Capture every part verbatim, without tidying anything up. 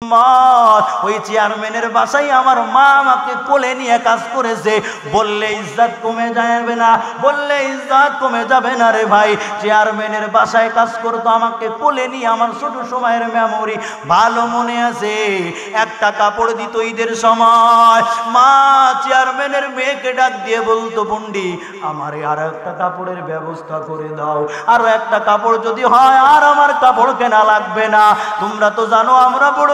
ওই চেয়ারম্যানের বাসায় আমার মা আমাকে কোলে নিয়ে কাজ করেছে। বললে ইজ্জত কমে যাবে না, বললে ইজ্জত কমে যাবে না রে ভাই। চেয়ারম্যানের বাসায় কাজ করতো, আমাকে কোলে নিয়ে, আমার ছোট সময়ের মেমোরি ভালো মনে আছে। একটা কাপড় দিত ঈদের সময়, মা চেয়ারম্যানের মেয়েকে ডাক দিয়ে বলতো, বন্ডি আমারে আর একটা কাপড়ের ব্যবস্থা করে দাও, আরো একটা কাপড় যদি হয় আর আমার কাপড় কেনা লাগবে না। তোমরা তো জানো আমরা বড়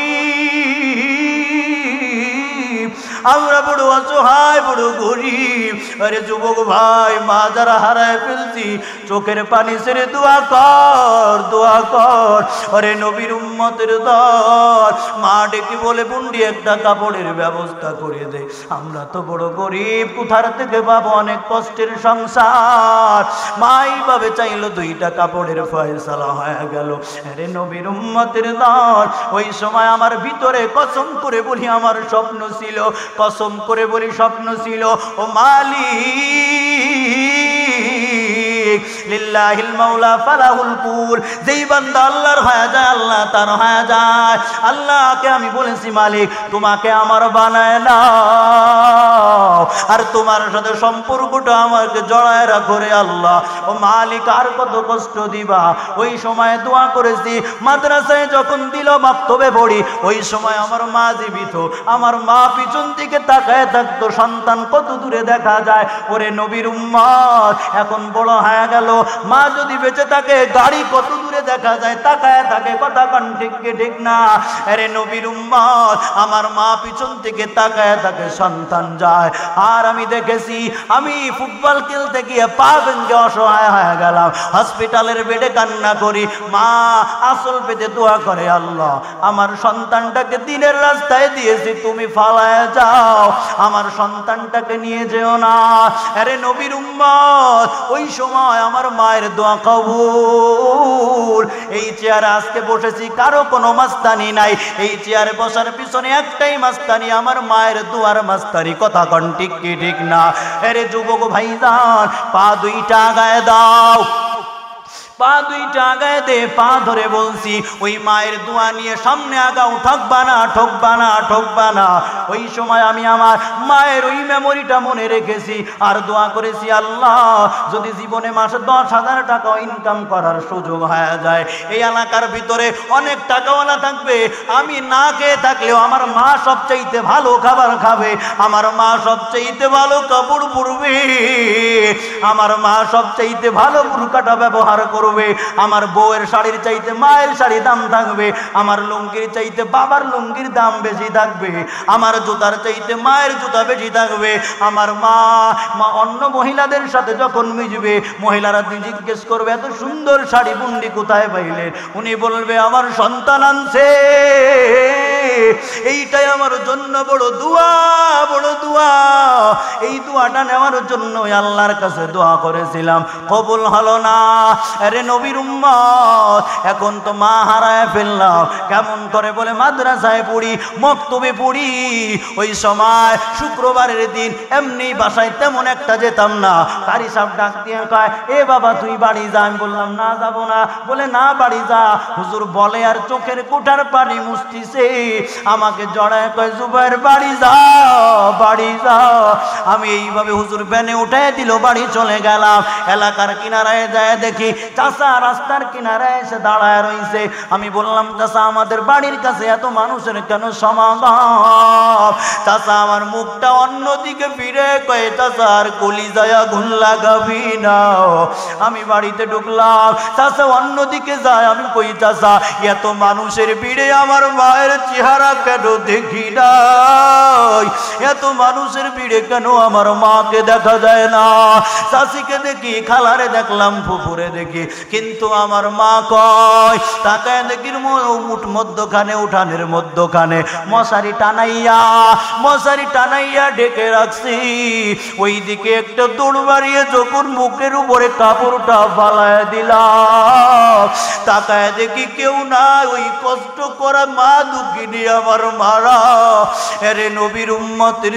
গরিব, আমরা বড় অসহায়, বড় গরিব। আরে যুবক ভাই, মা যারা হারায় ফেলছি, চোখের পানি ছেড়ে দোয়া কর, দোয়া কর। আরে নবীর উম্মতের দল, মা ডেকে বলে, বুন্ডি একটা কাপড়ের ব্যবস্থা করে দে। আমরা তো বড় গরিব, কোথার থেকে পাবো, অনেক কষ্টের সংসার। মা এইভাবে চাইলো, দুইটা কাপড়ের ফয়সালা হয়ে গেল। আরে নবীর উম্মতের দল, ওই সময় আমার ভিতরে কসম করে বলি আমার স্বপ্ন ছিল, কসম করে বলি স্বপ্ন ছিল, ও মালিক লিল্লাহিল মাওলা ফালাহুল কুল। যেই বান্দা আল্লাহর হয়ে যায়, আল্লাহ তার হয়ে যায়। আল্লাহকে আমি বলেছি, মালিক তোমাকে আমার বানায় নাও, আর তোমার সাথে সম্পর্কটা আমাকে জড়ায় রাখো রে আল্লাহ। ও মালিক আর কত কষ্ট দিবা। ওই সময় দোয়া করেছি। মাদ্রাসায় যখন দিল মাক্তবে পড়ি, ওই সময় আমার মা জীবিত, আমার মা পিছন দিকে তাকায় থাকতো, সন্তান কত দূরে দেখা যায়। ওরে নবীর উম্মত, এখন বড় হয়ে গেল, মা যদি বেঁচে থাকে গাড়ি কত দূরে দেখা যায়, তাকায় থাকে, কথা কান ঠিক কি ঠিক না? আরে নবীর উম্মত, আমার মা পিছন থেকে তাকায় থাকে, সন্তান যায়। আর আমি দেখেছি, আমি ফুটবল খেলতে গিয়ে পা ভেঙে অসহায় হয়ে গেলাম, হসপিটালের বেডে কান্না করি, মা আসল পেতে দোয়া করে, আল্লাহ আমার সন্তানটাকে দিনের রাস্তায় দিয়েছি, তুমি ফালায় যাও, আমার সন্তানটাকে নিয়ে যেও না। আরে নবীর উম্মত, ওই সময় আমার মায়ের দোয়া কবুল। এই চেয়ারে আজকে বসেছি, কারো কোনো মাস্তানি নাই, এই চেয়ারে বসার পিছনে একটাই মাস্তানি, আমার মায়ের দোয়ার মাস্তানি, কথা কন ঠিক কি ঠিক না? আরে যুবক ভাইজান, পা দুইটা গায়ে দাও, পা দুইটা আগায় দে, পা ধরে বলছি, ওই মায়ের দোয়া নিয়ে সামনে আগাও, ঠকবা না, ঠকবা না, ঠকবা না। ওই সময় আমি আমার মায়ের ওই মেমোরিটা মনে রেখেছি, আর দোয়া করেছি, আল্লাহ যদি জীবনে মাসে দশ হাজার টাকা ইনকাম করার সুযোগ হয়ে যায়, এই এলাকার ভিতরে অনেক টাকাওয়ালা থাকবে, আমি না খেয়ে থাকলেও আমার মা সবচাইতে ভালো খাবার খাবে, আমার মা সবচাইতে ভালো কাপড় পরবে, আমার মা সবচাইতে ভালো বুরকাটা ব্যবহার করবে, আমার বউয়ের শাড়ির চাইতে মায়ের শাড়ি দাম থাকবে, আমার লুঙ্গির চাইতে বাবার লুঙ্গির দাম বেশি থাকবে, আমার জুতার চাইতে মায়ের জুতা বেশি থাকবে। আমার মা মা অন্য মহিলাদের সাথে যখন মিশবে, মহিলারা জিজ্ঞেস করবে, এত সুন্দর শাড়ি বুন্ডি কোথায় পাইলেন? উনি বলবে, আমার সন্তান আনছে। এইটাই আমার জন্য বড় দোয়া, বড় দোয়া। এই দোয়াটা নেওয়ার জন্য আল্লাহর কাছে দোয়া করেছিলাম, কবুল হলো না। আরে নবীর উম্মত, এখন তো মা হারায় ফেললাম, কেমন করে বলে মাদ্রাসায় পড়ি, মক্তবে পড়ি। ওই সময় শুক্রবারের দিন এমনি বাসায় তেমন একটা যেতাম না, কারি সাহেব ডাক দিয়ে কয়, এ বাবা তুই বাড়ি যা। আমি বললাম, না যাব না। বলে, না বাড়ি যা। হুজুর বলে আর চোখের কোঠার পানি মুছতিছে, আমাকে জড়ায় কয়, জুবাইর বাড়ি যাও, বাড়ি যাও। আমি এইভাবে হুজুর ভ্যানে উঠায় দিল, বাড়ি চলে গেলাম। এলাকার কিনারায় যায় দেখি চাচা রাস্তার কিনারায় এসে দাঁড়ায় রইছে। আমি বললাম, চাচা আমাদের বাড়ির কাছে এত মানুষের কেন সমাগম? চাচা আমার মুখটা অন্যদিকে ফিরে কয়ে, চাচা আর কলিজায় আগুন লাগাবি না। আমি বাড়িতে ঢুকলাম, চাচা অন্যদিকে যায়। আমি কই, চাচা এত মানুষের ভিড়ে আমার মায়ের চেহারা কেন দেখি না? এত মানুষের ভিড়ে কেন আমার মাকে দেখা যায় না? চাচিকে দেখি, খালারে দেখলাম, ফুফুরে দেখি, কিন্তু আমার মা কয়। তাকায় দেখি উঠ মধ্যখানে, উঠানের মধ্যখানে মশারি টানাইয়া, মশারি টানাইয়া ঢেকে রাখছি। ওই দিকে একটা দৌড় বাড়িয়ে যখন মুখের উপরে কাপড়টা ফালায় দিলাম, তাকায় দেখি কেউ না, ওই কষ্ট করা মা দুঃখিনী আমার মারা। এরে নবীর উম্মতের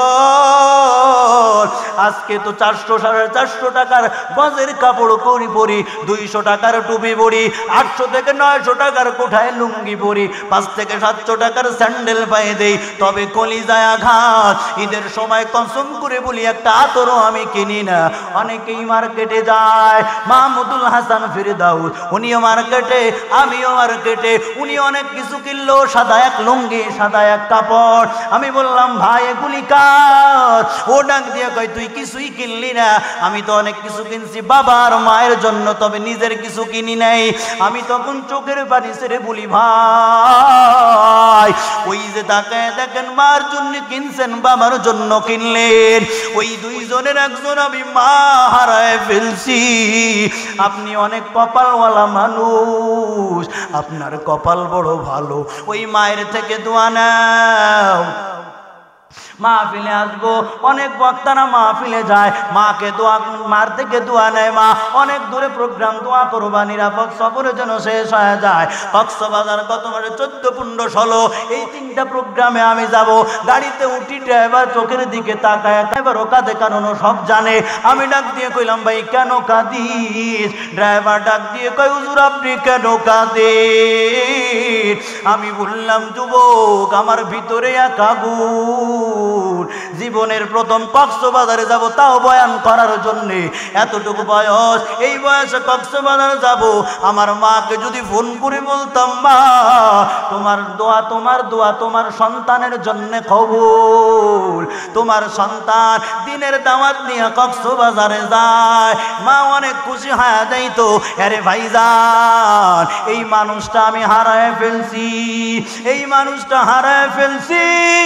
দল, আজকে তো চারশো সাড়ে চারশো টাকার গজের কাপড় করি পরি, দুইশো টাকার টুপি পরি, আটশো থেকে নয়শো টাকার কোঠায় লুঙ্গি পরি, পাঁচ থেকে সাতশো টাকার স্যান্ডেল পায়ে দেই, তবে কলিজায় আঘাত। ঈদের সময় কসম করে বলি একটা আতরও আমি কিনি না। অনেকেই মার্কেটে যায়, মাহমুদুল হাসান ফিরদাউস উনিও মার্কেটে, আমিও মার্কেটে, উনি অনেক কিছু কিনলো, সাদা এক লুঙ্গি, সাদা এক কাপড়। আমি বললাম ভাই এগুলি কার? ও ডাক দিয়ে কয় তুই কিছুই কিনলি না। আমি তো অনেক কিছু কিনছি বাবার মায়ের জন্য, তবে নিজের কিছু কিনি নাই। আমি তখন চোখের পানি ছেড়ে বলি ভাই ওই যে তাকায় দেখেন মার জন্য কিনছেন, বাবার জন্য কিনলেন, ওই দুইজনের একজন আমি মা হারায় ফেলছি। আপনি অনেক কপালওয়ালা মানুষ, আপনার কপাল বড় ভালো। ওই মায়ের থেকে দোয়া নাও। মাহফিলে আসবো, অনেক বক্তারা মাহফিলে যায়, মাকে দোয়া, মার থেকে দোয়া নেয় মা। অনেক দূরে প্রোগ্রাম, দোয়া করবা নিরাপদ সফরের জন্য শেষ হয়ে যায়। কক্সবাজার গত মাসে চোদ্দ পনেরো ষোলো এই তিনটা প্রোগ্রামে আমি যাব। গাড়িতে উঠি, ড্রাইভার চোখের দিকে তাকায়, ড্রাইভার ও কাঁদে কারণ ও সব জানে। আমি ডাক দিয়ে কইলাম ভাই কেন কাঁদিস? ড্রাইভার ডাক দিয়ে কয় হুজুর আপনি কেন কাঁদেন? আমি বললাম যুবক আমার ভিতরে এক আগুন, জীবনের প্রথম কক্সবাজারে যাব, তাও বয়ান করার জন্যে। এতটুকু বয়স, এই বয়সে কক্সবাজার যাব। আমার মাকে যদি ফোন করে বলতাম মা তোমার দোয়া, তোমার দোয়া তোমার সন্তানের জন্য কবুল, তোমার সন্তান দিনের দাওয়াত নিয়ে কক্সবাজারে যায়, মা অনেক খুশি হয়ে যাইতো। আরে ভাইজান এই মানুষটা আমি হারায় ফেলছি, এই মানুষটা হারায় ফেলছি।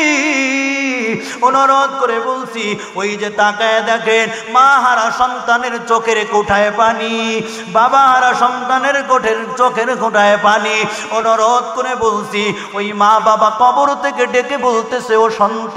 অনুরোধ করে বলছি ওই যে তাকায় দেখেন মা হারা সন্তানের চোখের কোঠায় পানি, বাবা হারা সন্তানের কোঠের চোখের কোঠায় পানি। অনুরোধ করে বলছি ওই মা বাবা কবর থেকে ডেকে বলতেছে ও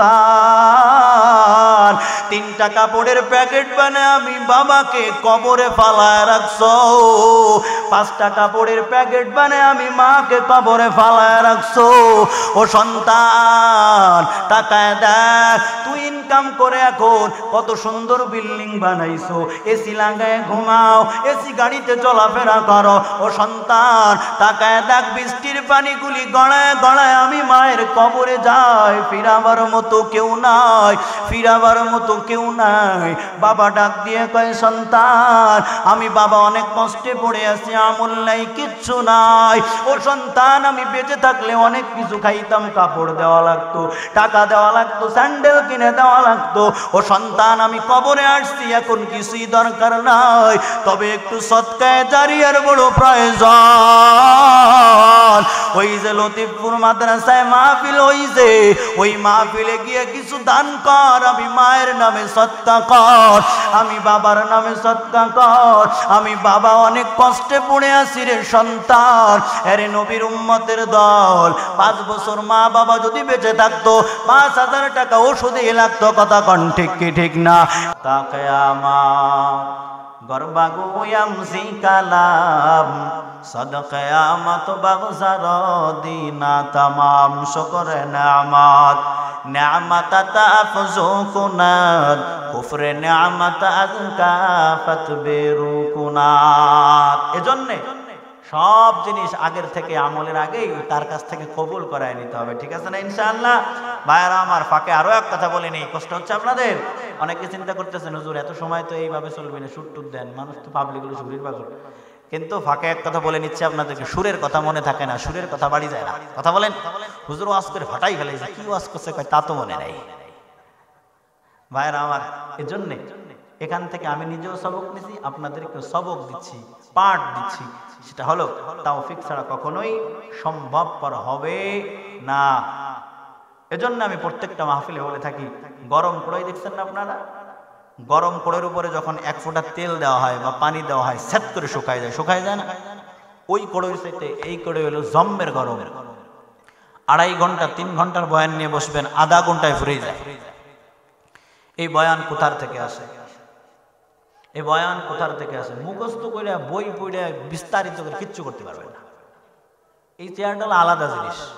সন্তান তিনটা কাপড়ের প্যাকেট বানায় আমি বাবাকে কবরে ফালায় রাখছো, পাঁচটা কাপড়ের প্যাকেট বানায় আমি মাকে কবরে ফালায় রাখছো। ও সন্তান তাকায় দেখ, তুই ইনকাম করে এখন কত সুন্দর বিল্ডিং বানাইছো, এসি লাগায় ঘুমাও, এসি গাড়িতে চলাফেরা করো। ও সন্তান তাকায় দেখ, বৃষ্টির পানিগুলি গড়ায় গড়ায় আমি মায়ের কবরে যাই, ফিরাবার মতো কেউ নাই, ফিরাবার মতো কেউ নাই। বাবা ডাক দিয়ে কয় সন্তান আমি বাবা অনেক কষ্টে পড়ে আছি, আমল নাই, কিচ্ছু নাই। ও সন্তান আমি বেঁচে থাকলে অনেক কিছু খাইতাম, কাপড় দেওয়া লাগতো, টাকা দেওয়া লাগতো, স্যান্ডেল কিনে দেওয়া লাগতো। ও সন্তান আমি কবরে আসছি, এখন কিছুই দরকার নাই, তবে একটু সৎকায়ে জারিয়ার বড় প্রয়োজন। ওই যে লতিফপুর মাদ্রাসায় মাহফিল হইছে, ওই মাহফিলে গিয়ে কিছু দান কর, আমি মায়ের নামে সৎকা কর, আমি বাবার নামে সৎকা কর। আমি বাবা অনেক কষ্টে পড়ে আছি রে সন্তান। আরে নবীর উম্মতের দল, পাঁচ বছর মা বাবা যদি বেঁচে থাকতো পাঁচ হাজার টাকা ওষুধে লাগতো, কথা কন ঠিক কি ঠিক না? তাকে আমার গর্বাগুয়াম সিকালাম সদকায়ামত বাগজার দিনা তামাম শুকরে নামাত নামাত তাফজুকুনাত কুফরে নামাত আযকা ফাতবিরুকুনাত। এজন্য সব জিনিস আগের থেকে আমলের আগেই তার কাছ থেকে কবুল করায় নিতে হবে, ঠিক আছে না ইনশাআল্লাহ? ভাইরা আমার ফাঁকে আরো এক কথা বলে নেই, কষ্ট হচ্ছে আপনাদের? অনেকে চিন্তা করতেছেন হুজুর এত সময় তো এইভাবে চলবে না, সুর টুর দেন, মানুষ তো পাবলিক হলো সুরের পাগল। কিন্তু ফাঁকে এক কথা বলে নিচ্ছে আপনাদেরকে, সুরের কথা মনে থাকে না, সুরের কথা বাড়ি যায় না। কথা বলেন হুজুর ওয়াজ করে ফাটাই ফেলে, কি ওয়াজ করছে কয় তা তো মনে নাই। ভাইরা আমার এজন্য এখান থেকে আমি নিজেও সবক নিছি, আপনাদেরকেও সবক দিচ্ছি, পাঠ দিচ্ছি। সেটা হলো তাওফিক ছাড়া কখনোই সম্ভবপর হবে না। এজন্য আমি প্রত্যেকটা মাহফিলে বলে থাকি, গরম কড়াই দেখছেন না আপনারা? গরম কড়াইয়ের উপরে যখন এক ফোঁটা তেল দেওয়া হয় বা পানি দেওয়া হয়, সেট করে শুকায় যায়, শুকায় যায় না? ওই কড়াইয়ের চাইতে এই কড়াই হলো জম্মের গরম। আড়াই ঘন্টা তিন ঘন্টার বয়ান নিয়ে বসবেন, আধা ঘন্টায় ফুরে যায়। এই বয়ান কোথার থেকে আসে? এই বয়ান কোথার থেকে আসে? মুখস্থ করে বই পড়ে বিস্তারিত করে কিচ্ছু করতে পারবেন না। এই চেয়ারটা হলো আলাদা জিনিস,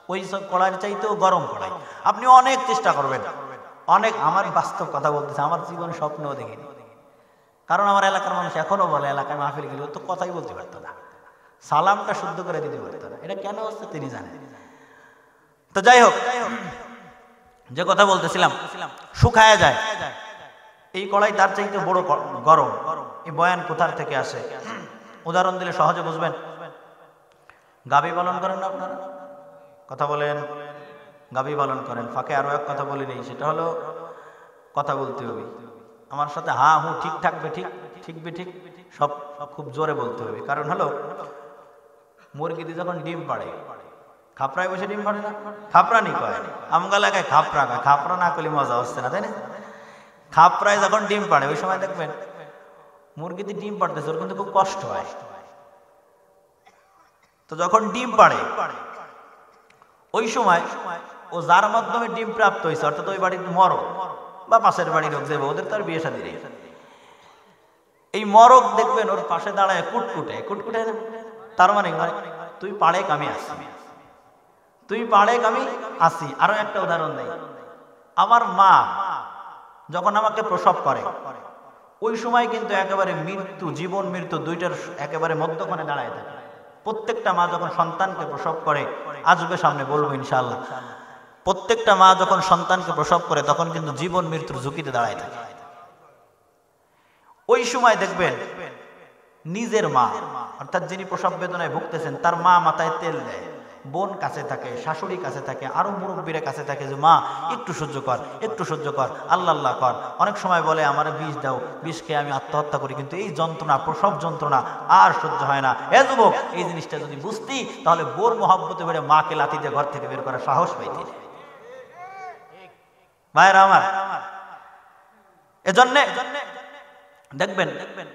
ওই সব কড়াইয়ের চাইতেও গরম কড়াই। আপনি অনেক চেষ্টা করবেন, অনেক, আমার বাস্তব কথা বলতেছে, আমার জীবনে স্বপ্নও দেখিনি। কারণ আমার এলাকার মানুষ এখনো বলে, এলাকায় মাহফিল গেলে তো কথাই বলতে পারতো না, সালামটা শুদ্ধ করে দিতে পারতো না। এটা কেন হচ্ছে তিনি জানেন। তো যাই হোক, যে কথা বলতেছিলাম, শুকায়া যায় এই কড়াই, তার চাইতে বড় গরম। এই বয়ান কোথার থেকে আসে উদাহরণ দিলে সহজে বুঝবেন। গাভী পালন করেন না আপনারা? কথা বলেন। গাভী পালন করেন। ফাঁকে আরো এক কথা বলে নেই, সেটা হলো কথা বলতে হবে আমার সাথে, হা হু ঠিক থাকবে, ঠিক ঠিকবে ঠিক সব খুব জোরে বলতে হবে। কারণ হলো মুরগিতে যখন ডিম পাড়ে, খাপড়ায় বসে ডিম পাড়ে না, খাপড়ানি কয় আমগা লাগায়, খাপড়া কয়। খাপড়া না করলে মজা হচ্ছে না, তাই না? খাপড়ায় যখন ডিম পাড়ে ওই সময় দেখবেন মুরগিতে ডিম পাড়তেছে, ওর কিন্তু খুব কষ্ট হয়। তো যখন ডিম পাড়ে ওই সময় ও যার মাধ্যমে ডিম প্রাপ্ত হয়েছে, অর্থাৎ ওই বাড়ির মরক বা পাশের বাড়ির লোক যাবে, ওদের তার বিয়ে শাদী নেই, এই মরক দেখবেন ওর পাশে দাঁড়ায় কুটকুটে কুটকুটে, তার মানে তুই পাড়ে আমি আসি, তুই পাড়ে আমি আসি। আরো একটা উদাহরণ দেই, আমার মা যখন আমাকে প্রসব করে ওই সময় কিন্তু একেবারে মৃত্যু, জীবন মৃত্যু দুইটার একেবারে মধ্যখানে দাঁড়ায় থাকে। প্রত্যেকটা মা যখন সন্তানকে প্রসব করে, আসবে সামনে বলবো ইনশাআল্লাহ, প্রত্যেকটা মা যখন সন্তানকে প্রসব করে তখন কিন্তু জীবন মৃত্যুর ঝুঁকিতে দাঁড়ায় থাকে। ওই সময় দেখবেন নিজের মা, অর্থাৎ যিনি প্রসব বেদনায় ভুগতেছেন, তার মা মাথায় তেল দেয়, বোন কাছে থাকে, শাশুড়ি কাছে থাকে, আরো মুরব্বীরা কাছে থাকে, যে মা একটু সহ্য কর, একটু সহ্য কর, আল্লাহ আল্লাহ কর। অনেক সময় বলে আমার বিষ দাও, বিষ খেয়ে আমি আত্মহত্যা করি, কিন্তু এই যন্ত্রণা, প্রসব যন্ত্রণা আর সহ্য হয় না। এ যুবক, এই জিনিসটা যদি বুঝতি তাহলে বোর মহব্বতে বেড়ে মাকে লাথি দিয়ে ঘর থেকে বের করার সাহস পাইতি। ভাইরা আমার, এজন্য দেখবেন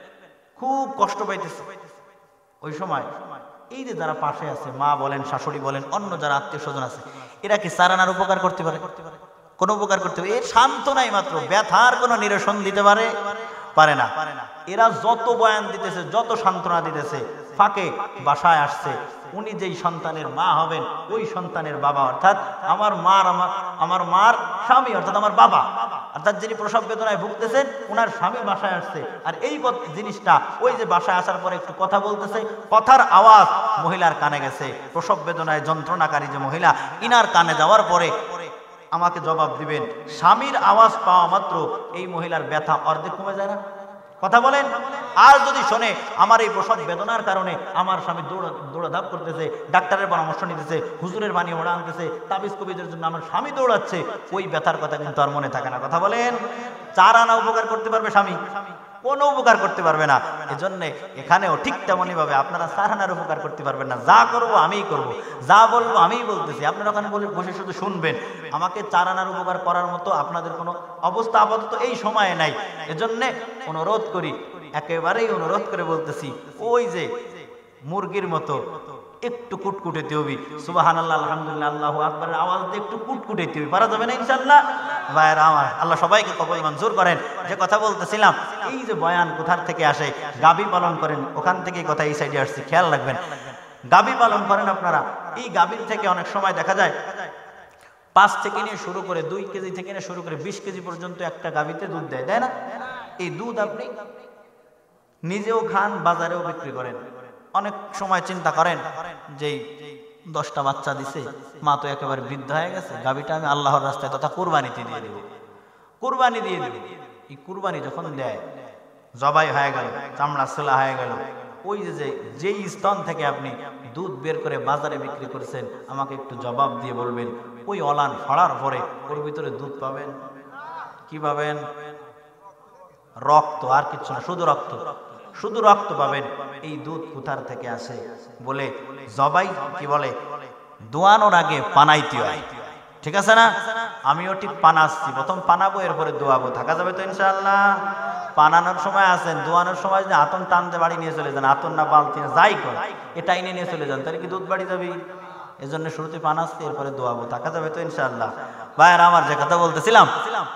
খুব কষ্ট পাইতেছে ওই সময়। এই যে যারা পাশে আছে, মা বলেন, শাশুড়ি বলেন, অন্য যারা আত্মীয় স্বজন আছে, এরা কি সারানার উপকার করতে পারে? কোন উপকার করতে পারে? এর সান্ত্বনাই মাত্র, ব্যথার কোনো নিরসন দিতে পারে পারে না। এরা যত বয়ান দিতেছে, যত সান্ত্বনা দিতেছে, ফাঁকে বাসায় আসছে উনি যেই সন্তানের মা হবেন ওই সন্তানের বাবা, অর্থাৎ আমার মার আমার আমার মার স্বামী, অর্থাৎ আমার বাবা, অর্থাৎ যিনি প্রসব বেদনায় ভুগতেছেন ওনার স্বামী বাসায় আসছে। আর এই জিনিসটা ওই যে বাসায় আসার পরে একটু কথা বলতেছে, কথার আওয়াজ মহিলার কানে গেছে, প্রসব বেদনায় যন্ত্রণাকারী যে মহিলা, ইনার কানে যাওয়ার পরে আমাকে জবাব দিবেন, স্বামীর আওয়াজ পাওয়া মাত্র এই মহিলার ব্যথা অর্ধেক কমে যায় না? কথা বলেন। আর যদি শোনে আমার এই প্রসব বেদনার কারণে আমার স্বামী দৌড় দৌড়াধাপ করতেছে, ডাক্তারের পরামর্শ নিতেছে, হুজুরের বাণী ওড়া আনতেছে, তাবিজ কবিদের জন্য আমার স্বামী দৌড়াচ্ছে, ওই ব্যথার কথা কিন্তু আর মনে থাকে না। কথা বলেন। চার আনা উপকার করতে পারবে স্বামী? কোনো উপকার করতে পারবে না। এজন্য এখানেও ঠিক তেমনই ভাবে আপনারা সারানার উপকার করতে পারবেন না। যা করবো আমিই করব, যা বলবো আমিই বলতেছি, আপনারা ওখানে বসে শুধু শুনবেন। আমাকে চারানার উপকার করার মতো আপনাদের কোনো অবস্থা আপাতত এই সময়ে নাই। এজন্য অনুরোধ করি, একেবারেই অনুরোধ করে বলতেছি, ওই যে মুরগির মতো একটু কুটকুটেতে হবি, সুবহানাল্লাহ, আলহামদুলিল্লাহ, আল্লাহু আকবারের আওয়াজ দিয়ে একটু কুটকুটেতে হবি, পারা যাবে না ইনশাআল্লাহ? ভাইরা আমার, আল্লাহ সবাইকে কবুল মঞ্জুর করেন। যে কথা বলতেছিলাম, এই যে বয়ান কোথার থেকে আসে, গাভী পালন করেন, ওখান থেকে কথা এই সাইডে আসছে, খেয়াল রাখবেন। গাভী পালন করেন আপনারা, এই গাভীর থেকে অনেক সময় দেখা যায় পাঁচ থেকে নিয়ে শুরু করে দুই কেজি থেকে নিয়ে শুরু করে বিশ কেজি পর্যন্ত একটা গাভীতে দুধ দেয়, তাই না? এই দুধ আপনি নিজেও খান, বাজারেও বিক্রি করেন। অনেক সময় চিন্তা করেন যে দশটা বাচ্চা দিছে, মা তো একেবারে বৃদ্ধ হয়ে গেছে, গাভীটা আমি আল্লাহর রাস্তায় তথা কুরবানিতে দিয়ে দেব, কুরবানি দিয়ে দেব। এই কুরবানি যখন দেয়, জবাই হয়ে গেল, চামড়া ছোলা হয়ে গেল, ওই যে যেই স্তন থেকে আপনি দুধ বের করে বাজারে বিক্রি করেছেন, আমাকে একটু জবাব দিয়ে বলবেন, ওই অলান ফাড়ার পরে ওর ভিতরে দুধ পাবেন কি পাবেন? রক্ত, আর কিছু না, শুধু রক্ত, শুধু রক্ত পাবেন। এই দুধ কোথার থেকে আসে? বলে জবাই কি বলে, দোয়ানোর আগে পানাইতে হয়, ঠিক আছে না? আমিও ঠিক পানাচ্ছি, প্রথম পানাবো, এরপরে দোয়াবো, থাকা যাবে তো ইনশাআল্লাহ? পানানোর সময় আছেন, দোয়ানোর সময় যদি আতন টানতে বাড়ি নিয়ে চলে যান, আতন না বালতি না যাই কর, এটা এনে নিয়ে চলে যান, তাহলে কি দুধ বাড়ি যাবি? এজন্য শুরুতে পানাচ্ছি, এরপরে দোয়াবো, থাকা যাবে তো ইনশাআল্লাহ? ভাইরা আমার, যে কথা বলতেছিলাম,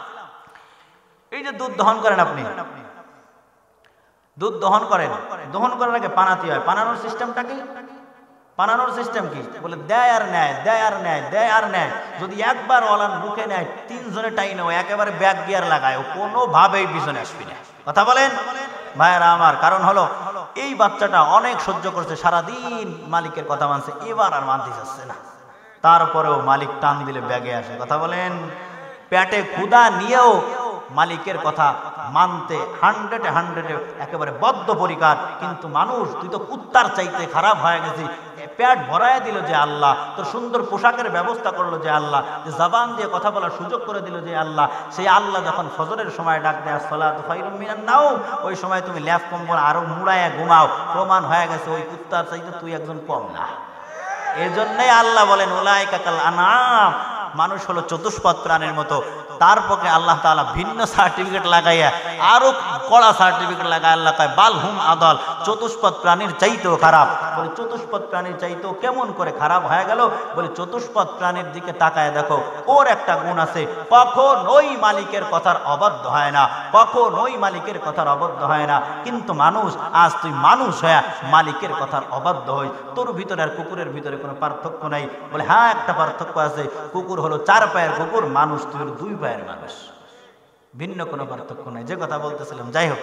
এই যে দুধ দহন করেন আপনি, দুধ দহন করেন, দহন করার আগে পানাতে হয়। পানানোর সিস্টেমটা কি? পানানোর সিস্টেম কি? বলে দেয় আর নেয়, দেয় আর নেয়, দেয় আর নেয়। যদি একবার ওলান মুখে নেয়, তিনজনে টাইনে ও একেবারে ব্যাক গিয়ার লাগায়, ও কোনোভাবেই পিছনে আসবি না। কথা বলেন ভাইয়েরা আমার। কারণ হলো এই বাচ্চাটা অনেক সহ্য করছে, সারাদিন মালিকের কথা মানছে, এবার আর মানতে চাচ্ছে না। তারপরেও মালিক টান দিলে ব্যাগে আসে। কথা বলেন, পেটে ক্ষুধা নিয়েও মালিকের কথা মানতে হান্ড্রেডে হান্ড্রেডে একেবারে বদ্ধপরিকার। কিন্তু মানুষ, তুই তো কুত্তার চাইতে খারাপ হয়ে গেছি। পেট ভরায় দিল যে আল্লাহ, তোর সুন্দর পোশাকের ব্যবস্থা করলো যে আল্লাহ, যে জবান দিয়ে কথা বলার সুযোগ করে দিল যে আল্লাহ, সেই আল্লাহ যখন ফজরের সময় ডাক দেয় আসসালাতু খায়রুম মিনান নাওম, ওই সময় তুমি ল্যাপ কম্বল আরো মুড়াইয়া ঘুমাও। প্রমাণ হয়ে গেছে ওই কুত্তার চাইতে তুই একজন কম না। এজন্যই আল্লাহ বলেন উলাইকা কাল আনআম, মানুষ হলো চতুষ্পদ প্রাণীর মতো। তার পক্ষে আল্লাহ তাআলা ভিন্ন সার্টিফিকেট লাগাইয়া আরো কড়া সার্টিফিকেট লাগায় আল্লাহ কয় বাল হুম আদল, চতুষ্পদ প্রাণীর চাইতেও খারাপ। বলে চতুষ্পদ প্রাণীর চাইতেও কেমন করে খারাপ হয়ে গেল? বলে চতুষ্পদ প্রাণীর দিকে তাকায় দেখো, ওর একটা গুণ আছে, কখনোই মালিকের কথার অবাধ্য হয় না, কখনোই মালিকের কথার অবাধ্য হয় না। কিন্তু মানুষ, আজ তুই মানুষ হয়ে মালিকের কথার অবাধ্য হই, তোর ভিতরে আর কুকুরের ভিতরে কোনো পার্থক্য নাই। বলে হ্যাঁ, একটা পার্থক্য আছে, কুকুর হলো চার পায়ের কুকুর, মানুষ তুই হলো দুই পায়ের মানুষ, ভিন্ন কোনো পার্থক্য নাই। যে কথা বলতেছিলাম, যাই হোক,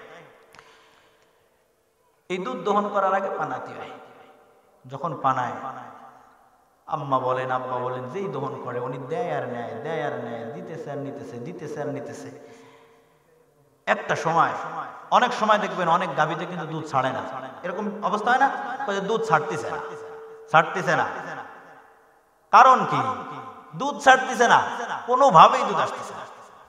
এই দুধ দহন করার আগে পানাতে হয়। যখন পানায়, আম্মা বলেন আব্বা বলেন, যেই দহন করে উনি দেয় আর নেয়, দেয় আর নেয়, দিতেছে আর নিতেছে, দিতেছে আর নিতেছে। একটা সময়, অনেক সময় দেখবেন অনেক গাভীতে কিন্তু দুধ ছাড়ে না, এরকম অবস্থা হয় না? দুধ ছাড়তেছে না, ছাড়তেছে না, কারণ কি? দুধ ছাড়তেছে না, কোনোভাবেই দুধ আসতেছে না।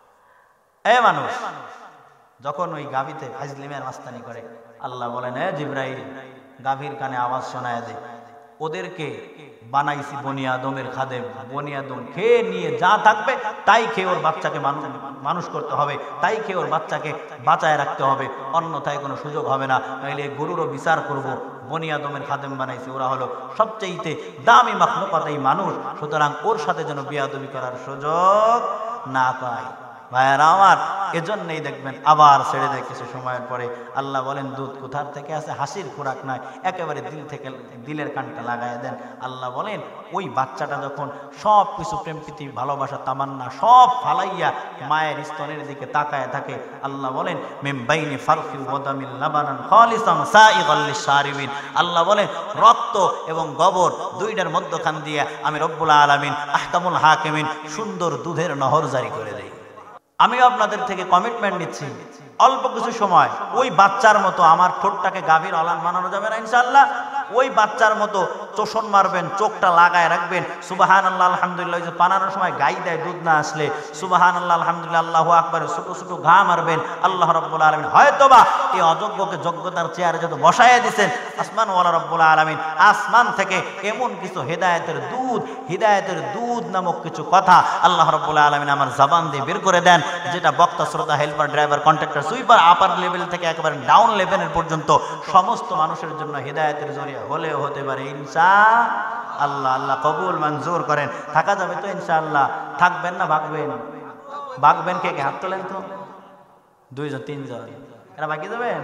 এ মানুষ যখন ওই গাভীতে ফাজলিমের মাস্তানি করে, আল্লাহ বলেন এ জিবরাইল, গাভীর কানে আওয়াজ শোনায় দে, ওদেরকে বানাইছি বনি আদমের খাদেম, বনি আদম খেয়ে নিয়ে যা থাকবে তাই খেয়ে ওর বাচ্চাকে মানুষ করতে হবে, তাই খেয়ে ওর বাচ্চাকে বাঁচায় রাখতে হবে, অন্যথায় কোনো সুযোগ হবে না। নাইলে গরুরও বিচার করব, বনি আদমের খাদেম বানাইছে, ওরা হলো সবচেয়ে দামি মাখলুকাত এই মানুষ, সুতরাং ওর সাথে যেন বেয়াদবি করার সুযোগ না পায়। ভাইয়ারা আমার, এজন্যই দেখবেন আবার ছেড়ে দেয় কিছু সময়ের পরে। আল্লাহ বলেন দুধ কোথার থেকে আসে? হাসির খোরাক নয়, একেবারে দিল থেকে, দিলের কানটা লাগাইয়া দেন। আল্লাহ বলেন ওই বাচ্চাটা যখন সব কিছু প্রেম প্রীতি ভালোবাসা তামান্না সব ফালাইয়া মায়ের স্তনের দিকে তাকায় থাকে, আল্লাহ বলেন মিন বাইনি ফারফি ওয়া দামিল লাবানান খালিসান সাইগাল লিশারিবিন, আল্লাহ বলেন রক্ত এবং গোবর দুইটার মধ্যখান দিয়ে আমি রব্বুল আলামিন আহকামুল হাকিমিন সুন্দর দুধের নহর জারি করে দেই। আমি আপনাদের থেকে কমিটমেন্ট নিচ্ছি, অল্প কিছু সময় ওই বাচ্চার মতো আমার ঠোঁটটাকে গাভীর অলান বানানো যাবে না ইনশাআল্লাহ। ওই বাচ্চার মতো চোষণ মারবেন, চোখটা লাগায় রাখবেন, সুবহানাল্লাহ আলহামদুলিল্লাহ। যে পানানোর সময় গাই দেয় দুধ না আসলে, সুবহানাল্লাহ আলহামদুলিল্লাহ আল্লাহু আকবার, ছোট ছোট ঘা মারবেন। আল্লাহ রাব্বুল আলামিন হয়তোবা এই অযোগ্যকে যোগ্যতার চেয়ারে যত বসাইয়া দিয়েছেন, আসমান ওয়ালা রাব্বুল আলামিন আসমান থেকে এমন কিছু হেদায়েতের দুধ, হিদায়েতের দুধ নামক কিছু কথা আল্লাহ রাব্বুল আলামিন আমার জবান দিয়ে বের করে দেন, যেটা বক্তা, শ্রোতা, helper, driver, contractor, sweeper, upper level থেকে একেবারে ডাউন লেভেলের পর্যন্ত সমস্ত মানুষের জন্য হিদায়াতের জরিয়া হলেও হতে পারে ইনশাআল্লাহ। আল্লাহ কবুল মঞ্জুর করেন। থাকা যাবে তো ইনশাআল্লাহ? থাকবেন না ভাগবেন? ভাগবেন কে কে? হাত তোলেন তো। দুইজন তিনজন, এরা বাকি যাবেন?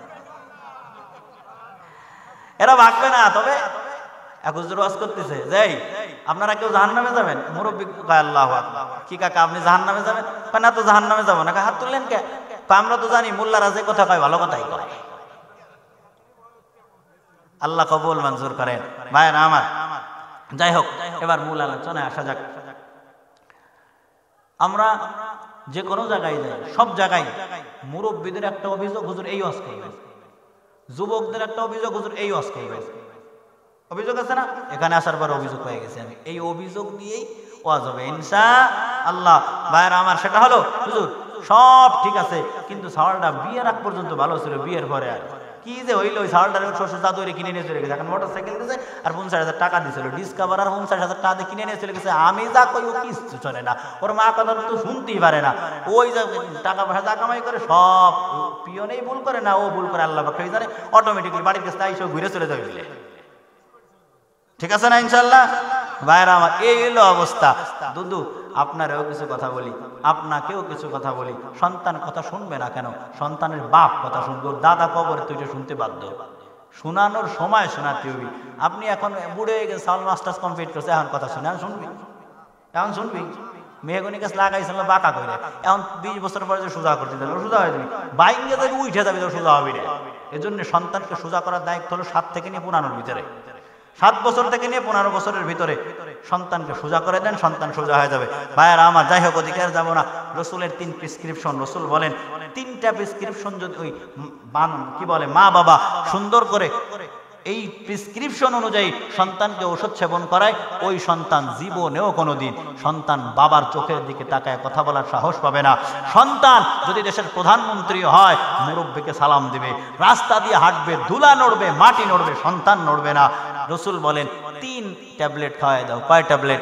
এরা ভাগবে না। তবে এক হুজুর ওয়াজ করতেছে, যাই আপনারা কেউ জাহান্নামে যাবেন? মুরব্বী কয় আল্লাহু আকবার। কি কাকা আপনি জাহান্নামে যাবেন? কয় না তো জাহান্নামে যাব না। হাত তুললেন কে? আমরা তো জানি মোল্লারা যে কথা কয় ভালো কথাই কয়। আল্লাহ কবুল মঞ্জুর করেন। ভাইরা আমার, যাই হোক, এবার মূল আলোচনায় আসা যাক। আমরা যে কোনো জায়গায় যাই, সব জায়গায় মুরব্বীদের একটা অভিযোগ, হুজুর এই ওয়াজ করবেন। যুবকদের একটা অভিযোগ, হুজুর এই ওয়াজ করবেন। অভিযোগ আছে না? এখানে আসার পর অভিযোগ হয়ে গেছে, আমি এই অভিযোগ নিয়েই ওয়াজ হবে ইনশাআল্লাহ। ভাইরা আমার, সেটা হলো হুজুর সব ঠিক আছে, কিন্তু সাওয়ালটা বিয়ের আগ পর্যন্ত ভালো ছিল, বিয়ের পরে আর কি যে হইলো, ওই সাওয়ালটার শ্বশুর জাদুরে কিনে নিয়ে চলে গেছে, এখন মোটর সাইকেল দিয়েছে আর পঞ্চাশ হাজার টাকা দিয়েছিল, ডিসকাভার আর পঞ্চাশ হাজার টাকা দিয়ে কিনে নিয়ে চলে গেছে। আমি যা কই ও কিছু চলে না, ওর মা কথা তো শুনতেই পারে না। ওই যে টাকা পয়সা যা কামাই করে সব পিয়নেই ভুল করে না, ও ভুল করে আল্লাহ পাক জানে, অটোমেটিকলি বাড়ির কাছে তাই সব ঘুরে চলে যাবে। ঠিক আছে না ইনশাআল্লাহ? ভাইরা আমার, এই হলো অবস্থা। দুদু আপনারও কিছু কথা বলি, আপনাকেও কিছু কথা বলি। সন্তান কথা শুনবে না কেন? সন্তানের বাপ কথা শুনবে, দাদা কবরে তুই শুনতে বাধ্য। শোনানোর সময় শোনাতে হবে। আপনি এখন বুড়ে হয়ে গেছে, সাল মাস্টার্স কমপ্লিট করছে, এখন কথা শুনে এখন শুনবি, এখন শুনবি। মেহগনি গাছ লাগাইছিল বাঁকা করে, এখন বিশ বছর পরে যে সোজা করতে যাবে সোজা হয়ে যাবি, বাইঙ্গে যাবি উঠে যাবি তো সোজা হবি না। এই জন্য সন্তানকে সোজা করার দায়িত্ব হলো সাত থেকে নিয়ে পনেরোর ভিতরে, সাত বছর থেকে নিয়ে পনেরো বছরের ভিতরে সন্তানকে সোজা করে দেন, সন্তান সোজা হয়ে যাবে। ভাইয়ারা আমার, যাই হোক অধিকার যাবো না। রসুলের তিন প্রেসক্রিপশন, রসুল বলেন তিনটা প্রেসক্রিপশন যদি ওই কি বলে মা বাবা সুন্দর করে এই প্রেসক্রিপশন অনুযায়ী সন্তানকে ওষুধ সেবন করায়, ওই সন্তান জীবনেও কোনোদিন সন্তান বাবার চোখের দিকে তাকায় কথা বলার সাহস পাবে না। সন্তান যদি দেশের প্রধানমন্ত্রী হয়, মুরব্বীকে সালাম দিবে, রাস্তা দিয়ে হাঁটবে, ধুলা নড়বে, মাটি নড়বে, সন্তান নড়বে না। রসুল বলেন তিন ট্যাবলেট খাওয়াই দাও। কয় ট্যাবলেট?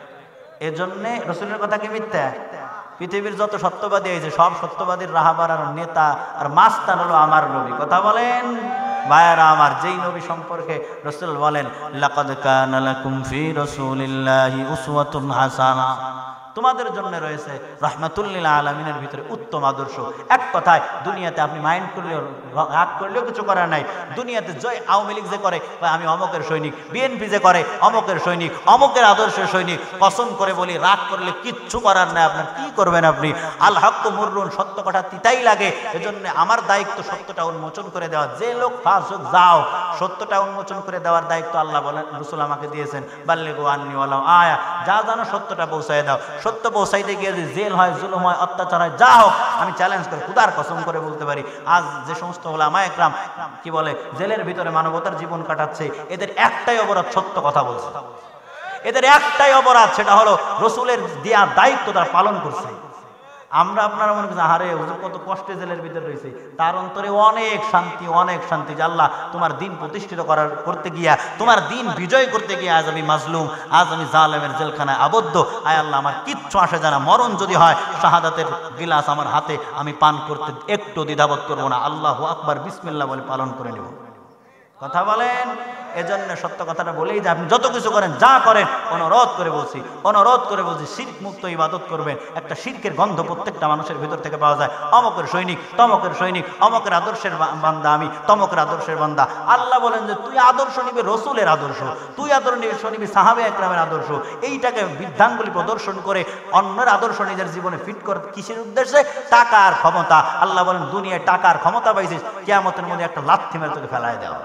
এজন্যে রসুলের কথা কি মিথ্যা? পৃথিবীর যত সত্যবাদী হয়েছে সব সত্যবাদীর রাহাবার আর নেতা আর মাস্তান হলো আমার নবী। কথা বলেন ভাইয়ারা আমার, যেই নবী সম্পর্কে রাসূল বলেন লাকাদ কানা লাকুম ফি রাসূলিল্লাহি উসওয়াতুন হাসানা, তোমাদের জন্য রয়েছে রাহমাতুল লিল আলামিনের ভিতরে উত্তম আদর্শ। এক কথায় দুনিয়াতে আপনি মাইন্ড করলেও রাগ করলেও কিছু করার নাই। দুনিয়াতে জয় আওয়ামী লীগ যে করে আমি অমকের সৈনিক, বিএনপি যে করে অমকের সৈনিক, অমকের আদর্শের সৈনিক, কসম করে বলি রাগ করলে কিচ্ছু করার নাই। আপনার কি করবেন আপনি? আল হক মুররুন, সত্য কথা তিতাই লাগে। এজন্য আমার দায়িত্ব সত্যটা উন্মোচন করে দেওয়া। যে লোক ফাসুক যাও, সত্যটা উন্মোচন করে দেওয়ার দায়িত্ব আল্লাহ বলেন রাসূল আমাকে দিয়েছেন। বাল্লিগু আন্নি ওয়ালাউ আয়া, যা জানো সত্যটা পৌঁছায় দাও। সত্য পৌঁছাইতে গিয়ে যদি জেল হয়, জুলুম হয়, অত্যাচার হয়, যা হোক, আমি চ্যালেঞ্জ করে খুদার কসম করে বলতে পারি আজ যে সমস্ত ওলামা একরাম কি বলে জেলের ভিতরে মানবতার জীবন কাটাচ্ছে, এদের একটাই অপরাধ সত্য কথা বলছে। এদের একটাই অপরাধ, সেটা হলো রসুলের দেয়া দায়িত্ব তারা পালন করছে। আমরা আপনারা মনে করছি আরে হুজুর কত কষ্টে জেলের ভিতরে রয়েছে, তার অন্তরে অনেক শান্তি, অনেক শান্তি যে আল্লাহ তোমার দিন প্রতিষ্ঠিত করার করতে গিয়া, তোমার দিন বিজয় করতে গিয়ে আজ আমি মাজলুম, আজ আমি জালেমের জেলখানায় আবদ্ধ। আয় আল্লাহ আমার কিচ্ছু আসে জানা, মরণ যদি হয় শাহাদাতের গিলাস আমার হাতে, আমি পান করতে একটু দ্বিধাবোধ করবো না, আল্লাহু আকবার বিসমিল্লাহ বলে পালন করে নেব। কথা বলেন। এজন্য সত্য কথাটা বলেই যে আপনি যত কিছু করেন, যা করেন, অনুরোধ করে বলছি, অনুরোধ করে বলছি শিরক মুক্ত ইবাদত করবেন। একটা শিরকের গন্ধ প্রত্যেকটা মানুষের ভিতর থেকে পাওয়া যায়। অমকের সৈনিক, তমকের সৈনিক, অমকের আদর্শের বান্দা আমি, তমকের আদর্শের বান্দা। আল্লাহ বলেন যে তুই আদর্শ নিবি রসুলের আদর্শ, তুই আদর্শ নিবি সাহাবে একরামের আদর্শ। এইটাকে বৃদ্ধাঙ্গুলি প্রদর্শন করে অন্যের আদর্শ নিজের জীবনে ফিট করে কিসের উদ্দেশ্যে? টাকার ক্ষমতা। আল্লাহ বলেন দুনিয়ায় টাকার ক্ষমতা পাইছিস, কিয়ামতের মধ্যে একটা লাথি মেরে তোকে ফেলায় দেওয়া।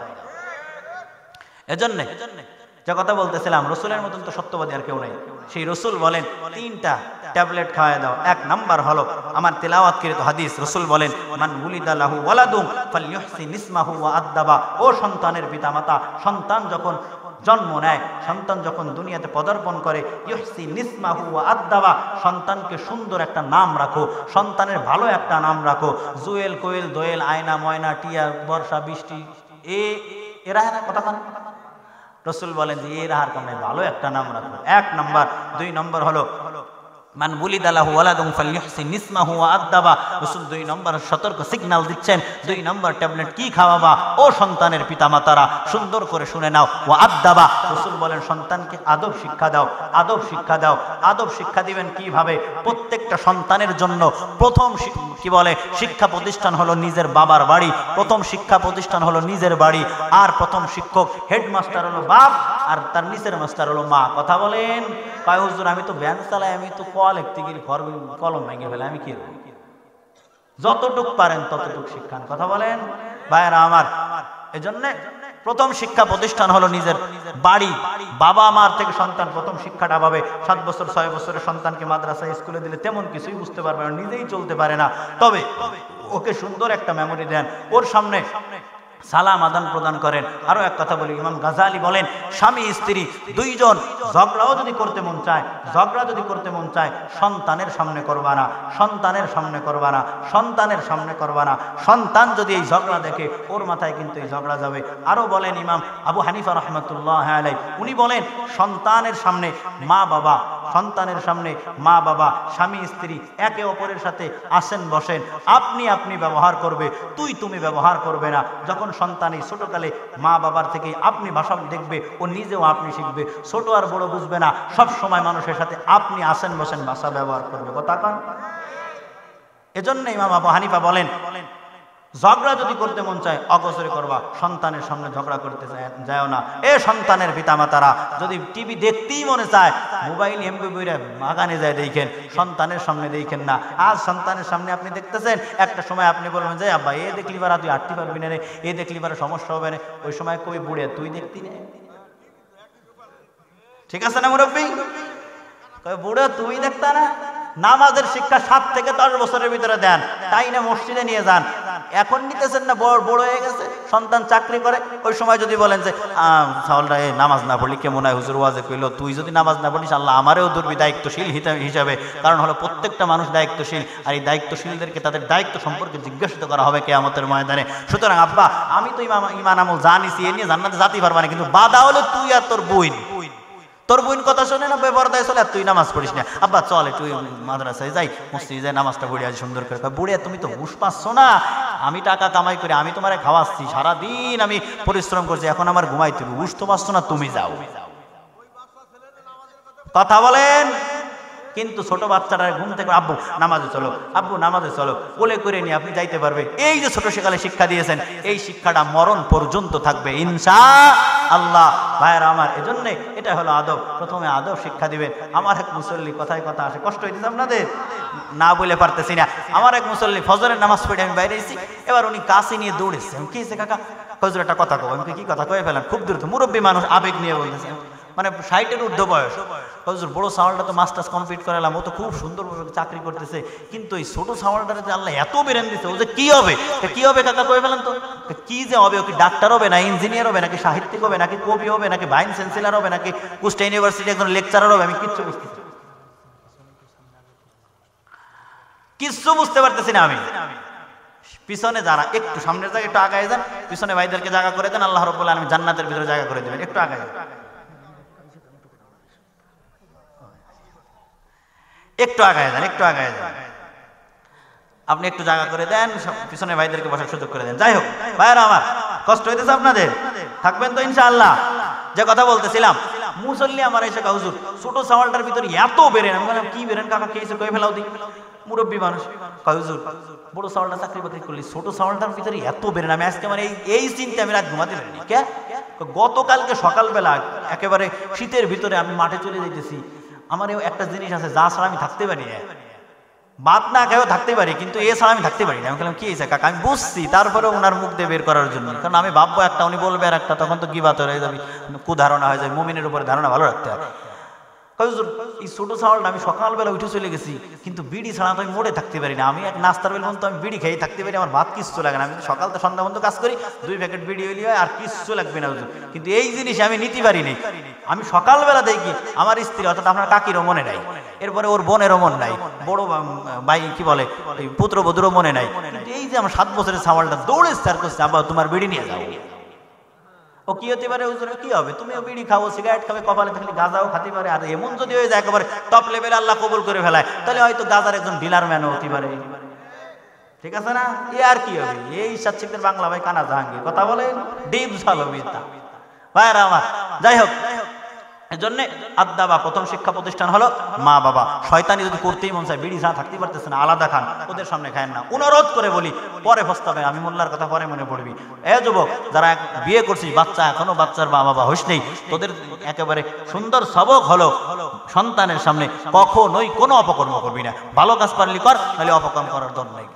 এজন্য যে কথা বলতেছিলাম, রসুলের মতন তো সত্যবাদী আর কেউ নেই। সেই রসুল বলেন তিনটা ট্যাবলেট খাওয়ায় দাও। এক নাম্বার হলো আমার তেলাওয়াতকৃত হাদিস, রসুল বলেন মান উলিদা লাহু ওয়ালাদুন ফালইউহসিন ইসমাহু ওয়া আদ্দাবা। ও সন্তানের পিতামাতা, সন্তান যখন জন্ম নেয়, সন্তান যখন দুনিয়াতে পদার্পণ করে, ইউহসিন ইসমাহু ওয়া আদ্দাবা, সন্তানকে সুন্দর একটা নাম রাখো, সন্তানের ভালো একটা নাম রাখো। জুয়েল, কোয়েল, দোয়েল, আয়না, ময়না, টিয়া, বর্ষা, বৃষ্টি, এ এরা কথা বলেন। রসুল বলেন যে এর আহার কামে ভালো একটা নাম রাখো। এক নম্বর। দুই নম্বর হলো মান বুলিদা লাহু ওয়ালাদুন ফালইউহসিন ইসমাহু ওয়া আদ্দাবা। রাসূল দুই নম্বর সতর্ক সিগন্যাল দিচ্ছেন, দুই নম্বর ট্যাবলেট কি খাওয়াবা? ও সন্তানের পিতামাতারা সুন্দর করে শুনে নাও, ওয়া আদ্দাবা। রাসূল বলেন সন্তানকে আদব শিক্ষা দাও, আদব শিক্ষা দাও। আদব শিক্ষা দিবেন কিভাবে? প্রত্যেকটা সন্তানের জন্য প্রথম কি বলে শিক্ষা প্রতিষ্ঠান হলো নিজের বাবার বাড়ি, প্রথম শিক্ষা প্রতিষ্ঠান হলো নিজের বাড়ি। আর প্রথম শিক্ষক হেডমাস্টার হলো বাপ, আর তার নিচের মাস্টার হলো মা। কথা বলেন। কয় হুজুর আমি তো ব্যাংক চালাই, আমি তো ক লিখতে গিয়ে কলম ভেঙে ফেলে, আমি কি যতটুক পারেন ততটুক শিক্ষা। কথা বলেন ভাইয়েরা আমার। এজন্য প্রথম শিক্ষা প্রতিষ্ঠান হলো নিজের বাড়ি। বাবা মার থেকে সন্তান প্রথম শিক্ষাটা পাবে। সাত বছর ছয় বছরের সন্তানকে মাদ্রাসা স্কুলে দিলে তেমন কিছুই বুঝতে পারবে না, নিজেই চলতে পারে না। তবে ওকে সুন্দর একটা মেমোরি দেন, ওর সামনে সালাম আদান প্রদান করেন। আরো এক কথা বলি, ইমাম গাজালি বলেন স্বামী স্ত্রী দুইজন ঝগড়াও যদি করতে মন চায়, ঝগড়া যদি করতে মন চায় সন্তানের সামনে করবা না, সন্তানের সামনে করবা না, সন্তানের সামনে করবা না। সন্তান যদি এই ঝগড়া দেখে ওর মাথায় কিন্তু এই ঝগড়া যাবে। আরো বলেন ইমাম আবু হানিফা রাহমাতুল্লাহ আলাইহি, উনি বলেন সন্তানের সামনে মা বাবা, সন্তানের সামনে মা বাবা, স্বামী স্ত্রী একে অপরের সাথে আসেন বসেন, আপনি আপনি ব্যবহার করবে, তুই তুমি ব্যবহার করবে না। যখন সন্তান এই ছোটকালে মা বাবার থেকে আপনি ভাষা দেখবে, ও নিজেও আপনি শিখবে। ছোট আর বড় বুঝবে না, সব সময় মানুষের সাথে আপনি আসেন বসেন ভাষা ব্যবহার করবে। কথা কন। এজন্য ইমাম আবু হানিফা বলেন ঝগড়া যদি করতে মন চায় অগোচরে করবা, সন্তানের সামনে ঝগড়া করতে যায় না। এ সন্তানের পিতামাতারা যদি টিভি দেখতেই মনে চায় মোবাইল এমবি বইরা বাগানে যায় দেখেন, সন্তানের সামনে দেখেন না। আজ সন্তানের সামনে আপনি দেখতেছেন, একটা সময় আপনি বলবেন যে আব্বা এ দেখলি বারা তুই আটতে পারবি না রে, এ দেখলি বারা সমস্যা হবে না। ওই সময় কবি বুড়ে তুই দেখতি না, ঠিক আছে না মুরব্বী? বুড়ে তুই দেখতা না। নামাজের শিক্ষা সাত থেকে দশ বছরের ভিতরে দেন, তাই না মসজিদে নিয়ে যান। এখন নিতেছেন না, বড় বড় হয়ে গেছে, সন্তান চাকরি করে। ওই সময় যদি বলেন যে সাওয়ালটা এই নামাজ না পড়লি কেমন হয়, হুজুর ওয়াজে কইলো তুই যদি নামাজ না পড়িস আল্লাহ আমারেও ধরবি দায়িত্বশীল হিসাবে। কারণ হলো প্রত্যেকটা মানুষ দায়িত্বশীল, আর এই দায়িত্বশীলদেরকে তাদের দায়িত্ব সম্পর্কে জিজ্ঞাসিত করা হবে কিয়ামতের ময়দানে। সুতরাং আব্বা আমি তো ইমান আমল জানিছি, এ নিয়ে জান্নাতে যেতেই পারবা না, কিন্তু বাধা হলো তুই আর তোর বইন। তোর বোন কথা শোনে না, বেপরদায় চলে, আর তুই নামাজ পড়িস না। আব্বা চলে তুই মাদ্রাসায় যাই, মসজিদে যাই, নামাজটা পড়ি আজ সুন্দর করে। বুড়িয়া তুমি তো ঘুষ পাচ্ছ না, আমি টাকা কামাই করে আমি তোমারে খাওয়াচ্ছি, সারাদিন আমি পরিশ্রম করছি, এখন আমার ঘুমাই, তুমি ঘুষ তো পাচ্ছ না, তুমি যাও। কথা বলেন। কিন্তু ছোট বাচ্চাটা ঘুম থেকে আব্বু নামাজে চলো, আব্বু নামাজে চলো, কোলে করে নিয়ে আপনি যাইতে পারবে। এই যে ছোট সকালে শিক্ষা দিয়েছেন, এই শিক্ষাটা মরণ পর্যন্ত থাকবে ইনশাআল্লাহ। ভাইয়েরা আমার, এজন্য এটা হলো আদব। প্রথমে আদব শিক্ষা দিবেন। আমার এক মুসল্লি, কথায় কথা আসে, কষ্ট হইতেছে আপনাদের, না বলে পারতেছি না। আমার এক মুসল্লি ফজরের নামাজ পড়ে আমি বাইরে এসেছি, এবার উনি কাছে নিয়ে দৌড়েছে। আমি কি হয়েছে কাকা? ফজর একটা কথা কব। আমি কি কথা কয়ে ফেলাম? খুব দ্রুত, মুরব্বী মানুষ আবেগ নিয়ে বলতেছে, মানে ষাটের ঊর্ধ্ব বয়স। হুজুর বড় সাওয়ালটা তো মাস্টার্স কমপ্লিট করালাম, ও তো খুব সুন্দর চাকরি করতেছে, কিন্তু এই ছোট সাওয়ালটারে যে আল্লাহ এত বেরেন দিচ্ছে, ও যে কি হবে কি হবে কাকা কয়ে ফেলেন তো? কি যে হবে? ও কি ডাক্তার হবে, না ইঞ্জিনিয়ার হবে, নাকি সাহিত্যিক হবে, নাকি কবি হবে, নাকি ভাইস চ্যান্সেলর হবে, নাকি কুষ্টা ইউনিভার্সিটি একজন লেকচারার হবে? আমি কিচ্ছু বুঝতেছি কিচ্ছু বুঝতে পারতেছি না। আমি পিছনে যারা একটু সামনের জায়গায় একটু আগায় যান, পিছনে ভাইদেরকে জায়গা করে দেন, আল্লাহ রাব্বুল আলামিন জান্নাতের ভিতরে জায়গা করে দেবেন। একটু আগায় একটু আগায় যান, একটু আগায় যান, আপনি একটু জায়গা করে দেন, পিছনে ভাইদেরকে বসার সুযোগ করে দেন। যাই হোক ভাইরা আমার, কষ্ট হইতেছে আপনাদের, থাকবেন তো ইনশাআল্লাহ। যে কথা বলতেছিলাম, মুসল্লি আমার এসে কা হুজুর ছোট সাওয়ালটার ভিতরে এত বেরেন। আমি বললাম কি বেরেন কাকা, কে এসে কয়ে ফেলাও দি। মুরব্বী মানুষ কয় হুজুর বড় সাওয়ালটা চাকরি বাকরি করলি, ছোট সাওয়ালটার ভিতরে এত বেরেন। আমি আজকে মানে এই এই চিন্তা আমি রাত ঘুমাতে পারিনি। কে? গতকালকে সকালবেলা একেবারে শীতের ভিতরে আমি মাঠে চলে যেতেছি, আমার একটা জিনিস আছে যা ছাড়া আমি থাকতে পারি না, ভাত না খেয়েও থাকতে পারি, কিন্তু এ ছাড়া আমি থাকতে পারি না। আমি বললাম কি হয়েছে কাকা? আমি বুঝছি, তারপরে ওনার মুখ দিয়ে বের করার জন্য, কারণ আমি ভাববো একটা, উনি বলবে আর একটা, তখন তো গিবাত হয়ে যাবে, কুধারণা হয়ে যাবে। মুমিনের উপরে ধারণা ভালো রাখতে হবে। এই ছোট সাওয়ালটা আমি সকালবেলা উঠে চলে গেছি, কিন্তু বিড়ি ছাড়া তো আমি মোড়ে থাকতে পারি না। আমি এক নাস্তার বেলা তো আমি বিড়ি খেয়ে থাকতে পারি, আমার ভাত কিচ্ছু লাগে না। আমি সকাল তো সন্ধ্যা পর্যন্ত কাজ করি, দুই প্যাকেট বিড়ি হইলে হয়, আর কিচ্ছু লাগবে না হুজুর। কিন্তু এই জিনিস আমি নিতে পারি নি। আমি সকালবেলা দেখি আমার স্ত্রী, অর্থাৎ আপনার কাকিরও মনে নাই, এরপরে ওর বোনেরও মন নাই, বড় ভাই কি বলে পুত্রবধূরও মনে নাই, কিন্তু এই যে আমার সাত বছরের সাওয়ালটা দৌড়ে স্টার করছে, আবার তোমার বিড়ি নিয়ে যাও। ও কি হতে পারে হুজুর? কি হবে? তুমিও বিড়ি খাও, সিগারেট খাবে, কপালে থাকলে গাঁজাও খাতে পারে। আর এমন যদি হয়ে যায় একেবারে টপ লেভেলে আল্লাহ কবুল করে ফেলায়, তাহলে হয়তো গাঁজার একজন ডিলার ম্যানও হতে পারে। ঠিক আছে না? এ আর কি হবে? এই সাতশিকদের বাংলা ভাই কানা জাহাঙ্গীর কথা বলেন, ডিপ সালবিতা ভাইরা আমার। যাই হোক, এজন্য আদ্দাবা প্রথম শিক্ষা প্রতিষ্ঠান হলো মা বাবা। শয়তানি যদি করতেই মন চায়, বিড়ি ছাড়া থাকতে পারতেছে না, আলাদা খান, ওদের সামনে খায়েন না। অনুরোধ করে বলি, পরে পস্তাবে, আমি মোল্লার কথা পরে মনে পড়বি। এ যুবক যারা বিয়ে করছিস, বাচ্চা এখনো বাচ্চার মা বাবা হইস নেই, তোদের একেবারে সুন্দর সবক হলো সন্তানের সামনে কখনোই কোনো অপকর্ম করবি না। ভালো কাজ পারলি কর, নাহলে অপকর্ম করার দর নাই।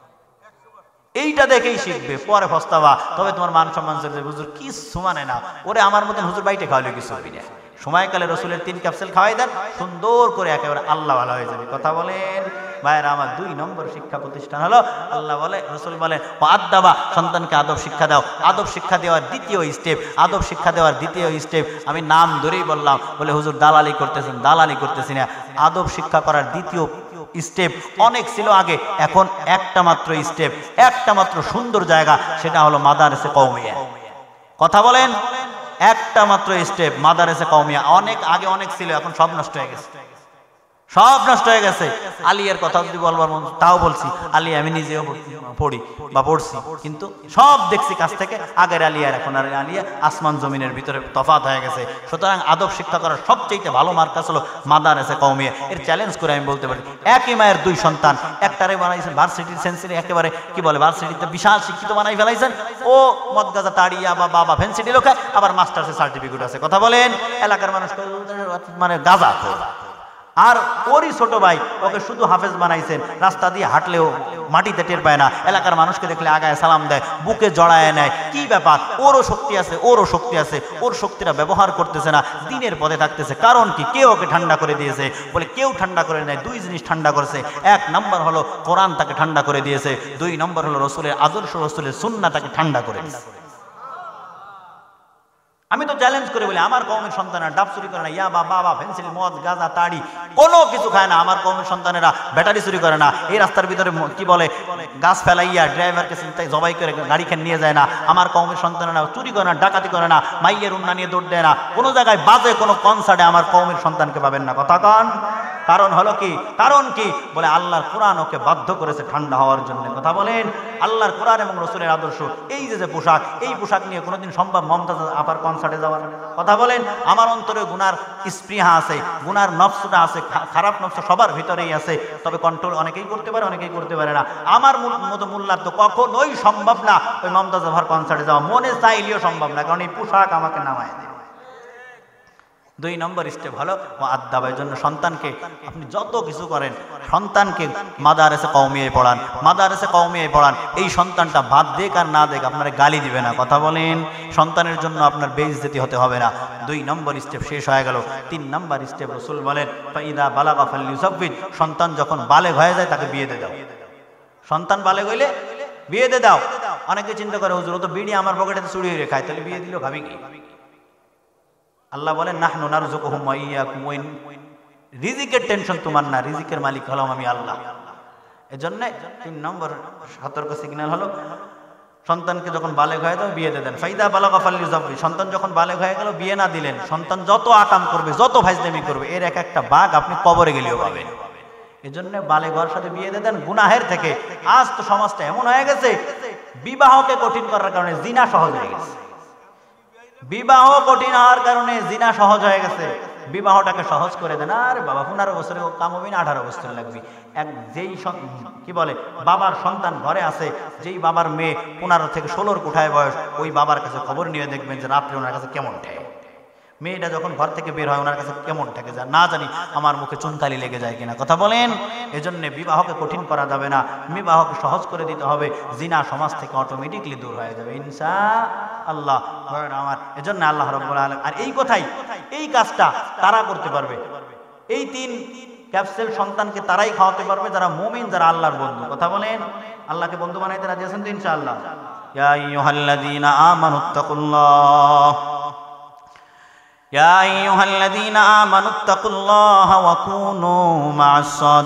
এইটা দেখেই শিখবে, পরে পস্তাবা। তবে তোমার মান সম্মান হুজুর কিচ্ছু মানে না, ওরে আমার মতন হুজুর বাইটে খাওয়ালে কিছু হবি না। সময়কালে রসুলের তিন ক্যাপসুল খাওয়াই দেন, সুন্দর করে একেবারে আল্লাহ ভালো হয়ে যাবে। কথা বলেন ভাইরা আমার। দুই নম্বর শিক্ষা প্রতিষ্ঠান হলো, আল্লাহ বলে, রসুল বলে আদ্দাবা, সন্তানকে আদব শিক্ষা দাও। আদব শিক্ষা দেওয়ার দ্বিতীয় স্টেপ, আদব শিক্ষা দেওয়ার দ্বিতীয় স্টেপ আমি নাম ধরেই বললাম, বলে হুজুর দালালি করতেছেন, দালালি করতেছি না। আদব শিক্ষা করার দ্বিতীয় স্টেপ অনেক ছিল আগে, এখন একটা মাত্র স্টেপ, একটা মাত্র সুন্দর জায়গা, সেটা হলো মাদারসে কওমিয়া। কথা বলেন, একটা মাত্র স্টেপ মাদারসে কওমিয়া। অনেক আগে অনেক ছিল, এখন সব নষ্ট হয়ে গেছে, সব নষ্ট হয়ে গেছে। আলিয়ার কথা যদি বলবার তাও বলছি, আলিয়া আমি নিজেও পড়ি বা পড়ছি, কিন্তু সব দেখছি কাছ থেকে, আগের আলিয়ার এখন আর আলিয়া আসমান জমিনের ভিতরে তফাৎ হয়ে গেছে। সুতরাং আদব শিক্ষা করার সবচেয়ে ভালো মার্কাস হলো মাদারেসে কওমিয়া। এর চ্যালেঞ্জ করে আমি বলতে পারি, একই মায়ের দুই সন্তান, একটারে বানাইছেন ভার্সিটির সেন্সিটি, একেবারে কি বলে ভার্সিটিতে বিশাল শিক্ষিত বানাই ফেলাইছেন, ও মদ গাঁজা তাড়িয়া বা বাবা ফেন্সিটি লোকে, আবার মাস্টার্সের সার্টিফিকেট আছে। কথা বলেন, এলাকার মানুষ মানে গাঁজা খোর। আর ওরই ছোট ভাই, ওকে শুধু হাফেজ বানাইছেন, রাস্তা দিয়ে হাঁটলেও মাটিতে টের পায় না, এলাকার মানুষকে দেখলে আগায় সালাম দেয়, বুকে জড়ায় নেয়। কি ব্যাপার? ওরও শক্তি আছে, ওরও শক্তি আছে, ওর শক্তিটা ব্যবহার করতেছে না, দিনের পথে থাকতেছে। কারণ কি? কেউ ওকে ঠান্ডা করে দিয়েছে। বলে কেউ ঠান্ডা করে নেয়, দুই জিনিস ঠান্ডা করেছে। এক নম্বর হলো কোরআন তাকে ঠান্ডা করে দিয়েছে, দুই নম্বর হলো রসুলের আদর্শ, রসুলের সুন্নাহ তাকে ঠান্ডা করে দিয়েছে। আমি তো চ্যালেঞ্জ করে বলি, আমার কওমের সন্তানেরা ডাব চুরি করে না, ইয়া বা বাবা ফেন্সিল মদ গাঁজা তাড়ি কোনো কিছু খায় না। আমার কওমের সন্তানেরা ব্যাটারি চুরি করে না, এই রাস্তার ভিতরে কি বলে গাছ ফেলাইয়া ড্রাইভারকে চিন্তায় জবাই করে গাড়ি খেয়ে নিয়ে যায় না। আমার কওমের সন্তানেরা চুরি করে না, ডাকাতি করে না, মাইয়ের উন্না নিয়ে দৌড় দেয় না, কোনো জায়গায় বাজে কোনো কনসার্টে আমার কওমের সন্তানকে পাবেন না। কথা কন। কারণ হলো কি? কারণ কি? বলে আল্লাহর কোরআন ওকে বাধ্য করেছে ঠান্ডা হওয়ার জন্য। কথা বলেন, আল্লাহর কোরআন এবং রসুলের আদর্শ, এই যে যে পোশাক, এই পোশাক নিয়ে কোনোদিন সম্ভব মমতাজ আপার কনসার্টে যাওয়ার? কথা বলেন, আমার অন্তরে গুনার স্পৃহা আছে, গুনার নফসটা আছে, খারাপ নফস সবার ভিতরেই আছে, তবে কন্ট্রোল অনেকেই করতে পারে, অনেকেই করতে পারে না। আমার মতো মোল্লার তো কখনোই সম্ভব না ওই মমতাজ আপার কনসার্টে যাওয়া, মনে চাইলেও সম্ভব না, কারণ এই পোশাক আমাকে নামায় দেয়। দুই নম্বর স্টেপ হলো আদাবের জন্য সন্তানকে আপনি যত কিছু করেন, সন্তানকে মাদারেসে কওমিয়ায় পড়ান, মাদারেসে কওমিয়ায় পড়ান। এই সন্তানটা ভাত দেখ আর না দেখ আপনারা গালি দিবে না। কথা বলেন, সন্তানের জন্য আপনার বেইজ্জতি হতে হবে না। দুই নম্বর স্টেপ শেষ হয়ে গেল। তিন নম্বর স্টেপ রাসূল বলেন ফাইদা বালাগা ফালইউসাব্বিজ, সন্তান যখন বালেগ হয়ে যায় তাকে বিয়ে দিয়ে দাও। সন্তান বালেগ হইলে বিয়ে দিয়ে দাও। অনেকে চিন্তা করে হুজুর ও তো বিড়ি আমার পকেটে চুরি হয়ে খায়, তাহলে বিয়ে দিলেও ভাবি কি? আল্লাহ বলেন নাহনু নারযুকুহুম ওয়া ইয়্যাকুম, রিজিকের টেনশন তোমার না, রিজিকের মালিক হলাম আমি আল্লাহ। এজন্য তিন নম্বর সতর্ক সিগন্যাল হলো সন্তানকে যখন বালেগ হয়ে যাবে বিয়ে দিয়ে দেন। ফাইদা বালাগা ফালইউসাব্বিজ, সন্তান যখন বালেগ হয়ে গেল বিয়ে না দিলেন, সন্তান যত আকাম করবে, যত ফাজলামি করবে, এর এক একটা বাঘ আপনি কবরে গেলেও পাবেন। এজন্য বালেগ হওয়ার সাথে বিয়ে দিয়ে দেন গুনাহের থেকে। আজ তো সমাজটা এমন হয়ে গেছে, বিবাহকে কঠিন করার কারণে জিনা সহজ হয়ে গেছে। বিবাহ কঠিন হওয়ার কারণে জিনা সহজ হয়ে গেছে। বিবাহটাকে সহজ করে দেন। আর বাবা পনেরো বছরে কাম হবে না, আঠারো বছর লাগবে। এক যেই কি বলে বাবার সন্তান ঘরে আছে, যেই বাবার মেয়ে পনেরো থেকে ষোলোর কোঠায় বয়স, ওই বাবার কাছে খবর নিয়ে দেখবেন যে রাত্রে ওনার কাছে কেমন ঠেকে। মেয়েটা যখন ঘর থেকে বের হয় ওনার কাছে কেমন ঠেকে যায় না জানি, আমার মুখে চুনকালি লেগে যায় কিনা। কথা বলেন, এজন্য বিবাহকে কঠিন করা যাবে না, বিবাহকে সহজ করে দিতে হবে। জিনা সমাজ থেকে অটোমেটিকলি দূর হয়ে যাবে ইনশাআল্লাহ। আমার এজন্য আল্লাহ রাব্বুল আলামিন, আর এই কথাই, এই কাজটা তারা করতে পারবে। এই তিন ক্যাপসুল সন্তানকে তারাই খাওয়াতে পারবে যারা মুমিন, যারা আল্লাহর বন্ধু। কথা বলেন, আল্লাহকে বন্ধু বানাইতে রাজি আছেন তো ইনশাআল্লাহ? ইয়া আইয়ুহাল্লাযীনা আমানুত্তাকুল্লাহ ইয়া আইয়ুহাল্লাযীনা আমানুত্তাকুল্লাহা ওয়া কুনু মা'আস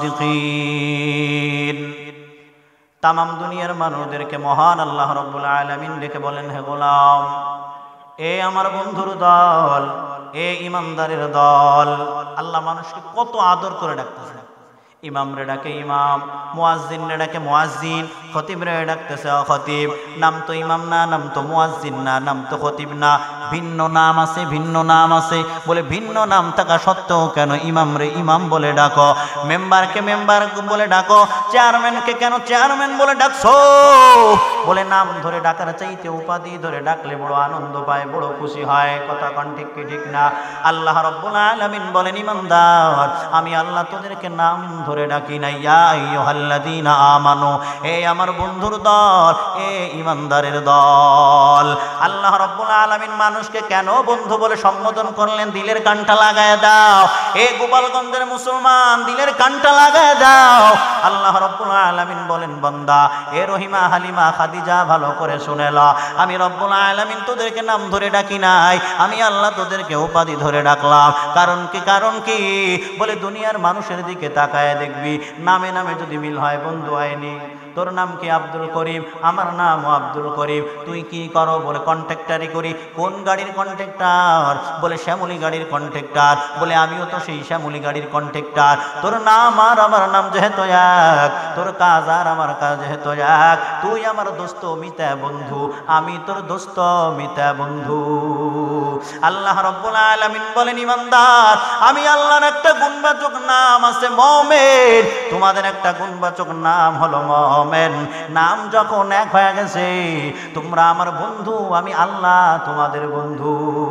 সাদিকিন। তামাম দুনিয়ার মানুষদেরকে মহান আল্লাহ রাব্বুল আলামিন ডেকে বলেন, হে গোলাম, এ আমার বন্ধুর দল, এ ইমানদারের দল। আল্লাহ মানুষকে কত আদর করে ডাকতেছে। ইমাম রে ডাকে ইমাম, মুয়াজ্জিন রে ডাকে মুয়াজ্জিন, খতিব রে ডাকতেছে খতিব। নাম তো ইমাম না, নাম তো মুয়াজ্জিন না, নাম তো খতিব না, ভিন্ন নাম আছে, ভিন্ন নাম আছে। বলে ভিন্ন নাম থাকা সত্ত্বেও কেন ইমাম রে ইমাম বলে ডাকো, মেম্বারকে মেম্বার বলে ডাকো, চেয়ারম্যানকে কেন চেয়ারম্যান বলে ডাকছো? বলে নাম ধরে ডাকার চাইতে উপাধি ধরে ডাকলে বড় আনন্দ পায়, বড় খুশি হয়। কথা কোন ঠিক কি ঠিক না? আল্লাহ রাব্বুল আলামিন বলেন, ইমানদার, আমি আল্লাহ তোদেরকে নাম ধরে ডাকি না। ইয়া আইয়ুহাল্লাযীনা আমানু, এ আমার বন্ধুর দল, এ ইমানদারের দল। আল্লাহ রাব্বুল আলামিন মানুষকে কেন বন্ধু বলে সম্বোধন করলেন? দিলের কানটা লাগায় দাও। এ গোপালগঞ্জের মুসলমান, দিলের কানটা লাগায় দাও। আল্লাহ রাব্বুল আলামিন বলেন, বান্দা, এ রহিমা, হালিমা, খাদিজা, ভালো করে শুনে ল, আমি রব্বুল আলামিন তোদেরকে নাম ধরে ডাকি নাই, আমি আল্লাহ তোদেরকে উপাধি ধরে ডাকলাম। কারণ কি? কারণ কি? বলে দুনিয়ার মানুষের দিকে তাকায় জায়গায় দেখবি নামে নামে যদি মিল হয় বন্ধু হয়নি। তোর নাম কি? আব্দুল করিম। আমার নামও আব্দুল করিম। তুই কি করো? বলে কন্ট্রাক্টরি করি। কোন গাড়ির কন্ট্রাক্টর? বলে শ্যামলী গাড়ির কন্ট্রাক্টর। বলে আমিও তো সেই শ্যামলী গাড়ির কন্ট্রাক্টর। তোর নাম আর আমার নাম যেহেতু এক, তোর কাজ আর আমার কাজ যেহেতু এক, তুই আমার দোস্ত মিতা বন্ধু, আমি তোর দোস্ত মিতা বন্ধু। আল্লাহ রাব্বুল আলামিন বলেন, ইমানদার, আমি আল্লাহর একটা গুণবাচক নাম আছে মুমিন, তোমাদের একটা গুণবাচক নাম হলো মুমিন। নাম যখন এক হয়ে গেছে, তোমরা আমার বন্ধু, আমি আল্লাহ তোমাদের বন্ধু।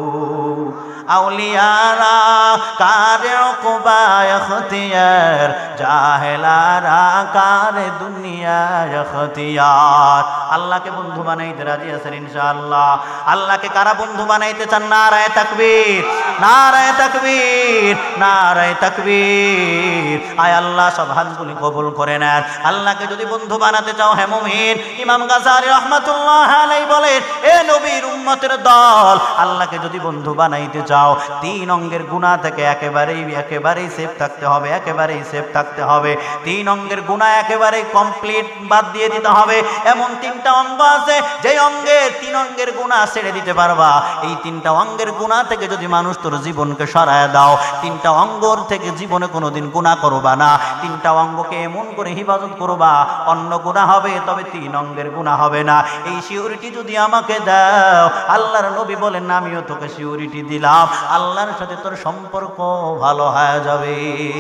আউলিয়ারা কারে উকবা ইখতিয়ার, জাহেলারা কারে দুনিয়া ইখতিয়ার। আল্লাহকে বন্ধু বানাইতে রাজি আছেন ইনশাআল্লাহ? আল্লাহকে কারা বন্ধু বানাইতে চান? নারায়ে তাকবীর, নারায়ে তাকবীর, নারায়ে তাকবীর। আয় আল্লাহ সব হাতগুলি কবুল করে নেন। আল্লাহকে যদি বন্ধু বানাতে চাও হে মুমিন, ইমাম গাযযালী রাহমাতুল্লাহ আলাইহি বলেন, এ নবীর উম্মতের দল, আল্লাহকে যদি বন্ধু বানাইতে চাও, তিন অঙ্গের গুনাহ থেকে একেবারেই একেবারেই সেফ থাকতে হবে, একেবারেই সেফ থাকতে হবে। তিন অঙ্গের গুনাহ একেবারেই কমপ্লিট বাদ দিয়ে দিতে হবে। এমন তিনটা অঙ্গ আছে যে অঙ্গে তিন অঙ্গের গুনাহ ছেড়ে দিতে পারবা। এই তিনটা অঙ্গের গুনাহ থেকে যদি মানুষ তোর জীবনকে সরায় দাও, তিনটা অঙ্গর থেকে জীবনে কোনোদিন গুনাহ করবা না। তিনটা অঙ্গকে এমন করে হিফাজত করবা, অন্য গুনাহ হবে তবে তিন অঙ্গের গুনাহ হবে না। এই সিউরিটি যদি আমাকে দাও, আল্লাহর নবী বলেন, আমিও তোকে সিউরিটি দিলাম, আল্লাহর সাথে তোর সম্পর্ক ভালো হয়ে যাবে।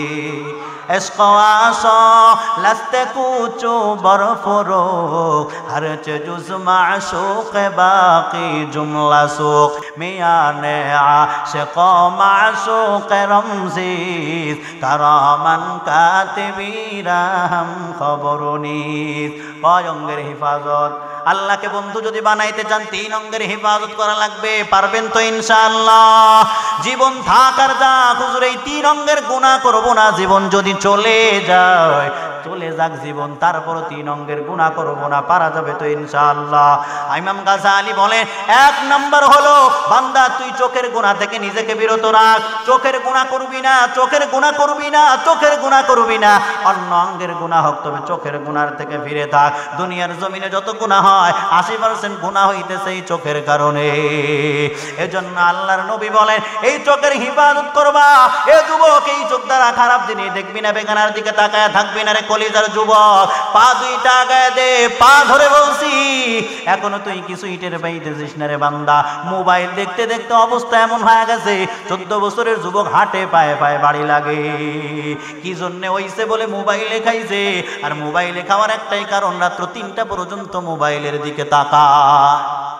এসকাওয়াসা লাস্তে কুচু বরফরো হর চুজ মাশুক বাকি জুমলা সুক মিয়ানে আশিক মাশুক রমজিজ কারামান কাতিবিরা হাম খবরনিস। কয় অঙ্গের হিফাজত? আল্লাহকে বন্ধু যদি বানাইতে চান, তিন অঙ্গের হিফাজত করা লাগবে। পারবেন তো ইনশাআল্লাহ? জীবন থাক আর যাক, হুজুর এই তিন অঙ্গের গুনাহ করব না। জীবন যদি চলে যায়, চলে যাক জীবন, তারপর তিন অঙ্গের গুনাহ করব না, পারা যাবে তো ইনশাআল্লাহ? ইমাম গাযযালী বলেন, এক নাম্বার হলো বান্দা তুই চোখের গুনাহ থেকে নিজেকে বিরত রাখ। চোখের গুনাহ করবি না, চোখের গুনাহ করবি না, চোখের গুনাহ করবি না। অন্য অঙ্গের গুনাহ হোক, তবে চোখের গুনাহ থেকে ফিরে থাক। দুনিয়ার জমিনে যত গুনাহ হয়, আশি পার্সেন্ট গুনাহ হইতেছে এই চোখের কারণে। এজন্য আল্লাহর নবী বলেন, এই চোখের হিফাজত করবা। এ যুবক, এই চোখ দ্বারা খারাপ জিনিস দেখবি না, বেগানার দিকে তাকায় থাকবি না রে কলিজার যুবক। পা দুইটা আগায় দে, পা ধরে বলছি। এখনো তুই কিছু ইটের পাইতেছিস না রে বান্দা। মোবাইল দেখতে দেখতে অবস্থা এমন হয়ে গেছে, চোদ্দ বছরের যুবক হাঁটে পায়ে পায়ে বাড়ি লাগে। কি জন্যে হইছে? বলে মোবাইলে খাইছে। আর মোবাইলে খাওয়ার একটাই কারণ, রাত্র তিনটা পর্যন্ত মোবাইলের দিকে তাকায়।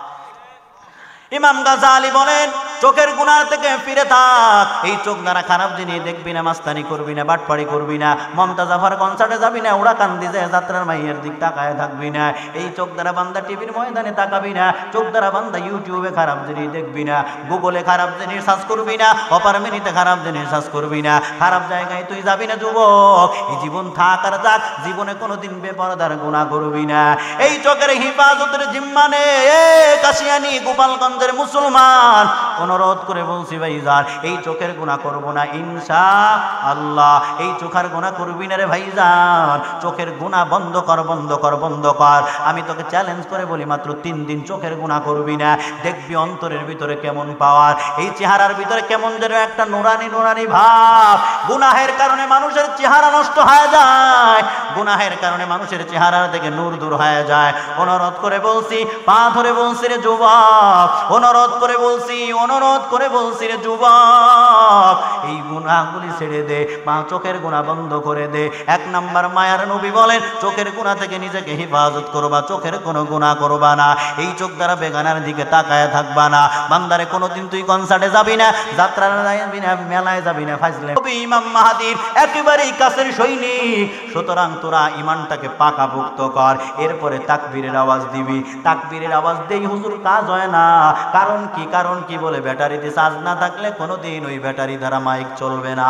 ইমাম গাযযালী বলেন, চোখের গুনাহ থেকে ফিরে থাক। এই চোখ দ্বারা খারাপ জিনিস দেখবি না, মাস্তানি করবি না, বাটপাড়ি করবি না, মমতাজ আফার কনসার্টে যাবি না, ওরা কান্দি যায় যাত্রার মাইয়ের দিক তাকায় থাকবি না। এই চোখ দ্বারা বান্দা টিভির ময়দানে তাকাবি না। চোখ দ্বারা বান্দা ইউটিউবে খারাপ জিনিস দেখবি না, গুগলে খারাপ জিনিস সার্চ করবি না, অপার মিনিটে খারাপ জিনিস সার্চ করবি না। খারাপ জায়গায় তুই যাবি না যুবক। এই জীবন থাক আর যাক, জীবনে কোনোদিন বেপরদার গুনাহ করবি না। এই চোখের হিফাজতের জিম্মা নে। এ কাশিয়ানি গোপালগঞ্জের মুসলমান, অনুরোধ করে বলছি ভাইজান, এই চোখের গুনাহ করব না ইনশাআল্লাহ। এই চোখের গুনাহ করবি না রে ভাইজান। চোখের গুনাহ বন্ধ কর, বন্ধ কর, বন্ধ কর। আমি তোকে চ্যালেঞ্জ করে বলি, মাত্র তিন দিন চোখের গুনাহ করবি না, দেখবি অন্তরের ভিতরে কেমন পাওয়ার, এই চেহারার ভিতরে কেমন যেন একটা নুরানি নুরানি ভাব। গুনাহের কারণে মানুষের চেহারা নষ্ট হয়ে যায়, গুনাহের কারণে মানুষের চেহারা থেকে নূর দূর হয়ে যায়। অনুরোধ করে বলছি, পা ধরে বলছি রে যুবক, অনুরোধ করে বলছি, অনুরোধ করে বলছি রে যুবক, এই গুনাহগুলি ছেড়ে দে। মা চোখের গুনাহ বন্ধ করে দে। এক নাম্বার মায়ার নবী বলেন, চোখের গুনাহ থেকে নিজেকে হিফাজত করবা, চোখের কোনো গুনাহ করবা না। এই চোখ দ্বারা বেগানার দিকে তাকায় থাকবা না। বান্দারে কোনোদিন তুই কনসার্টে যাবি না, যাত্রায় যাবি না, মেলায় যাবি না, ফাজলে ইমাম মাহাদির একেবারেই কাছের সৈনিক। সুতরাং তোরা ইমানটাকে পাকাপোক্ত কর, এরপরে তাকবীরের আওয়াজ দিবি। তাকবীরের আওয়াজ দেই হুজুর কাজ হয় না, কারণ কি? কারণ কি? বলে ব্যাটারিতে চার্জ না থাকলে কোনোদিন ওই ব্যাটারি দ্বারা মাইক চলবে না।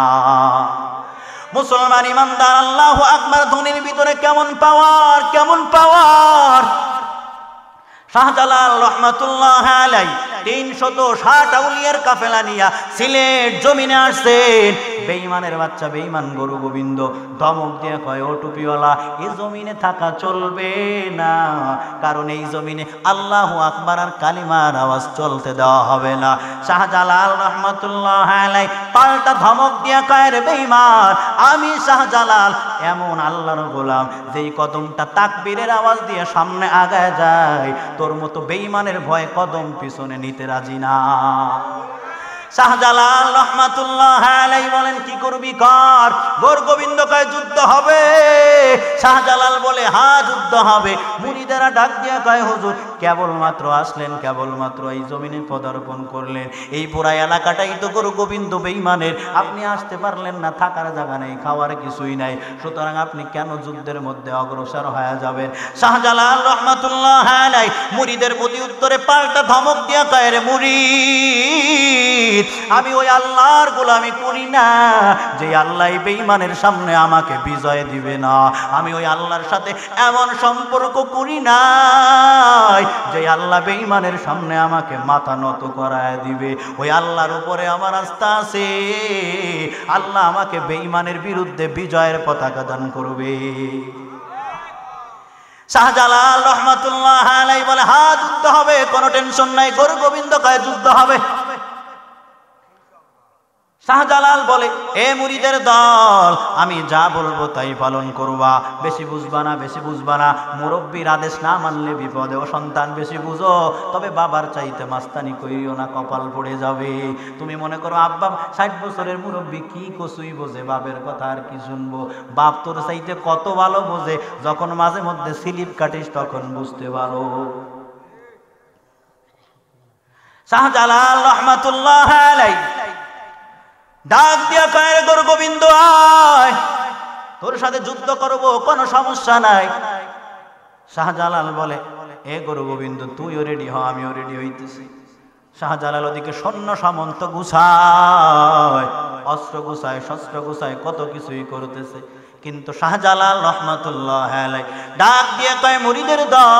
মুসলমান ইমানদার, আল্লাহু আকবার ধ্বনির ভিতরে কেমন পাওয়ার, কেমন পাওয়ার। শাহজালাল রহমাতুল্লাহ আলাইহি তিনশত ষাট আউলিয়ার কাফেলা নিয়া সিলেট জমিনে আসছেন। বেঈমানের বাচ্চা বেঈমান গুরু গোবিন্দ ধমক দিয়ে কয়, ও টুপিওয়ালা, এই জমিনে থাকা চলবে না, কারণ এই জমিনে আল্লাহু আকবার আর কালিমার আওয়াজ চলতে দেওয়া হবে না। শাহজালাল রহমাতুল্লাহ আলাইহি পাল্টা ধমক দিয়ে কয়, রে বেঈমান, আমি শাহজালাল এমন আল্লাহর গোলাম যেই কদমটা তাকবীরের আওয়াজ দিয়ে সামনে আগায় যায়, তোর মতো বেঈমানের ভয়ে কদম পিছনে নিতে রাজি না। শাহজালাল রহমাতুল্লাহ আলাইহি বলেন, কি করবি কর। গৌর গোবিন্দ কয়, যুদ্ধ হবে। শাহজালাল বলে, হ্যাঁ যুদ্ধ হবে। মুরিদেরা ডাক দিয়া কয়, হুজুর কেবলমাত্র আসলেন, কেবলমাত্র এই জমিনে পদার্পণ করলেন, এই পুরা এলাকাটাই তো গৌর গোবিন্দ বেঈমানের, আপনি আসতে পারলেন না, থাকার জায়গা নেই, খাওয়ার কিছুই নাই, সুতরাং আপনি কেন যুদ্ধের মধ্যে অগ্রসর হয়ে যাবেন। শাহজালাল রহমাতুল্লাহ আলাইহি মুরিদের প্রতি উত্তরে পাল্টা ধমক দিয়া কয়, রে মুরিদ, আমি ওই আল্লাহর গোলামি করি না যে আল্লাহ বেঈমানের সামনে আমাকে বিজয় দিবে না। আমি ওই আল্লাহর সাথে এমন সম্পর্ক করি না যে আল্লাহ বেঈমানের সামনে আমাকে মাথা নত করায় দিবে। ওই আল্লাহর উপরে আমার আস্থা আছে, আল্লাহ আমাকে বেঈমানের বিরুদ্ধে বিজয়ের পতাকা দান করবে। শাহজালাল রহমাতুল্লাহ আলাইহি বলে, হ্যাঁ যুদ্ধ হবে, কোনো টেনশন নাই। গৌর গোবিন্দ কয়, যুদ্ধ হবে। শাহজালাল বলে, এ মুরিদের দল, আমি যা বলবো তাই পালন করবা, বেশি বুঝবা না, বেশি বুঝবা না, মুরব্বীর আদেশ না মানলে বিপদে। ও সন্তান, বেশি বুঝো, তবে বাবার চাইতে মাস্তানি করিও না, কপাল পড়ে যাবে। তুমি মনে করো আব্বা ষাট বছরের মুরব্বী, কি কসুই বোঝে, বাপের কথা আর কি শুনবো, বাপ তোর চাইতে কত ভালো বোঝে, যখন মাঝে মধ্যে স্লিপ কাটিস তখন বুঝতে পারো। শাহজালাল রহমাতুল্লাহ আলাইহি ডাক দিয়া কয়, গৌর গোবিন্দ আয়, তোর সাথে যুদ্ধ করব, কোনো সমস্যা নাই। শাহজালাল বলে, এ গৌর গোবিন্দ, তুইও রেডি হ, আমিও রেডি হইতেছি। শাহজালাল ওদিকে সৈন্য সামন্ত গুছায়, অস্ত্র গুছায়, শস্ত্র গুছায়, কত কিছুই করতেছে। কিন্তু শাহজালাল রহমাতুল্লাহ আলাইহি ডাক দিয়ে কয়, মুরিদের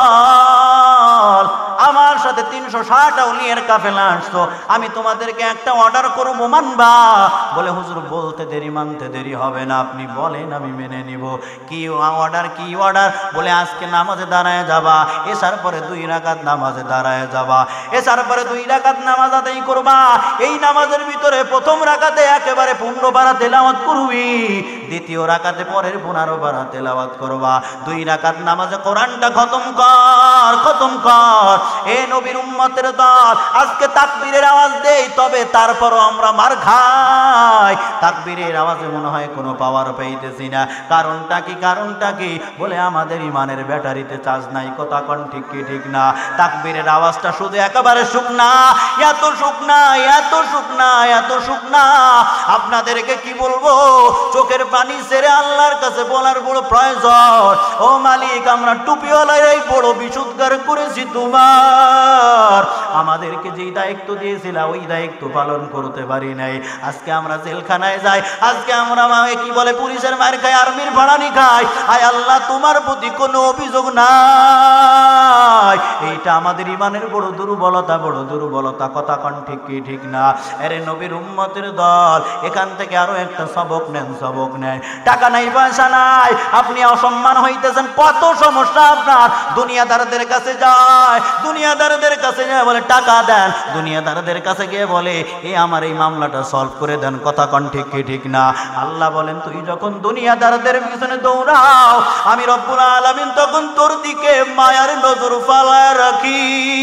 দল, আমার সাথে তিনশো ষাট আউলিয়ার কাফেলা আসতো, আমি তোমাদেরকে একটা অর্ডার করবো, মানবা? বলে, হুজুর বলতে দেরি, মানতে দেরি হবে না, আপনি বলেন আমি মেনে নিব। কি অর্ডার, কি অর্ডার? বলে, আজকে নামাজে দাঁড়ায় যাবা, এসার পরে দুই রাকাত নামাজে দাঁড়ায় যাবা, এসার পরে দুই রাকাত নামাজ আদায় করবা। এই নামাজের ভিতরে প্রথম রাকাতে একেবারে পনেরো পারা তেলাওয়াত করবি, দ্বিতীয় রাকাতে পরের পনেরো পারা তেলাওয়াত করবা, দুই রাকাত নামাজে কোরআনটা খতম কর, খতম কর। এ নবীর উম্মতের দল, আজকে তাকবীরের আওয়াজ দেই, তবে তারপরও আমরা মার খাই, তাকবীরের আওয়াজে মনে হয় কোনো পাওয়ার পাইতেছি না। কারণটা কি, কারণটা কি? বলে, আমাদের ইমানের ব্যাটারিতে চার্জ নাই। কথা কোন ঠিক কি ঠিক না? তাকবীরের আওয়াজটা শুধু একেবারে শুকনা, এত শুকনা, এত শুকনা, এত শুকনা, আপনাদেরকে কি বলবো, চোখের পানি ছেড়ে আল্লাহর কাছে বলার বড় প্রয়োজন। ও মালিক, আমরা টুপিওয়ালাই বড় বিশুদ্ধার করেছি তোমার, আমাদেরকে যেই দায়িত্ব দিয়েছিল ওই দায়িত্ব পালন করতে পারি নাই। আজকে আমরা জেলখানায় যাই, আজকে আমরা কি বলে পুলিশের মার খাই, আর্মির ভাড়ানি খাই। আয় আল্লাহ, তোমার প্রতি কোনো অভিযোগ নাই, এইটা আমাদের ইমানের বড় দুর্বলতা, বড় দুর্বলতা। কথা কন ঠিক কি ঠিক না? আরে নবীর উম্মতের দল, এখান থেকে আরো একটা সবক নেন, সবক নেন। টাকা নাই, পয়সা নাই, আপনি অসম্মান হইতেছেন, কত সমস্যা আপনার। দুনিয়াদারদের কাছে যায়, দুনিয়াদারদের কাছে যায়, বলে টাকা দেন, দুনিয়াদারদের কাছে গিয়ে বলে এ আমার এই মামলাটা সলভ করে দেন। কথা কন ঠিক কি ঠিক না? আল্লাহ বলেন, তুই যখন দুনিয়াদারদের পিছনে দৌড়াও, আমি রব্বুল আলামিন তখন তোর দিকে মায়ার নজর ফালায় রাখি,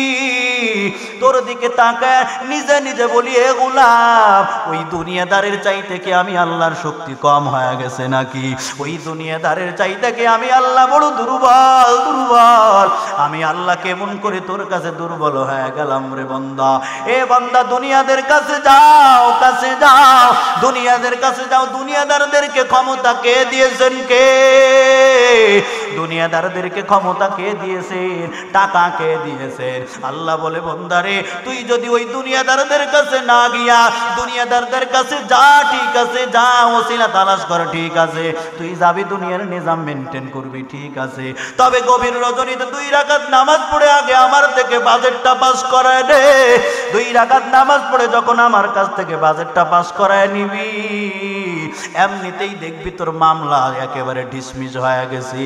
তোর দিকে তাকায় নিজে নিজে বলি, এ গোলাম, ওই দুনিয়াদারের চাইতে কি আমি আল্লাহর শক্তি কম হয়ে গেছে নাকি? ওই দুনিয়াদারের চাইতে কি আমি আল্লাহ বড় দুর্বল, দুর্বল? আমি আল্লাহ কেমন করে তোর কাছে দুর্বল হয়ে গেলাম রে বান্দা? এ বান্দা, দুনিয়াদের কাছে যাও, কাছে যাও, দুনিয়াদের কাছে যাও। দুনিয়াদারদেরকে ক্ষমতা কে দিয়েছেন? কে? দুনিয়াদারদেরকে ক্ষমতা কে দিয়েছেন? টাকা কে দিয়েছেন? আল্লাহ বলে বান্দারে তুই যদি ওই দুনিয়াদারদের কাছে না গিয়া দুনিয়াদারদের কাছে যা, ঠিক আছে, যা ওসিলা তালাশ কর, ঠিক আছে, তুই যাবি দুনিয়ার নিজাম মেনটেন করবি, ঠিক আছে, তবে গভীর রজনীতে দুই রাকাত নামাজ পড়ে আগে আমার থেকে বাজেটটা পাস করায় দে। দুই রাকাত নামাজ পড়ে যখন আমার কাছ থেকে বাজেটটা পাস করায় নিবি, এমনিতেই দেখবি তোর মামলা একেবারে ডিসমিস হয়ে গেছে।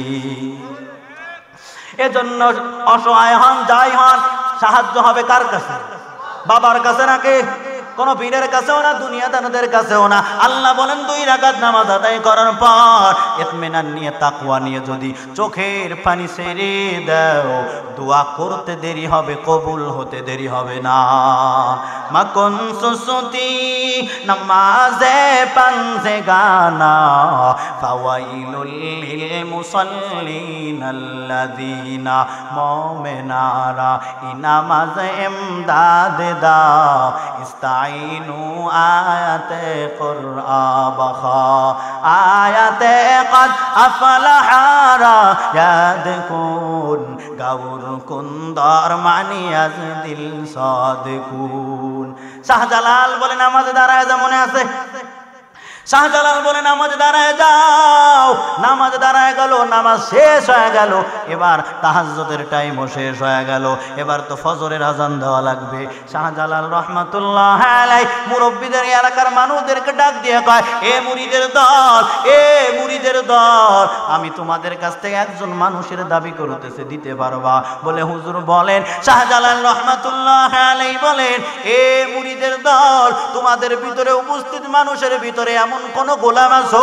এজন্য অসহায় হন, যাই হন, সাহায্য হবে কার কাছে? বাবার কাছে নাকি কোন পীরের কাছেও না, দুনিয়াদারদের কাছেও না। আল্লাহ বলেন দুই রাকাত নামাজ আদায় করার পর ইতমিনান নিয়ে, তাকওয়া নিয়ে যদি চোখের পানি ছেড়ে দাও, দোয়া করতে দেরি হবে, কবুল হতে দেরি হবে না। মাকুন সুসুতি নামাজে পানজে গানা ফাওয়াইলুল লিল মুসাল্লিন আল্লাযিনা মুমিনারা ইনামাজে ইমদাদ দাও ইস্তাইনু আয়াতে কুরআবাখা আয়াতে কদ আফলাহারা ইয়াদকুন গাউর কুন্দর মানিয়াজ দিল সাদিকুন। শাহজালাল বলে নামাজে দাঁড়ায় যা, মনে আছে? শাহজালাল বলে নামাজে দাঁড়ায় যাও। নামাজ দাঁড়ায় গেল, নামাজ শেষ হয়ে গেল, এবার তাহাজ্জুদের টাইমও শেষ হয়ে গেল, এবার তো ফজরের আজান দেওয়া লাগবে। শাহজালাল রহমাতুল্লাহ আলাইহি মুরব্বিদের, এলাকার মানুষদেরকে ডাক দিয়ে কয়, এ মুরিদের দল, এ মুরিদের দল, আমি তোমাদের কাছ থেকে একজন মানুষের দাবি করতেছে, দিতে পারবা? বলে হুজুর বলেন। শাহজালাল রহমাতুল্লাহ আলাইহি বলেন, এ মুরিদের দল, তোমাদের ভিতরে উপস্থিত মানুষের ভিতরে এমন কোন গোলাম আছো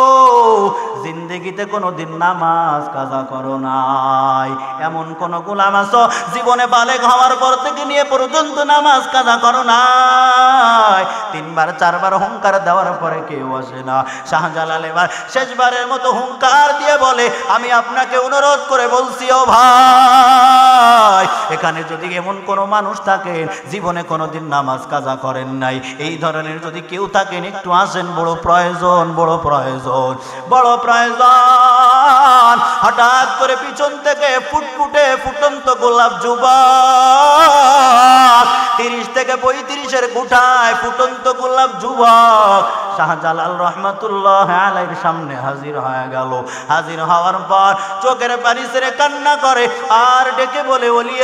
জিন্দেগিতে কোনদিন নামাজ কাজা করো নাই? এমন কোন গোলাম আছো জীবনে বালেগ হওয়ার পর থেকে নিয়ে পর্যন্ত নামাজ কাজা করো নাই? তিনবার চারবার হুঙ্কার দেওয়ার পরে কেউ আসে না। শাহজালাল এবার শেষবারের মতো হুঙ্কার দিয়ে বলে, আমি আপনাকে অনুরোধ করে বলছি, ও ভাই, এখানে যদি এমন কোন মানুষ থাকেন জীবনে কোনদিন নামাজ কাজা করেন নাই, এই ধরনের যদি কেউ থাকেন একটু আসেন, বড় প্রয়োজন, বড় প্রয়োজন, বড় প্রয়োজন। হঠাৎ করে পিছন থেকে ফুটফুটে ফুটন্ত গোলাপ যুবক, তিরিশ থেকে পঁয়ত্রিশের কোঠায় ফুটন্ত গোলাপ যুবক শাহজালাল রহমাতুল্লাহ আলাইহির সামনে হাজির হয়ে গেল। হাজির হওয়ার পর চোখের পানি ছেড়ে কান্না করে আর ডেকে বলে, ওলিয়ে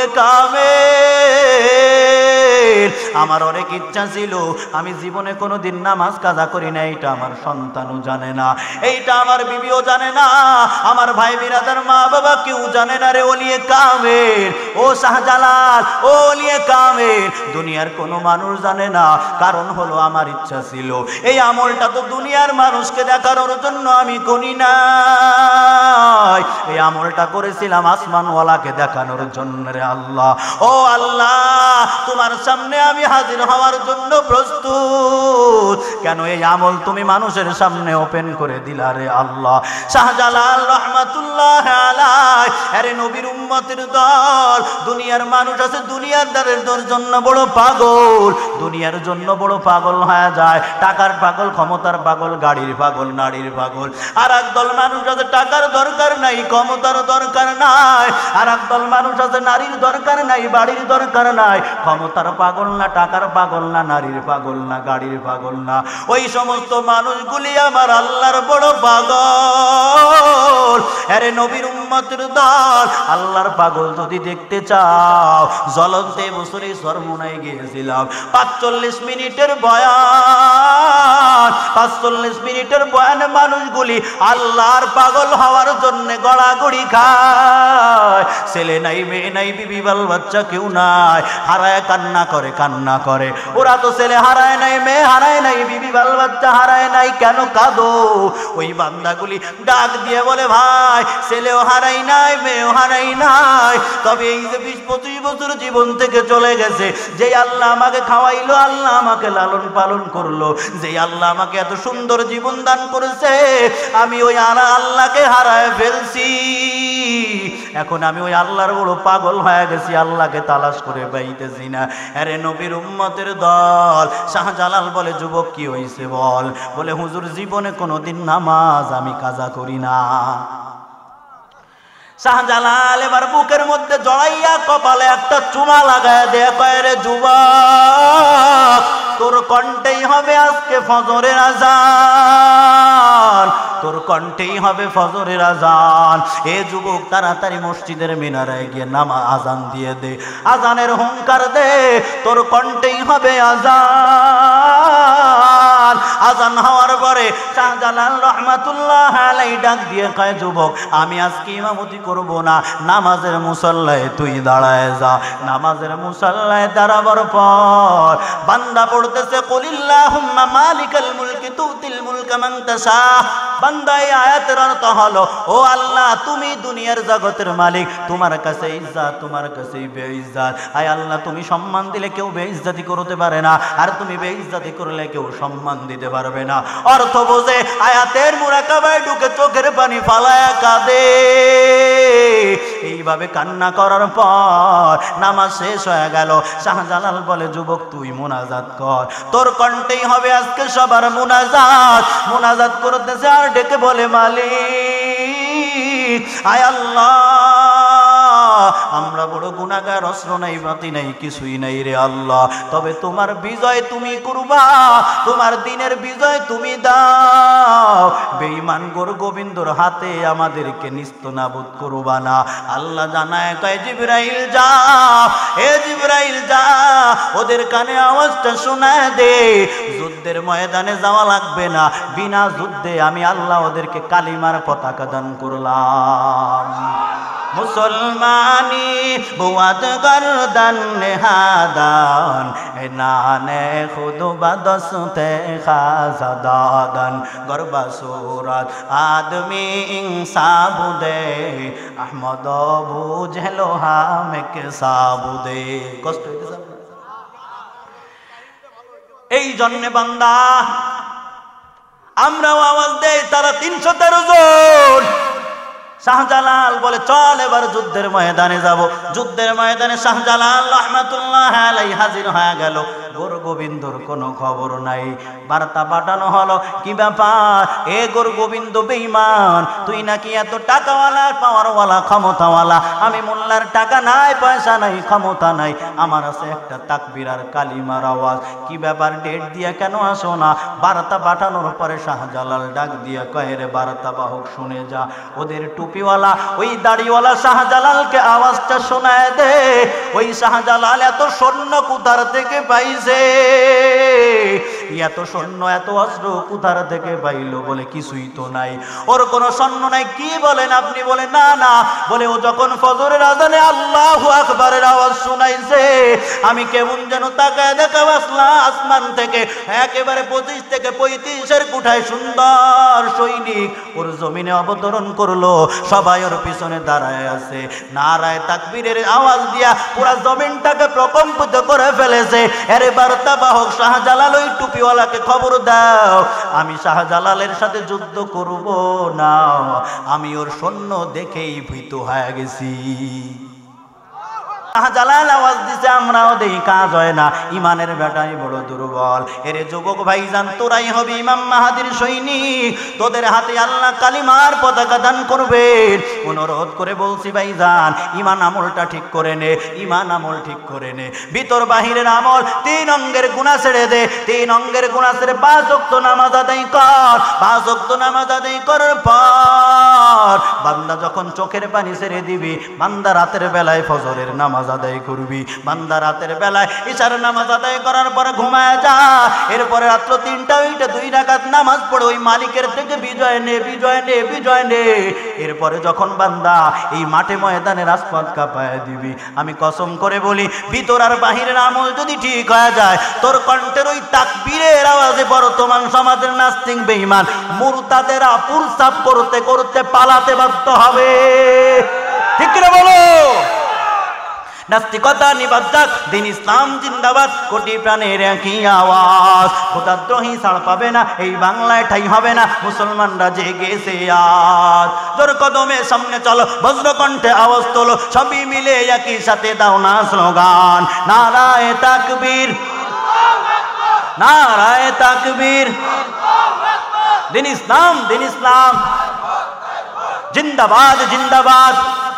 কামেল, আমার অনেক ইচ্ছা ছিল, আমি জীবনে কোনোদিন নামাজ কাজা করি না, এইটা আমার সন্তানও জানে না, এইটা আমার বিবিও জানে না, আমার ভাই বিরাদার মা বাবা কেউ জানে না রে ওলিয়ে কামেল। ও শাহজালাল, ও ওলিয়ে কামেল, দুনিয়ার কোনো মানুষ জানে না, কারণ হলো আমার ইচ্ছা ছিল এই আমলটা তো দুনিয়ার মানুষকে দেখানোর জন্য আমি করি নাই, এই আমলটা করেছিলাম আসমানওয়ালাকে দেখানোর জন্য রে আল্লাহ। ও আল্লাহ, তোমার সামনে আমি হাজির হওয়ার জন্য প্রস্তুত, কেন এই আমল তুমি মানুষের সামনে ওপেন করে দিলা রে আল্লাহ। শাহজালাল রহমাতুল্লাহ আলাইহি, আরে নবীর উম্মতের দল, দুনিয়ার মানুষ আছে দুনিয়াদারের জন্য বড় পাগল, দুনিয়ার জন্য বড় পাগল হয়ে যায়, টাকার পাগল, ক্ষমতার পাগল, গাড়ির পাগল, নারীর পাগল। আর একদল মানুষ আছে টাকার দরকার নাই, ক্ষমতার দরকার নাই, আর একদল মানুষ আছে নারীর দরকার নাই, বাড়ির দরকার নাই, ক্ষমতার পাগল না, টাকার পাগল না, নারীর পাগল না, গাড়ির পাগল না, ওই সমস্ত মানুষগুলি আমার আল্লাহর বড় পাগল। আরে নবীর উম্মতের দল, আল্লাহর পাগল যদি দেখতে চাও, জ্বলন্তে বছরে সরমুনায় গিয়েছিলাম, পাঁচচল্লিশ মিনিটের বয়ান, পাঁচচল্লিশ মিনিটের বয়ানে মানুষগুলি আল্লাহর পাগল হওয়ার জন্য গড়াগড়ি খায়, ছেলে নাই, মেয়ে নাই, বিবি বাল বাচ্চা কেউ নাই, হারায় কান্না করে, কান্না করে, ওরা তো ছেলে হারায় নাই, মেয়ে হারায় নাই, বিবি বাল বাচ্চা হারায় নাই, কেন কাঁদো? ওই বান্দাগুলি ডাক দিয়ে বলে, ভাই, ছেলেও হারাই নাই, মেয়েও হারাই নাই, তবে এই যে বিশ পঁচিশ বছর জীবন থেকে চলে গেছে, যে আল্লাহ আমাকে খাওয়াইলো, আল্লাহ আমাকে লালন পালন করলো, যে আল্লাহ আমাকে এত সুন্দর জীবন দান করেছে, আমি ওই আল্লাহকে হারায় ফেলছি, এখন আমি ওই আল্লাহর বড় পাগল হয়ে গেছি, আল্লাহকে তালাশ করে পাইতেছি না। আরে নবীর উম্মতের দল, শাহজালাল বলে, যুবক কি হইছে বল? বলে, হুজুর, জীবনে কোনোদিন নামাজ আমি কাজা করি না। শাহজালাল এবার বুকের মধ্যে জড়াইয়া কপালে একটা চুমা লাগায় দেয়, কয় রে যুবক, তোর কণ্ঠেই হবে আজকে ফজরের আজান, তোর কণ্ঠেই হবে ফজরের আজান। এ যুবক, তাড়াতাড়ি মসজিদের মিনারায় গিয়ে নামা আজান দিয়ে দে, আজানের হুঙ্কার দে, তোর কণ্ঠেই হবে আজান। আজান হওয়ার পরে শাহজালাল রহমাতুল্লাহ আলাইহি ডাক দিয়ে কয়, যুবক, আমি আজকে ইমামতি করব না, নামাজের মুসল্লায় তুই দাঁড়ায় যা। নামাজের মুসল্লায় দাঁড়াবার পর বান্দা পড়তেছে, কুলিল্লাহুম্মা মালিকাল মুলকি তুতিল মুলকা মান তাশা। বান্দা এই আয়াতের অর্থ হলো, ও আল্লাহ, তুমি দুনিয়ার জগতের মালিক, তোমার কাছে ইজ্জত, তোমার কাছে বেইজ্জত। আয় আল্লাহ, তুমি সম্মান দিলে কেউ বেইজ্জতি করতে পারে না, আর তুমি বেইজ্জতি করলে কেউ সম্মান দিতে পারবে না। অর্থ বোঝে আয়াতের মুরাকাবায় ঢুকে চোখের পানি ফালায়া কাঁদে। এইভাবে কান্না করার পর নামাজ শেষ হয়ে গেল। শাহজালাল বলে, যুবক, তুই মুনাজাত কর, তোর কণ্ঠেই হবে আজকে সবার মুনাজাত। মুনাজাত করতেছে আর ডেকে বলে, মালিক, আয় আল্লাহ, আমরা বড় গুনাহগার, অস্ত্র নাই, বাতি নাই, কিছুই নাই রে আল্লাহ, তবে তোমার বিজয় তুমি করবা, তোমার দিনের বিজয় তুমি দাও। বেঈমান গোর গোবিন্দর হাতে আমাদেরকে নিস্তনাবুদ করবা না। আল্লাহ জানায়, কয় জিবরাইল যা, হে জিবরাইল যা, ওদের কানে আওয়াজটা শোনায় দে, যুদ্ধের ময়দানে যাওয়া লাগবে না, বিনা যুদ্ধে আমি আল্লাহ ওদেরকে কালিমার পতাকা দান করলাম। মুসলমানি বুয়াদ গর্দন নেহাদান, নানে খুদ বদসতে খাজাদান, গরবা সুরত আদমি ইনসাবুদে, আহমদ বুঝলো হামেকে সাবুদে। কষ্ট হইতেছে? এই জন্যে বান্দা আমরাও আওয়াজ দেই, তারা তিনশো তেরো জন। শাহজালাল বলে, চল এবার যুদ্ধের ময়দানে যাব। যুদ্ধের ময়দানে শাহজালাল রহমাতুল্লাহ আলাইহি হাজির হয়ে গেল। গোর গোবিন্দর কোনো খবর নাই। বার্তা পাঠানো হলো, কি ব্যাপার, এ গোর গোবিন্দ বেঈমান, তুই নাকি এত টাকাওয়ালা, পাওয়ারওয়ালা, ক্ষমতাওয়ালা, আমি মোল্লার টাকা নাই, পয়সা নাই, ক্ষমতা নাই, আমার আছে একটা তাকবীর আর কালিমার আওয়াজ। কি ব্যাপার, ডেট দিয়ে কেন আসো না? বার্তা পাঠানোর পরে শাহজালাল ডাক দিয়ে কয়, রে বার্তা বাহক, শুনে যা, ওদের টুপিওয়ালা, ওই দাড়িওয়ালা শাহজালালকে আওয়াজটা শোনায় দে, ওই শাহজালাল এত স্বর্ণ কোথার থেকে পাইছে, এত স্বর্ণ, এত অস্ত্র কোথার থেকে পাইলো? বলে, কিছুই তো নাই, ওর কোনো স্বর্ণ নাই। কি বলেন আপনি? বলে, না না, বলে, ও যখন ফজরের আজানে আল্লাহু আকবারের আওয়াজ শোনাইছে, আমি কেমন যেন তাকায় দেখা আসলাম আসমান থেকে, একেবারে পঁচিশ থেকে পঁয়ত্রিশের কুঠায় সুন্দর সৈনিক ওর জমিনে অবতরণ করলো, সবাই ওর পিছনে দাঁড়ায় আছে, নারায়ে তাকবীরের আওয়াজ দিয়া পুরা জমিনটাকে প্রকম্পিত করে ফেলেছে। এরে বার্তা বাহক শাহজালাল, ওই টুপিওয়ালাকে খবর দাও, আমি শাহজালালের সাথে যুদ্ধ করব না, আমি ওর সৈন্য দেখেই ভীত হয়ে গেছি। শাহজালাল আওয়াজ দিছে, আমরাও দেই, কাজ হয় না, ইমানের বেটাই বড় দুর্বল। এরে যুবক ভাইজান, তোরাই হবে ইমাম মাহাদির সৈনিক, তোদের হাতে আল্লাহ কালিমার পতাকা দান করবেন। অনুরোধ করে বলছি ভাইজান, ইমান আমলটা ঠিক করে নে, ইমান আমল ঠিক করে নে, ভিতর বাহিরের আমল, তিন অঙ্গের গুনাহ ছেড়ে দে, তিন অঙ্গের গুনাহ ছেড়ে পাঁচ ওয়াক্ত নামাজ আদায় কর। পাঁচ ওয়াক্ত নামাজ আদায় করার পর বান্দা যখন চোখের পানি ছেড়ে দিবি, বান্দা রাতের বেলায় ফজরের নামাজ আদায় করবি, বান্দা রাতের বেলায় ইশার নামাজ আদায় করার পরে ঘুমায় যা, এরপরে রাত্র তিনটা ওইটা দুই রাকাত নামাজ পড়ে ওই মালিকের থেকে বিজয় নে, বিজয় নে, বিজয় নে। এরপরে যখন বান্দা এই মাঠে ময়দানে রাজপথ কাঁপায় দিবি, আমি কসম করে বলি, ভিতর আর বাহিরের আমল যদি ঠিক হয়ে যায়, তোর কণ্ঠের ওই তাকবীরের আওয়াজে বর্তমান সমাজের নাস্তিক বেঈমান মুরতাদেরা প্রস্তাব করতে করতে পালাতে বাধ্য হবে। ঠিক করে বলো, নাস্তিকতা নিবাদ, দিন ইসলাম জিন্দাবাদ, কোটি প্রাণের একই আওয়াজ, খোদাদ্রোহী ছাড় পাবে না, এই বাংলায় ঠাই হবে না, মুসলমানরা জেগেছে আজ। জোর কদমে সামনে চলো, বজ্রকণ্ঠে আওয়াজ তোলো, সবই মিলে একই সাথে দাও না স্লোগান, নারায়ে তাকবীর, নারায়ে তাকবীর, দিন ইসলাম, দিন ইসলাম জিন্দাবাদ, জিন্দাবাদ।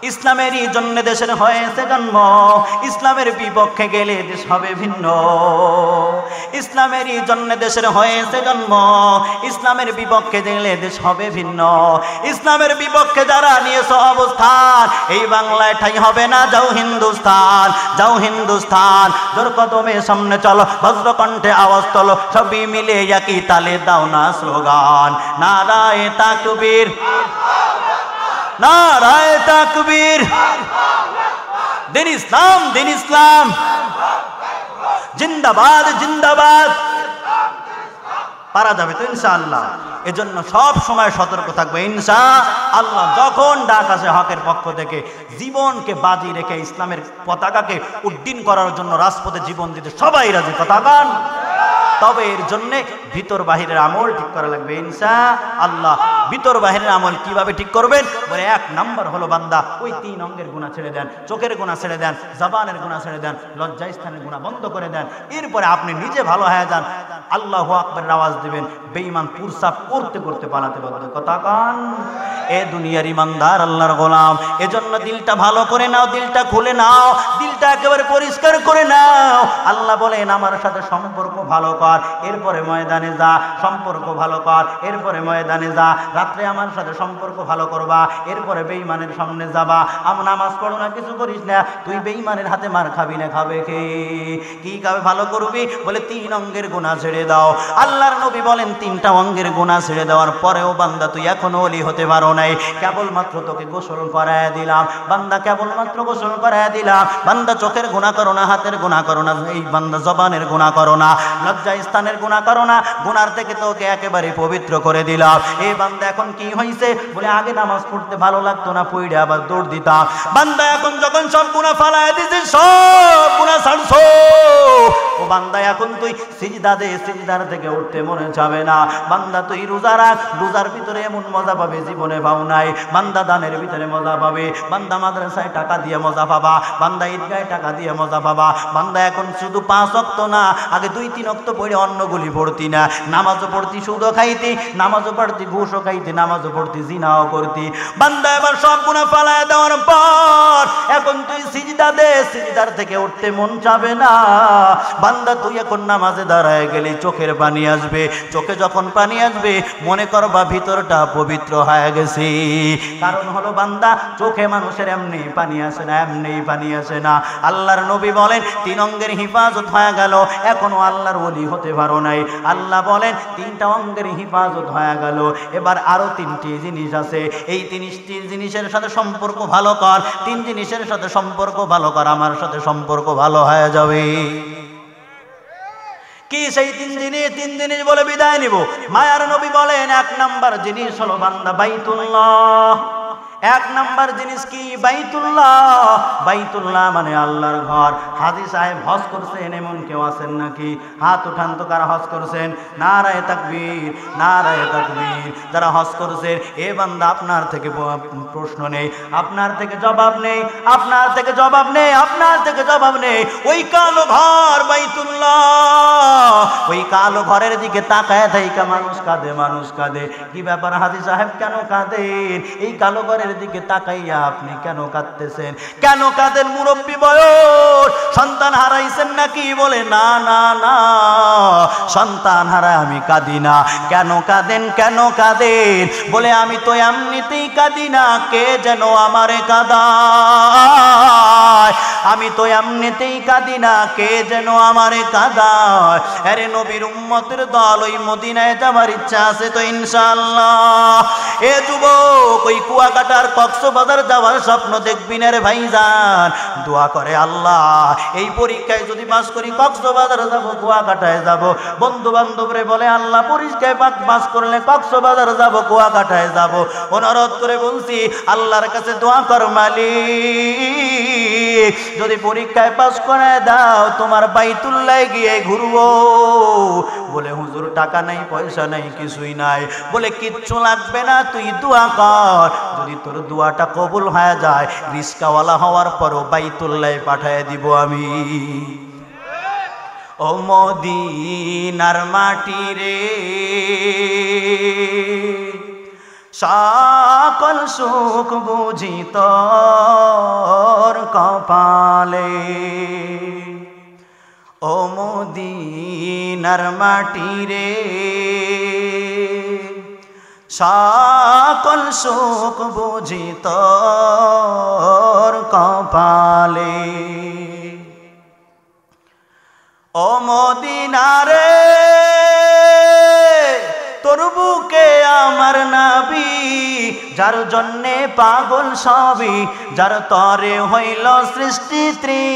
ইসলামেরই জন্য দেশের হয়েছে জন্ম, ইসলামের বিপক্ষে গেলে দেশ হবে ভিন্ন। ইসলামেরই জন্য দেশের হয়েছে জন্ম, ইসলামের বিপক্ষে গেলে দেশ হবে ভিন্ন। ইসলামের বিপক্ষে যারা নিয়েছে অবস্থান, এই বাংলায় ঠাই হবে না। যাও হিন্দুস্তান, যাও হিন্দুস্তান, জোর কদমে সামনে চলো, বজ্রকণ্ঠে আওয়াজ তোলো, সবই মিলে একই তালে দাও না স্লোগান, নারায়ে তাকবীর, নারায়ে তাকবীর, দিন ইসলাম, দিন ইসলাম, জিন্দাবাদ, জিন্দাবাদ। পারা যাবে তো ইনশাআল্লাহ? এজন্য সব সময় সতর্ক থাকবে ইনশাআল্লাহ। যখন ডাক আসে হকের পক্ষ থেকে, জীবনকে বাজি রেখে ইসলামের পতাকাকে উড্ডীন করার জন্য রাজপথে জীবন দিতে সবাই রাজি, কথা বলেন। তবে এর জন্যে ভিতর বাহিরের আমল ঠিক করা লাগবে ইনশাআল্লাহ। ভিতর বাহিরের আমল কিভাবে ঠিক করবেন? বলে এক নাম্বার হলো বান্দা ওই তিন অঙ্গের গুনাহ ছেড়ে দেন, চোখের গুনাহ ছেড়ে দেন, জবানের গুনাহ ছেড়ে দেন, লজ্জাস্থানের গুনাহ বন্ধ করে দেন। এরপরে আপনি নিজে ভালো হয়ে যান, আল্লাহু আকবার আওয়াজ দিবেন, বেঈমান পুরসাফ করতে করতে পালাতে বাধ্য, কথা কান। এ দুনিয়ার ইমানদার আল্লাহর গোলাম, এজন্য দিলটা ভালো করে নাও, দিলটা খুলে নাও, দিলটা একেবারে পরিষ্কার করে নাও। আল্লাহ বলেন আমার সাথে সম্পর্ক ভালো কর, এরপরে ময়দানে যা, সম্পর্ক ভালো কর, এরপরে ময়দানে যা। রাত্রে আমার সাথে সম্পর্ক ভালো করবা, এরপরে বেঈমানের সামনে যাবা। আমরা নামাজ পড়ো না, কিছু করিস না, তুই বেঈমানের হাতে মার খাবি না, খাবে কে? কি খাবে? ভালো করবি। বলে তিন অঙ্গের গুনাহ ছেড়ে দাও। আল্লাহর নবী বলেন তিনটা অঙ্গের গুনাহ ছেড়ে দেওয়ার পরেও বান্দা তুই এখনো ওলি হতে পারো নাই, কেবলমাত্র তোকে গোসল করায় দিলাম বান্দা, কেবলমাত্র গোসল করায় দিলাম বান্দা। চোখের গুনাহ করো না, হাতের গুনাহ করো না, এই বান্দা জবানের গুনাহ করো না, লজ্জা স্থানের গুনাহ করো না, গুনার থেকে তোকে একেবারে পবিত্র করে দিলাম। এই বান্দা এখন কি হয়েছে? বলে আগে নামাজ পড়তে ভালো লাগতো না, পড়ে আবার দৌড় দিতাম। বান্দা এখন যখন সব গুনাহ ফালায় দিছে, সব গুনাহ ছাড়ছো, ও বান্দা এখন তুই সিজদা দে, সিজদার থেকে উঠতে মনে যাবে না। বান্দা তুই রোজা রাখ, রোজার ভিতরে এমন মজা পাবে জীবনে পাও নাই। বান্দা দানের ভিতরে মজা পাবে, বান্দা মাদ্রাসায় টাকা দিয়ে মজা পাবা, বান্দা ঈদগাহে টাকা দিয়ে মজা পাবা। বান্দা এখন শুধু পাঁচ ওয়াক্ত না, আগে দুই তিন ওয়াক্ত পড়ে অন্যগুলি পড়তি না, নামাজও পড়তি, সুদও খাইতি, নামাজও পড়তি, ঘুষও খাইতি, নামাজও পড়তি, জিনাও করতি। বান্দা এবার সব গুনাহ ফালায় দেওয়ার পর এখন তুই সিজদা দে, সিজদার থেকে উঠতে মন যাবে না। বান্দা তুই এখন নামাজে দাঁড়ায় গেলি, চোখের পানি আসবে, চোখে যখন পানি আসবে মনে করবা ভিতরটা পবিত্র হয়ে গেছে। কারণ হলো বান্দা চোখে মানুষের এমনি পানি আসে না, এমনি পানি আসে না। আল্লাহর নবী বলেন তিন অঙ্গের হিফাজত হয়ে গেল, এখনো আল্লাহর ওলি হতে পারো নাই। আল্লাহ বলেন তিনটা অঙ্গের হিফাজত হয়ে গেল, এবার আরো তিনটি জিনিস আছে, এই তিনটি জিনিসের সাথে সম্পর্ক ভালো কর। তিন জিনিসের সাথে সম্পর্ক ভালো কর, আমার সাথে সম্পর্ক ভালো হয়ে যাবে। কি সেই তিন জিনিস? তিন জিনিস বলে বিদায় নিব। মায়ার নবী বলেন এক নাম্বার জিনিস হলো বান্দা বাইতুল্লাহ। এক নাম্বার জিনিস কি? বাইতুল্লাহ। বাইতুল্লাহ মানে আল্লাহর ঘর। হাজী সাহেব হজ করছেন এমন কেউ আছেন নাকি? হাত উঠান তো কারা হজ করছেন? নারায়ে তাকবীর, নারায়ে তাকবীর। যারা হজ করছেন এ বান্দা আপনার থেকে প্রশ্ন নেই, আপনার থেকে জবাব নেই, আপনার থেকে জবাব নেই, আপনার থেকে জবাব নেই। ওই কালো ঘর বাইতুল্লাহ, ওই কালো ঘরের দিকে তাকায় থাইকা মানুষ কাঁদে, মানুষ কাঁদে। কি ব্যাপার হাজী সাহেব, কেন কাঁদেন? এই কালো ঘরের দিকে তাকাইয়া আপনি কেন কাঁদতেছেন? কেন কাঁদেন? মুরব্বী বয়স, সন্তান হারাইছেন নাকি? বলে না না না, সন্তান হারায় আমি কাঁদি না। কেন কাঁদেন? কেন কাঁদেন? বলে আমি তো এমনিতেই কাঁদি না, কে যেন আমারে কাঁদায়। আমি তো এমনিতেই কাঁদি না, কে যেন আমারে কাঁদায়। আরে নবীর উম্মতের দল, ওই মদিনায় যাবার ইচ্ছা আছে তো ইনশাআল্লাহ। এ যুবক, ওই কুয়াকাটার কক্সবাজার যাওয়ার স্বপ্ন দেখবি না রে ভাইজান। দোয়া করে আল্লাহ এই পরীক্ষায় যদি পাস করি কক্সবাজার যাব, কুয়াকাটায় যাব। বন্ধু বান্ধবরে বলে আল্লাহ পরীক্ষায় পাস করলে কক্সবাজার যাব, কুয়াকাটায় যাব। অনুরোধ করে বলছি আল্লাহর কাছে দোয়া কর, মালিক যদি পরীক্ষায় পাস করে দাও তোমার বাইতুল্লাহ গিয়ে ঘুরবো। বলে হুজুর টাকা নাই, পয়সা নাই, কিছুই নাই। বলে কিচ্ছু লাগবে না, তুই দোয়া কর। যদি তোর দোয়াটা কবুল হয়ে যায়, রিস্কাওয়ালা হওয়ার পরও বাইতুল্লাহ পাঠায় দিব আমি। ও মদিনার মাটি রে, সকল সকল সুখ বুঝি তোর কপালে ও মদিনার মাটি রে সকল সুখ বুঝি তোর কপালে ও মদিনা রে তোর বুকে আমার নবী যার জন্যে পাগল সবই যার তরে হইল সৃষ্টি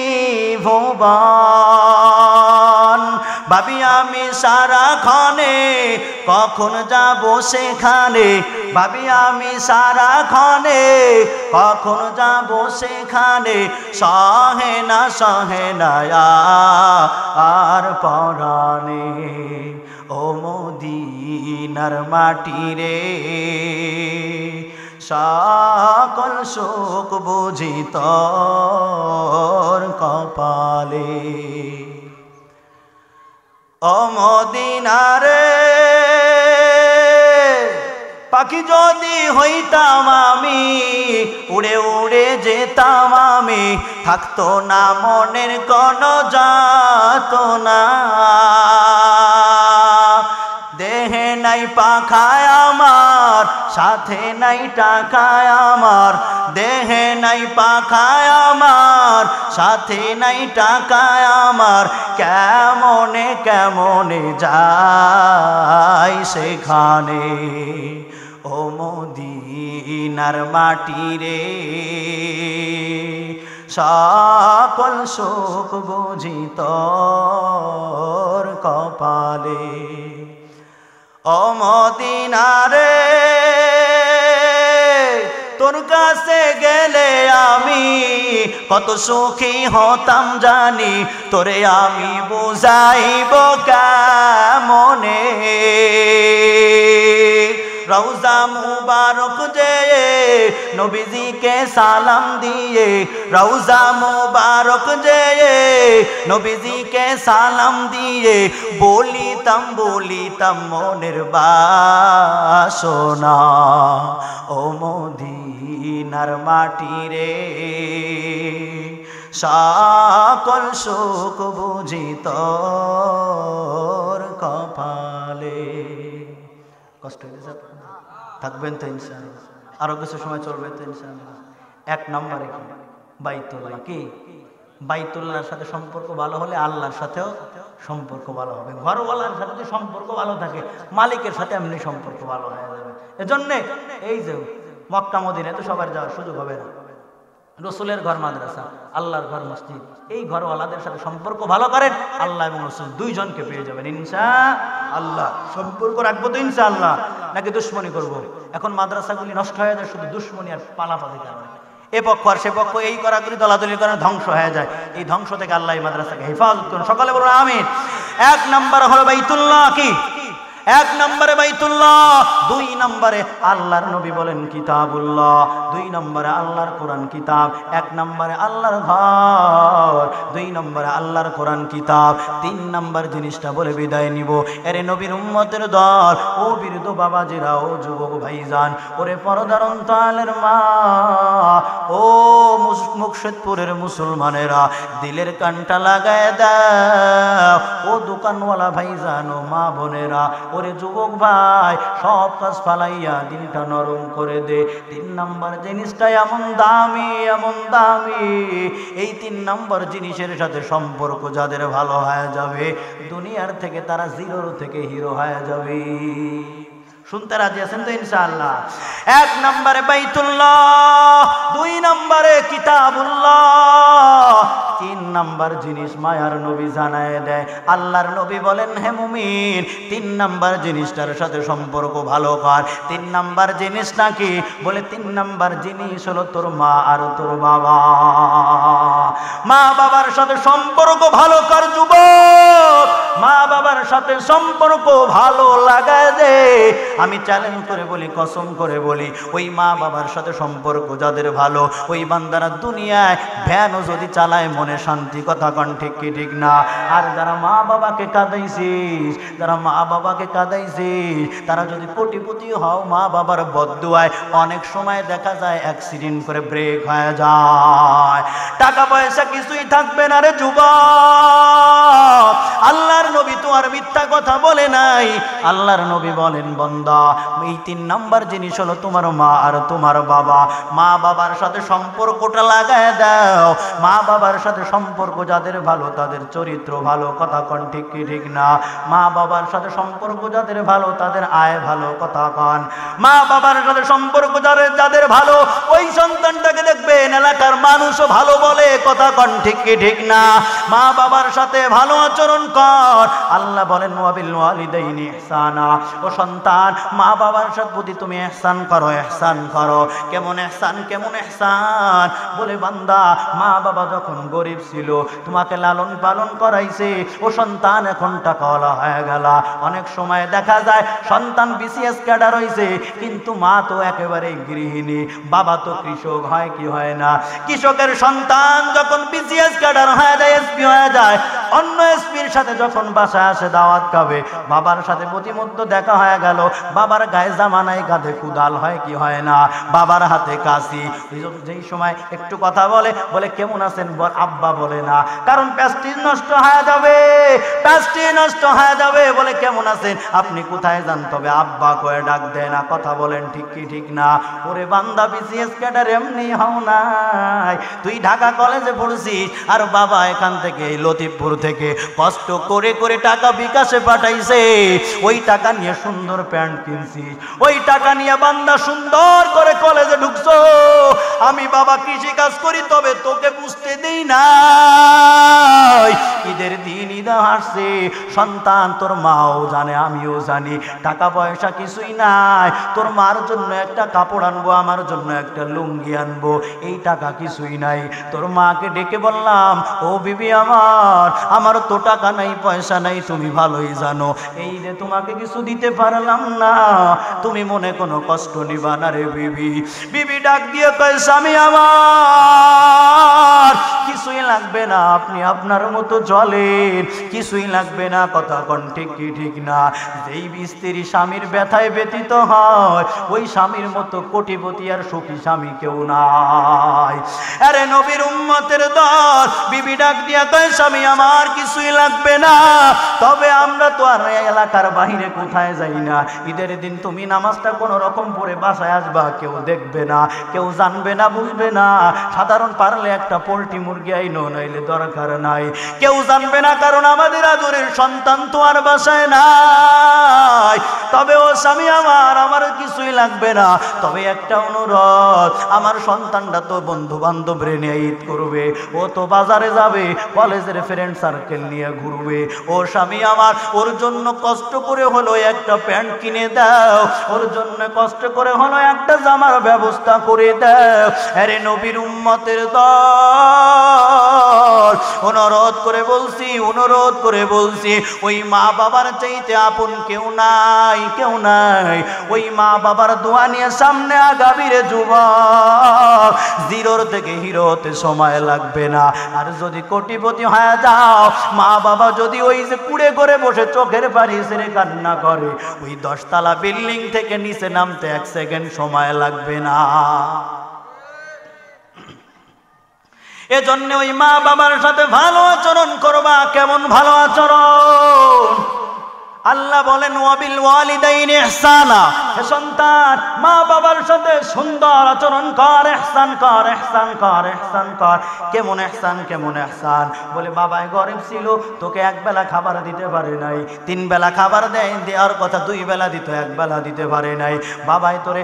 ত্রিভুবন ভাবি আমি সারাক্ষণে কখন যাব সেখানে ভাবি আমি সারাক্ষণে কখন যাব সেখানে সহে না সহে না আর পরাণে ও মদিনার মাটি রে সকল সুখ বুঝি তোর কপালে ও মদিনা রে পাখি যদি হইতাম আমি উড়ে উড়ে যেতাম আমি থাকতো না মনের কোনো যাতনা দেহে নাই পাখায় আমার সাথে নাই টাকায় আমার দেহে নাই পাখায় আমার সাথে নাই টাকায় আমার কেমনে কেমনে যাই সেখানে ও মদিনার মাটি রে সকল সুখ বুঝি তোর কপালে ও মদিনা রে তোর কাছে গেলে আমি কত সুখী হতাম জানি তোরে আমি বুঝাইব কেমনে রওজা মুবারক যে নবীজিকে সালাম দিয়ে রওজা মুবারক যে নবীজিকে সালাম দিয়ে বলিতাম বলিতাম মনের বাসনা ও মদিনার মাটি রে সকল সুখ বুঝি তোর কপালে কষ্ট হয়েছে থাকবেন তো ইনশাআল্লাহ আরো কিছু সময় চলবে তো ইনশাআল্লাহ এক নম্বরে কি বাইতুল্লাহ কি বাইতুল্লাহর সাথে সম্পর্ক ভালো হলে আল্লাহর সাথেও সম্পর্ক ভালো হবে ঘরওয়ালার সাথে যদি সম্পর্ক ভালো থাকে মালিকের সাথে এমনি সম্পর্ক ভালো হয়ে যাবে এজন্য এই যে মক্কা মদিনায় তো সবার যাওয়ার সুযোগ হবে না রসুলের ঘর মাদ্রাসা আল্লাহর ঘর মসজিদ এই ঘরওয়ালাদের সাথে সম্পর্ক ভালো করেন আল্লাহ এবং রসুল দুইজনকে পেয়ে যাবেন ইনশাআল্লাহ সম্পর্ক রাখবো তো ইনশাআল্লাহ নাকি দুশ্মনী করব এখন মাদ্রাসাগুলি নষ্ট হয়ে যায় শুধু দুশ্মনী আর পালাপালি কারণে এ পক্ষ আর সে পক্ষ এই করাগুলি দলাদলির কারণে ধ্বংস হয়ে যায় এই ধ্বংস থেকে আল্লাহ এই মাদ্রাসাকে হেফাজত করুন সকালে বলুন আমিন এক নম্বর হলো বাইতুল্লাহ কি এক নম্বরে বাইতুল্লাহ দুই নম্বরে আল্লাহর নবী বলেন কিতাবুল্লাহ দুই নম্বরে আল্লাহর কোরআন কিতাব এক নম্বরে আল্লাহর ঘর দুই নম্বরে আল্লাহর কোরআন কিতাব তিন নম্বর জিনিসটা বলে বিদায় নিব এরে নবীর উম্মতের দল ও বীরদো বাবাজিরা ও যুবক ভাইজান ওরে পর্দার অন্তরালের মা ও মুকশেদপুরের মুসলমানেরা দিলের কানটা লাগায় দাও ও দোকানওয়ালা ভাইজান ও মা বোনেরা ওরে যুবক ভাই সব কাজ ফালাইয়া দিলটা নরম করে দে তিন নাম্বার জিনিসটা এমন দামি এমন দামি এই তিন নাম্বার জিনিসের সাথে সম্পর্ক যাদের ভালো হয়ে যাবে দুনিয়ার থেকে তারা জিরো থেকে হিরো হয়ে যাবে শুনতে রাজি আছেন তো ইনশাআল্লাহ এক নম্বরে বাইতুল্লাহ দুই নম্বরে কিতাবুল্লাহ তিন নাম্বার জিনিস মায়ার নবী জানায় দেয় আল্লাহর নবী বলেন হে মুমিন তিন নাম্বার জিনিসটার সাথে সম্পর্ক ভালো কর তিন নাম্বার জিনিস নাকি বলে তিন নাম্বার জিনিস হলো তোর মা আর তোর বাবা মা বাবার সাথে সম্পর্ক ভালো কর যুবক মা বাবার সাথে সম্পর্ক ভালো লাগায় দে। আমি চ্যালেঞ্জ করে বলি, কসম করে বলি, ওই মা বাবার সাথে সম্পর্ক যাদের ভালো, ওই বান্দারা দুনিয়ায় ভ্যানও যদি চালায় মনে শান্তি। কথা কন ঠিক কি ঠিক না? আর যারা মা বাবাকে কাঁদাইছিস, যারা মা বাবাকে কাঁদাইছিস, তারা যদি কোটিপতি হও, মা বাবার বদদুয়ায় অনেক সময় দেখা যায় অ্যাক্সিডেন্ট করে ব্রেক হয়ে যায়, টাকা পয়সা কিছুই থাকবে না রে যুবক। আল্লাহর নবী তো আর মিথ্যা কথা বলে নাই। আল্লাহর নবী বলেন, বান্দা এই তিন নাম্বার জিনিস হলো তোমার মা আর তোমার বাবা। মা বাবার সাথে সম্পর্কটা লাগায় দাও। মা বাবার সাথে সম্পর্ক যাদের ভালো, তাদের চরিত্র ভালো। কথা কন ঠিক কি ঠিক না? মা বাবার সাথে সম্পর্ক যাদের ভালো, তাদের আয় ভালো। কথা কন। মা বাবার সাথে সম্পর্ক যাদের যাদের ভালো, ওই সন্তানটাকে দেখবেন এলাকার মানুষও ভালো বলে। কথা কন ঠিক কি ঠিক না? মা বাবার সাথে ভালো আচরণ কর। আল্লাহ বলেন, ওয়াবিল ওয়ালিদাইনি ইহসানা। ও সন্তান, মা বাবার সাথে প্রতি তুমি ইহসান করো, ইহসান করো। কেমন ইহসান, কেমন ইহসান? বলে বান্দা, মা বাবা যখন গরিব ছিল, তোমাকে লালন পালন করাইছে। ও সন্তান, এখন টাকাওয়ালা হয়ে গেল। অনেক সময় দেখা যায় সন্তান বিসিএস ক্যাডার হইছে, কিন্তু মা তো একেবারে গৃহিণী, বাবা তো কৃষক। হয় কি হয় না? কৃষকের সন্তান যখন বিসিএস ক্যাডার হয়ে যায়, এসপি হয়ে যায়, অন্য এসপির সাথে যখন বাসায় আসে দাওয়াত খাবে, বাবার সাথে প্রতিমধ্যে দেখা হয়ে গেল, বাবার গায়ে জামা নাই, কাঁধে কুদাল। হয় কি হয় না? বাবার হাতে কাশি। যেই সময় একটু কথা বলে, বলে কেমন আছেন, বল আব্বা বলে না, কারণ প্যাস্টিজ নষ্ট হয়ে যাবে, প্যাস্টিজ নষ্ট হয়ে যাবে। বলে কেমন আছেন, আপনি কোথায় যান, তবে আব্বা কয়ে ডাক দেয় না। কথা বলেন ঠিক কি ঠিক না? ওরে বান্দা, বিসিএস ক্যাডার এমনি হও নাই। তুই ঢাকা কলেজে পড়ছিস, আর বাবা এখান থেকে লতিফপুর থেকে কষ্ট করে করে টাকা বিকাশে পাঠাইছে। ওই টাকা নিয়ে সুন্দর প্যান্ট কিনছিস, ওই টাকা নিয়ে বান্দা সুন্দর করে কলেজে ঢুকছো। আমি বাবা কৃষি কাজ করি, তবে তোকে বুঝতে দেই না। ঈদের দিন ঈদ আসছে, সন্তান তোর মাও জানে, আমিও জানি, টাকা পয়সা কিছুই নাই। তোর মার জন্য একটা কাপড় আনবো, আমার জন্য একটা লুঙ্গি আনবো, এই টাকা কিছুই নাই। তোর মাকে ডেকে বললাম, ও বিবি আমার, আমার তো টাকা নাই, পয়সা নাই, তুমি ভালোই জানো। এই যে তোমাকে কিছু দিতে পারলাম না, তুমি মনে কোনো কষ্ট নিবা না রে বিবি। বিবি ডাক দিয়ে কয়, স্বামী আমার কিছুই লাগবে না, আপনি আপনার মতো চলেন, কিছুই লাগবে না। কথা কন ঠিক কি ঠিক না? যেই স্ত্রী স্বামীর ব্যথায় ব্যতীত হয়, ওই স্বামীর মতো কোটিপতি আর সুখী স্বামী কেউ নাই। আরে নবীর উম্মতের দল, বিবি ডাক দিয়া কয়, স্বামী আমার কিছুই লাগবে না, তবে আমরা তো আর এলাকার বাহিরে কোথায় যাই না। ঈদের দিন তুমি নামাজটা কোনো রকম পড়ে বাসায় আসবা, কেউ দেখবে না, কেউ জানবে না, বুঝবে না। সাধারণ পারলে একটা পোল্ট্রি মুরগি আইনো, নইলে দরকার নাই, কেউ জানবে না, কারণ আমাদের আদরের সন্তান তো আর বাসায় নাই। তবে ও স্বামী আমার, আমার কিছুই লাগবে না, তবে একটা অনুরোধ, আমার সন্তানটা তো বন্ধু বান্ধবরে নিয়ে ঈদ করবে, ও তো বাজারে যাবে, কলেজের ফ্রেন্ড সার্কেল নিয়ে ঘুরবে। ও স্বামী আমার, ওর জন্য কষ্ট করে হলো একটা প্যান্ট কিনে দাও, ওর জন্য কষ্ট করে হলো একটা জামার ব্যবস্থা করে দাও। আরে নবীর উম্মতের দল, অনুরোধ করে বলছি, অনুরোধ করে বলছি, ওই মা বাবার চাইতে আপন কেউ নাই, কেউ নাই। ওই মা বাবার দোয়া নিয়ে সামনে আগাবীরে যুবক, জিরোর থেকে হিরোতে সময় লাগবে না। আর যদি কোটিপতি হয়ে যাও, মা বাবা যদি ওই যে কুড়ে করে বসে চোখের পানি ছেড়ে কান্না করে, ওই দশতলা বিল্ডিং থেকে নিচে নামতে এক সেকেন্ড সময় লাগবে না। এজন্য ওই মা বাবার সাথে ভালো আচরণ করবা। কেমন ভালো আচরণ? আল্লাহ বলেন, ওয়াবিল ওয়ালিদাইনি ইহসানা। হে সন্তান, মা বাবার সাথে সুন্দর আচরণ কর, ইহসান কর, ইহসান কর, ইহসান কর। কেমন ইহসান, কেমন ইহসান? বলে বাবাই গরিব ছিল, তোকে এক বেলা খাবার দিতে পারে নাই, তিন বেলা খাবার দেয়, দেওয়ার কথা দুই বেলা দিত, এক বেলা দিতে পারে নাই। বাবাই তোরে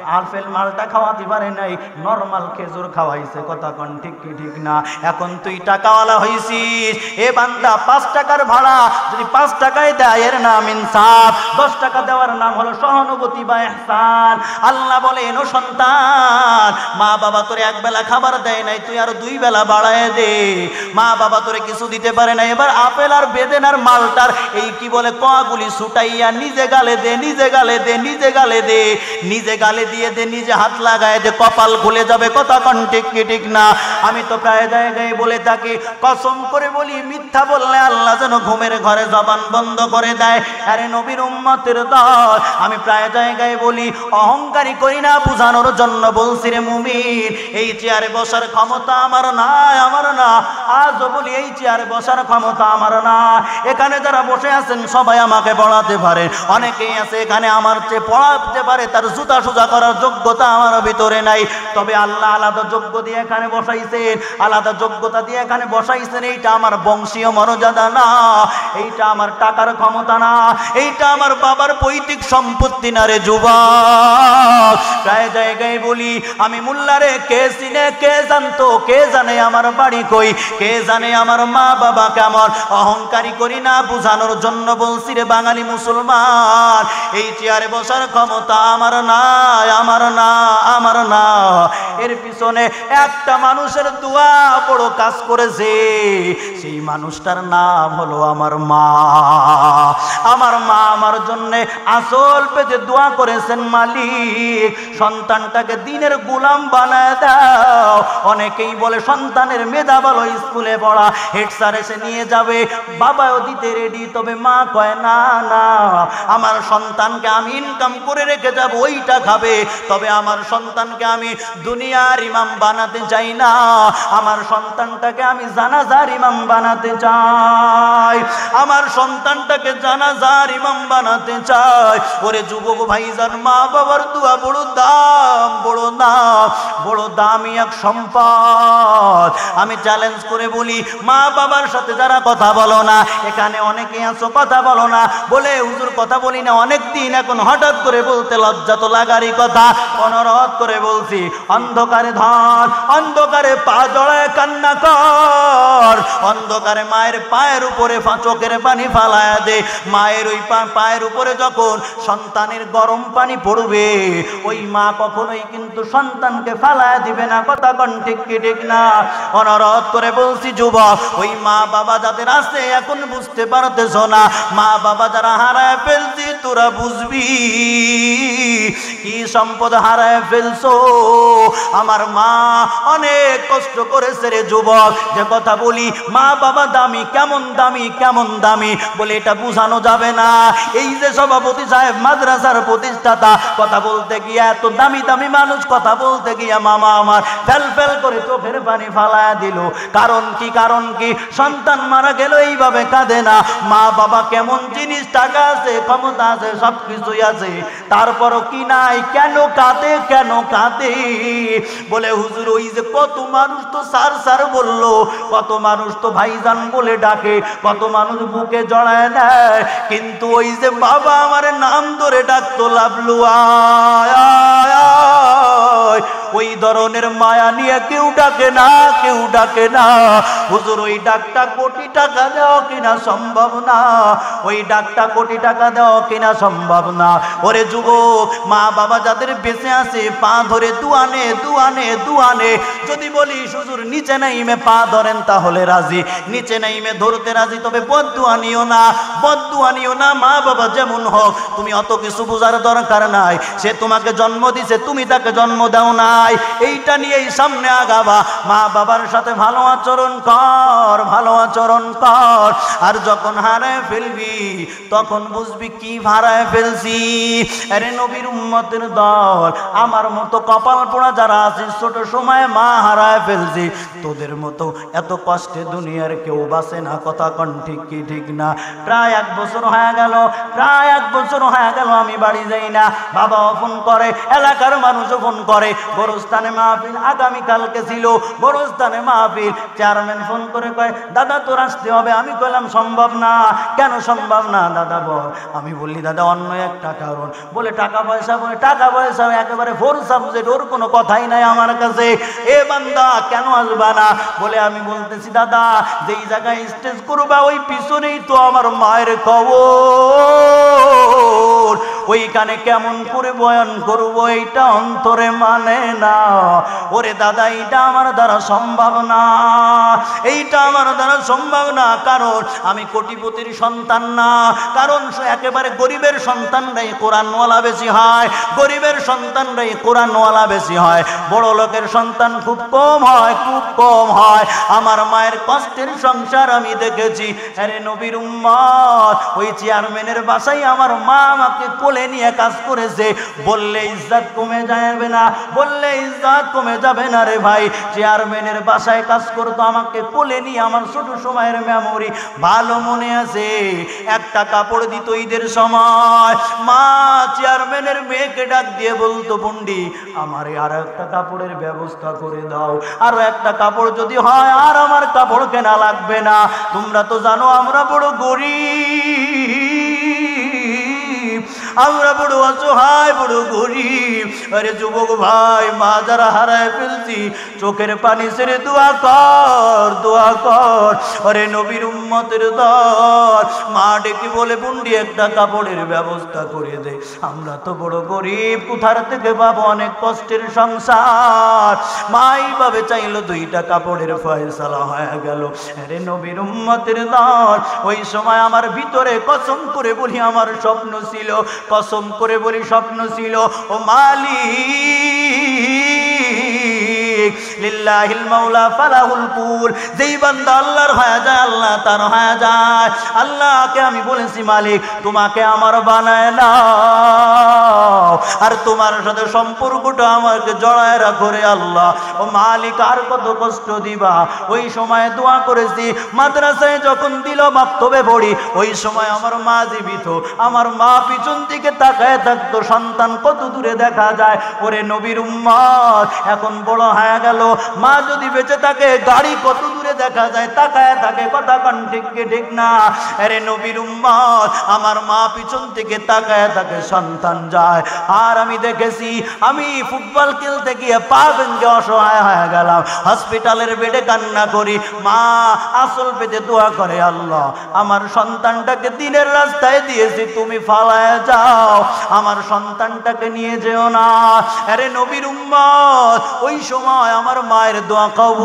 আপেল মালটা খাওয়াতে পারে নাই, নরমাল খেজুর খাওয়াইছে। কথা কোন ঠিক কি ঠিক না? এখন তুই টাকাওয়ালা হইছিস, এ বান্দা পাঁচ টাকার ভাড়া যদি পাঁচ টাকায় দেয় এর নাম ইনসাফ, দশ টাকা দেওয়ার নাম হলো সহানুভূতি বা ইহসান। আল্লাহ বলেন ও সন্তান, মা বাবা তোরে এক বেলা খাবার দেয় নাই, তুই আর দুই বেলা বাড়ায় দে। মা বাবা তোরে কিছু দিতে পারে না, এবার আপেল আর বেদেনার মালটার এই কি বলে কগুলি ছুটাইয়া নিজে গালে দে, নিজে গালে দে, নিজে গালে দে, নিজে গালে দিয়ে দে, নিজে হাত লাগায় দে, কপাল খুলে যাবে। কথা কোন ঠিক কি ঠিক না? আমি তো প্রায় জায়গায় বলে থাকি, কসম করে বলি মিথ্যা বললে আল্লাহ যেন ঘুমের ঘরে জবান বন্ধ করে দেয়। আরে নবীর উম্মতের দল, আমি প্রায় জায়গায় বলি অহংকারী করি না, বুঝানোর জন্য বলছি রে মুমিন, এই চেয়ারে বসার ক্ষমতা আমার নাই, আমার না। আজও বলি এই চেয়ারে বসার ক্ষমতা আমার না। এখানে যারা বসে আছেন সবাই আমাকে পড়াতে পারে, অনেকেই আছে এখানে আমার চেয়ে পড়াতে পারে, তার জুতা সোজা করার যোগ্যতা আমার ভিতরে নাই। তবে আল্লাহ আলাদা যোগ্য দিয়ে এখানে বসাইছেন, আলাদা যোগ্যতা দিয়ে এখানে বসাইছেন। এইটা আমার বংশীয় মর্যাদা না, এইটা আমার টাকার ক্ষমতা না, এইটা আমার বাবার পৈতৃক সম্পত্তি না রে যুবক। প্রায় জায়গায় বলি আমি মোল্লারে কে চিনে, কে জানতো, কে জানে আমার বাড়ি কই, কে জানে আমার মা বাবা কেমন। অহংকারী করি না, বুঝানোর জন্য বলছি রে বাঙালি মুসলমান, এই চেয়ারে বসার ক্ষমতা আমার না, আমার না, আমার না। এর পিছনে একটা মানুষের দোয়া বড় কাজ করেছে, সেই মানুষটার নাম হলো আমার মা। আমার মা আমার জন্য আসল পেতে দোয়া করেছেন, মালিক সন্তানটাকে দিনের গোলাম বানায় দাও। অনেকেই বলে সন্তানের মেধা ভালো, স্কুলে পড়া, হেড স্যার এসে নিয়ে যাবে, বাবাও দিতে রেডি। তবে মা কয় না না, আমার সন্তানকে আমি ইনকাম করে রেখে যাব, ওইটা খাবে। তবে আমার সন্তানকে আমি দুনিয়ার ইমাম বানাতে চাই না, আমার সন্তানটাকে আমি জানাজার ইমাম বানাতে চাই, আমার সন্তানটাকে জানাজার ইমাম বানাতে চাই। ওরে যুবক ভাইজান, মা বাবার দোয়া বড় দাম, বড় দাম, বড় দামি এক সম্পদ। আমি চ্যালেঞ্জ করে বলি, মা বাবার সাথে যারা কথা বলো না, এখানে অনেকে আছো কথা বলো না, বলে হুজুর কথা বলি না অনেক দিন, এখন হঠাৎ করে বলতে লজ্জা তো লাগারই কথা। অনুরোধ করে বলছি, অন্ধকারে ধন, অন্ধকারে পা জড়ায় কান্না কর, অন্ধকারে মায়ের পায়ের উপরে চোখের পানি ফালায়া দে। মায়ের ওই পায়ের উপরে যখন সন্তানের গরম পানি পড়বে, ওই মা কখনোই কিন্তু সন্তানকে ফালায়া দিবে না। কথা কোন ঠিক কি ঠিক না? অনুরোধ করে বলছি যুবক, ওই মা বাবা যাদের আছে এখন বুঝতে পারতেছ না, মা বাবা যারা হারায় ফেলছি তোরা বুঝবি কি সম্পদ হারায় ফেলছো। আমার মা অনেক কষ্ট করেছে রে যুবক। যে কথা বলি মা বাবা দামি, কেমন দামি, কেমন দামি বলে এটা বুঝানো যাবে না। এই যে সভাপতি সাহেব মাদ্রাসার প্রতিষ্ঠাতা, কথা বলতে গিয়া এত দামি দামি মানুষ কথা বলতে গিয়া মামা আমার ফেল ফেল করে চোখের পানি ফালায়া দিল। কারণ কি? কারণ কি? সন্তান মারা গেল এইভাবে কাঁদে না। মা বাবা কেমন জিনিস, টাকা আছে, ক্ষমতা আছে, সব কিছুই আছে, তারপরও কি নাই? কেন কাঁদে? কেন কাঁদে? বলে হুজুর ওই যে কত মানুষ তো স্যার স্যার বললো, কত মানুষ তো ভাইজান বলে ডাকে, কত মানুষ বুকে জড়ায় নেয়, কিন্তু ওই যে বাবা আমার নাম ধরে ডাকতো লাভলু আয় আয় আয়, ওই ধরনের মায়া নিয়ে কেউ ডাকে না, কেউ ডাকে না। হুজুর ওই ডাকটা কোটি টাকা দেওয়া কিনা সম্ভব না, ওই ডাকটা কোটি টাকা দেওয়া কিনা সম্ভব না। ওরে যুবক, মা বাবা যাদের বেঁচে আছে পা ধরে দুয়ানে দুয়ানে দুয়ানে, যদি বলি হুজুর নিচে নাইমে পা ধরেন তাহলে রাজি, নিচে নাইমে ধরতে রাজি, তবে বদদুয়া নিও না, বদদুয়া নিও না। মা বাবা যেমন হোক, তুমি অত কিছু বোঝার দরকার নাই, সে তোমাকে জন্ম দিছে, তুমি তাকে জন্ম দাও নাই, এইটা নিয়েই সামনে আগাবা। মা বাবার সাথে ভালো আচরণ কর, ভালো আচরণ কর। আর যখন হারায় ফেলবি তখন বুঝবি কি হারায় ফেলছি। আরে নবীর উম্মতের দল, আমার মতো কপাল পোড়া যারা আছে, ছোট সময় মা হারায় ফেলছি, তোদের মতো এত কষ্টে দুনিয়ার কেউ বাঁচে না। কথা কোন ঠিক কি ঠিক না? প্রায় এক বছর হয়ে গেল, প্রায় এক বছর হয়ে গেল আমি বাড়ি যাই না। বাবাও ফোন করে, এলাকার মানুষও ফোন করে, বড় গোরস্থানে মাহফিল আগামীকালকে ছিল, গোরস্থানে মাহফিল। চেয়ারম্যান ফোন করে কয় দাদা তোর আসতে হবে। আমি কইলাম সম্ভব না। কেন সম্ভব না দাদা বল? আমি বললি দাদা অন্য একটা কারণ। বলে টাকা পয়সা? বলে টাকা পয়সা একেবারে ফোর সাবজেক্ট, ওর কোনো কথাই নাই আমার কাছে। এ বান্দা কেন আসবা না? বলে আমি বলতেছি দাদা যেই জায়গায় স্টেজ করবা ওই পিছনেই তো আমার মায়ের কবর, ওইখানে কেমন করে বয়ান করবো এইটা অন্তরে মানে না। ওরে দাদা এইটা আমার দ্বারা সম্ভব না, এইটা আমার দ্বারা সম্ভব না। কারণ আমি কোটিপতির সন্তান না, কারণ একেবারে গরিবের সন্তানরাই কোরআনওয়ালা বেশি হয়, গরিবের সন্তানরাই কোরআনওয়ালা বেশি হয়, বড় লোকের সন্তান খুব কম হয়, খুব কম হয়। আমার মায়ের কষ্টের সংসার আমি দেখেছি। আরে নবীর উম্মত, ওই চেয়ারম্যানের বাসায় আমার মা আমাকে কোলে নিয়ে কাজ করেছে। বললে ইজ্জত কমে যাবে না, বললে ইজ্জত কমে যাবে না রে ভাই। চেয়ারম্যানের বাসায় কাজ করতো, আমাকে কোলে নিয়ে, আমার ছোট সময়ের মেমোরি ভালো মনে আছে। একটা কাপড় দিত ঈদের সময়, মা চেয়ারম্যানের মেয়েকে ডাক দিয়ে বলতো বন্ডি আমারে আর একটা কাপড়ের ব্যবস্থা করে দাও, আরো একটা কাপড় যদি হয় আর আমার কাপড় কেনা লাগবে না। তোমরা তো জানো আমরা বড় গরিব, আমরা বড় অসহায়, বড় গরিব। আরে যুবক ভাই, মা যারা হারায় ফেলছি চোখের পানি ছেড়ে দোয়া কর, দোয়া কর। আরে নবীর উম্মতের দল, মা ডেকে বলে বুন্ডি একটা কাপড়ের ব্যবস্থা করে দে। আমরা তো বড় গরিব, কোথার থেকে পাবো, অনেক কষ্টের সংসার। মা এইভাবে চাইলো, দুইটা কাপড়ের ফয়সালা হয়ে গেল। আরে নবীর উম্মতের দল, ওই সময় আমার ভিতরে কসম করে বলি আমার স্বপ্ন ছিল, কসম করে বলি স্বপ্ন ছিল, ও মালিক লিল্লাহিল মাওলা ফালাহুল কুল। যেই বান্দা আল্লাহর হয়ে যায় আল্লাহ তার হয়ে যায়। আল্লাহকে আমি বলেছি মালিক তোমাকে আমার বানায় নাও, আর তোমার সাথে সম্পর্কটা আমাকে জড়ায় রাখো রে আল্লাহ। ও মালিক আর কত কষ্ট দিবা। ওই সময় দোয়া করেছি, মাদ্রাসায় যখন দিল মাক্তবে পড়ি, ওই সময় আমার মা জীবিত, আমার মা পিছন দিকে তাকায় থাকতো, সন্তান কত দূরে দেখা যায়। ওরে নবীর উম্মত, এখন বড় হয়ে গেল, মা যদি বেঁচে থাকে গাড়ি কত দূরে দেখা যায়, তাকায় থাকে, কথা কান ঠিক কি ঠিক না? আরে নবীর উম্মত, আমার মা পিছন থেকে তাকায় থাকে, সন্তান যায়। আর আমি দেখেছি, আমি ফুটবল খেলতে গিয়ে পা ভেঙে অসহায় হয়ে গেলাম, হসপিটালের বেডে কান্না করি, মা আসল পেতে দোয়া করে আল্লাহ আমার সন্তানটাকে দিনের রাস্তায় দিয়েছি, তুমি ফালায় যাও, আমার সন্তানটাকে নিয়ে যেও না। আরে নবীর উম্মত, ওই সময় আমার মায়ের দোয়া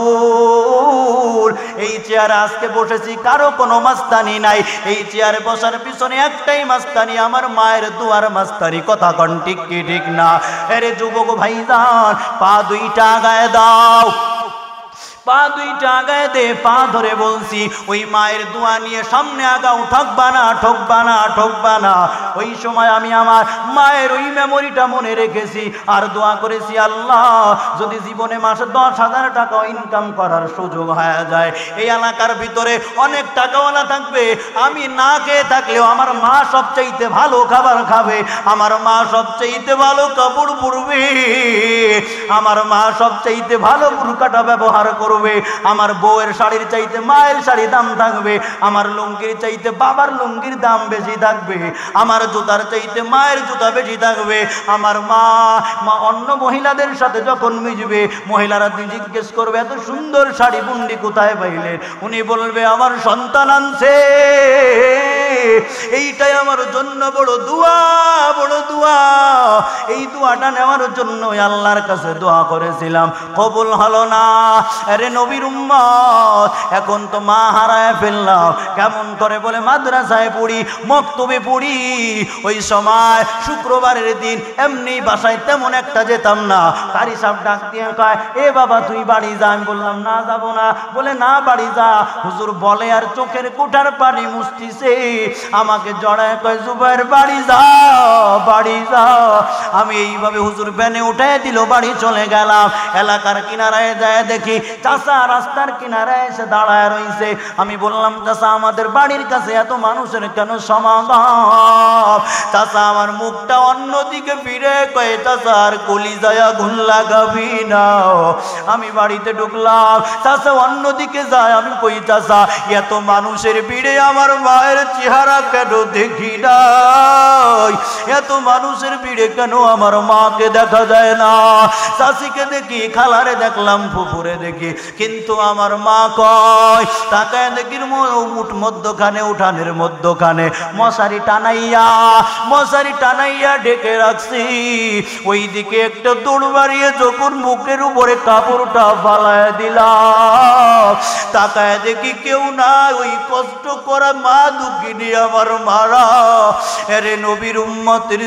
কবুল। এই চেয়ারে আজকে বসেছি, কারো কোনো মাস্তানি নাই, এই চেয়ারে বসার পিছনে একটাই মাস্তানি, আমার মায়ের দোয়ার মাস্তানি, কথা কন ঠিক কি ঠিক না? আরে যুবক ভাইজান, পা দুইটা গায়ে দাও, পা দুইটা আগায় দে, পা ধরে বলছি ওই মায়ের দোয়া নিয়ে সামনে আগাও, ঠকবা না, ঠকবা না, ঠকবা না। ওই সময় আমি আমার মায়ের ওই মেমোরিটা মনে রেখেছি, আর দোয়া করেছি আল্লাহ যদি জীবনে মাসে দশ হাজার টাকা ইনকাম করার সুযোগ হয়ে যায়, এই এলাকার ভিতরে অনেক টাকাওয়ালা থাকবে, আমি না খেয়ে থাকলেও আমার মা সবচাইতে ভালো খাবার খাবে, আমার মা সবচাইতে ভালো কাপড় পরবে, আমার মা সবচাইতে ভালো বুরকাটা ব্যবহার করবে, আমার বউয়ের শাড়ির চাইতে মায়ের শাড়ি দাম থাকবে, আমার লুঙ্গির চাইতে বাবার লুঙ্গির দাম বেশি থাকবে, আমার জুতার চাইতে মায়ের জুতা বেশি থাকবে। আমার মা মা অন্য মহিলাদের সাথে যখন মিশবে, মহিলারা জিজ্ঞেস করবে এত সুন্দর শাড়ি বুন্ডি কোথায় পাইলেন? উনি বলবে আমার সন্তান আনছে। এইটাই আমার জন্য বড় দোয়া, বড় দোয়া। এই দোয়াটা নেওয়ার জন্য আল্লাহর কাছে দোয়া করেছিলাম, কবুল হলো না। আরে নবীর উম্মত, এখন তো মা হারায় ফেললাম, কেমন করে? বলে মাদ্রাসায় পড়ি, মক্তবে পড়ি। ওই সময় শুক্রবারের দিন এমনি বাসায় তেমন একটা যেতাম না, কারি সাহেব ডাক দিয়ে কয় এ বাবা তুই বাড়ি যা। আমি বললাম না যাব না। বলে না বাড়ি যা। হুজুর বলে আর চোখের কোঠার পানি মুছতিছে, আমাকে জড়ায় কয় জুবাইর বাড়ি যাও বাড়ি যাও। আমি এইভাবে হুজুর ভ্যানে উঠে দিল, বাড়ি চলে গেলাম। এলাকার কিনারায় যায় দেখি চাচা রাস্তার কিনারায় এসে দাঁড়ায় রইছে। আমি বললাম চাচা আমাদের বাড়ির কাছে এত মানুষের কেন সমাগম? চাচা আমার মুখটা অন্যদিকে ফিরে কয়ে চাচা আর কলিজায় আগুন লাগাবি না। আমি বাড়িতে ঢুকলাম, চাচা অন্যদিকে যায়। আমি কই চাচা এত মানুষের ভিড়ে আমার মায়ের চেহারা কেন দেখি না? এত মানুষের ভিড়ে কেন আমার মাকে দেখা যায় না? চাচিকে দেখি, খালারে দেখলাম, ফুফুরে দেখি, কিন্তু আমার মা কয়। তাকায় দেখি মুঠ মধ্যখানে, উঠানের মধ্যখানে মশারি টানাইয়া মশারি টানাইয়া ঢেকে রাখছি। ওই দিকে একটা দৌড় বাড়িয়ে যখন মুখের উপরে কাপড়টা ফালায় দিলাম, তাকায় দেখি কেউ না, ওই কষ্ট করা মা দুঃখিনী আমার মারা। এরে নবীর উম্মতের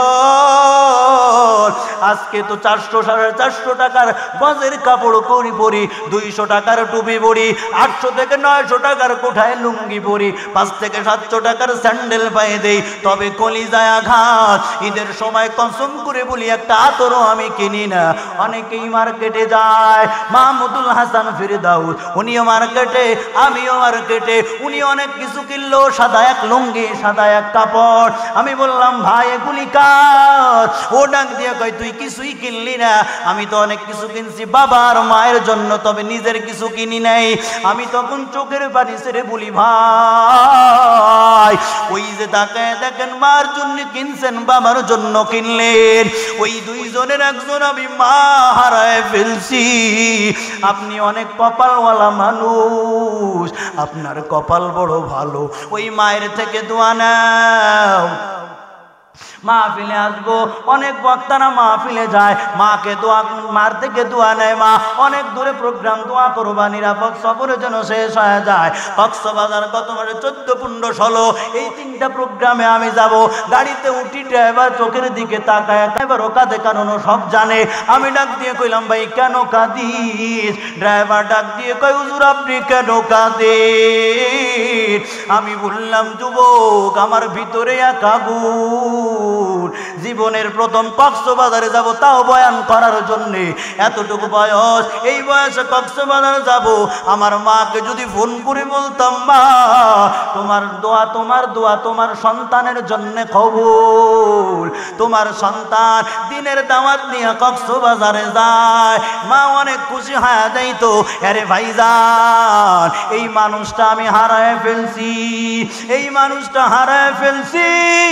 দল, আজকে তো চারশো সাড়ে চারশো টাকার গজের কাপড় করি পরি, দুইশো টাকার টুপি পরি, আটশো থেকে নয়শো টাকার কোঠায় লুঙ্গি পরি, পাঁচ থেকে সাতশো টাকার স্যান্ডেল পায়ে দেই। তবে কলিজায় আঘাত। ঈদের সময় কসম করে বলি একটা আতরও আমি কিনি না। অনেকেই মার্কেটে যায়, মাহমুদুল হাসান ফিরদাউস উনিও মার্কেটে, আমিও মার্কেটে। উনি অনেক কিছু কিনলো, সাদা এক লুঙ্গি, সাদা এক কাপড়। আমি বললাম ভাই এগুলি কার? ও ডাক দিয়ে কয় তুই কিছুই কিনলি না। আমি তো অনেক কিছু কিনছি বাবার মায়ের জন্য, তবে নিজের কিছু কিনি নাই। আমি তখন চোখের পানি ছেড়ে বলি ভাই ওই যে তাকে দেখেন মার জন্য কিনছেন, বাবার জন্য কিনলেন, ওই দুইজনের একজন আমি মা হারায় ফেলছি। আপনি অনেক কপালওয়ালা মানুষ, আপনার কপাল বড় ভালো। ওই মায়ের থেকে দোয়া নাও। মাহফিলে আসবো, অনেক বক্তারা মাহফিলে যায়, মাকে দোয়া, মার থেকে দোয়া নেয় মা। অনেক দূরে প্রোগ্রাম, দোয়া করবা নিরাপদ সফরে যেন শেষ হয়ে যায়। কক্সবাজার গত মাসে চোদ্দ পনেরো ষোলো এই তিনটা প্রোগ্রামে আমি যাব। গাড়িতে উঠি, ড্রাইভার চোখের দিকে তাকায়, ড্রাইভারও কাঁদে কারণ সব জানে। আমি ডাক দিয়ে কইলাম ভাই কেন কাঁদিস? ড্রাইভার ডাক দিয়ে কয় হুজুর আপনি কেন কাঁদেন? আমি বললাম যুবক আমার ভিতরে এক আগুন। জীবনের প্রথম কক্সবাজারে যাব, তাও বয়ান করার জন্যে। এতটুকু বয়স, এই বয়সে কক্সবাজার যাব। আমার মাকে যদি ফোন করে বলতাম মা তোমার দোয়া, তোমার দোয়া তোমার সন্তানের জন্য কবুল, তোমার সন্তান দিনের দাওয়াত নিয়ে কক্সবাজারে যায়, মা অনেক খুশি হয়ে যাইতো। আরে ভাইজান এই মানুষটা আমি হারায় ফেলছি, এই মানুষটা হারায় ফেলছি।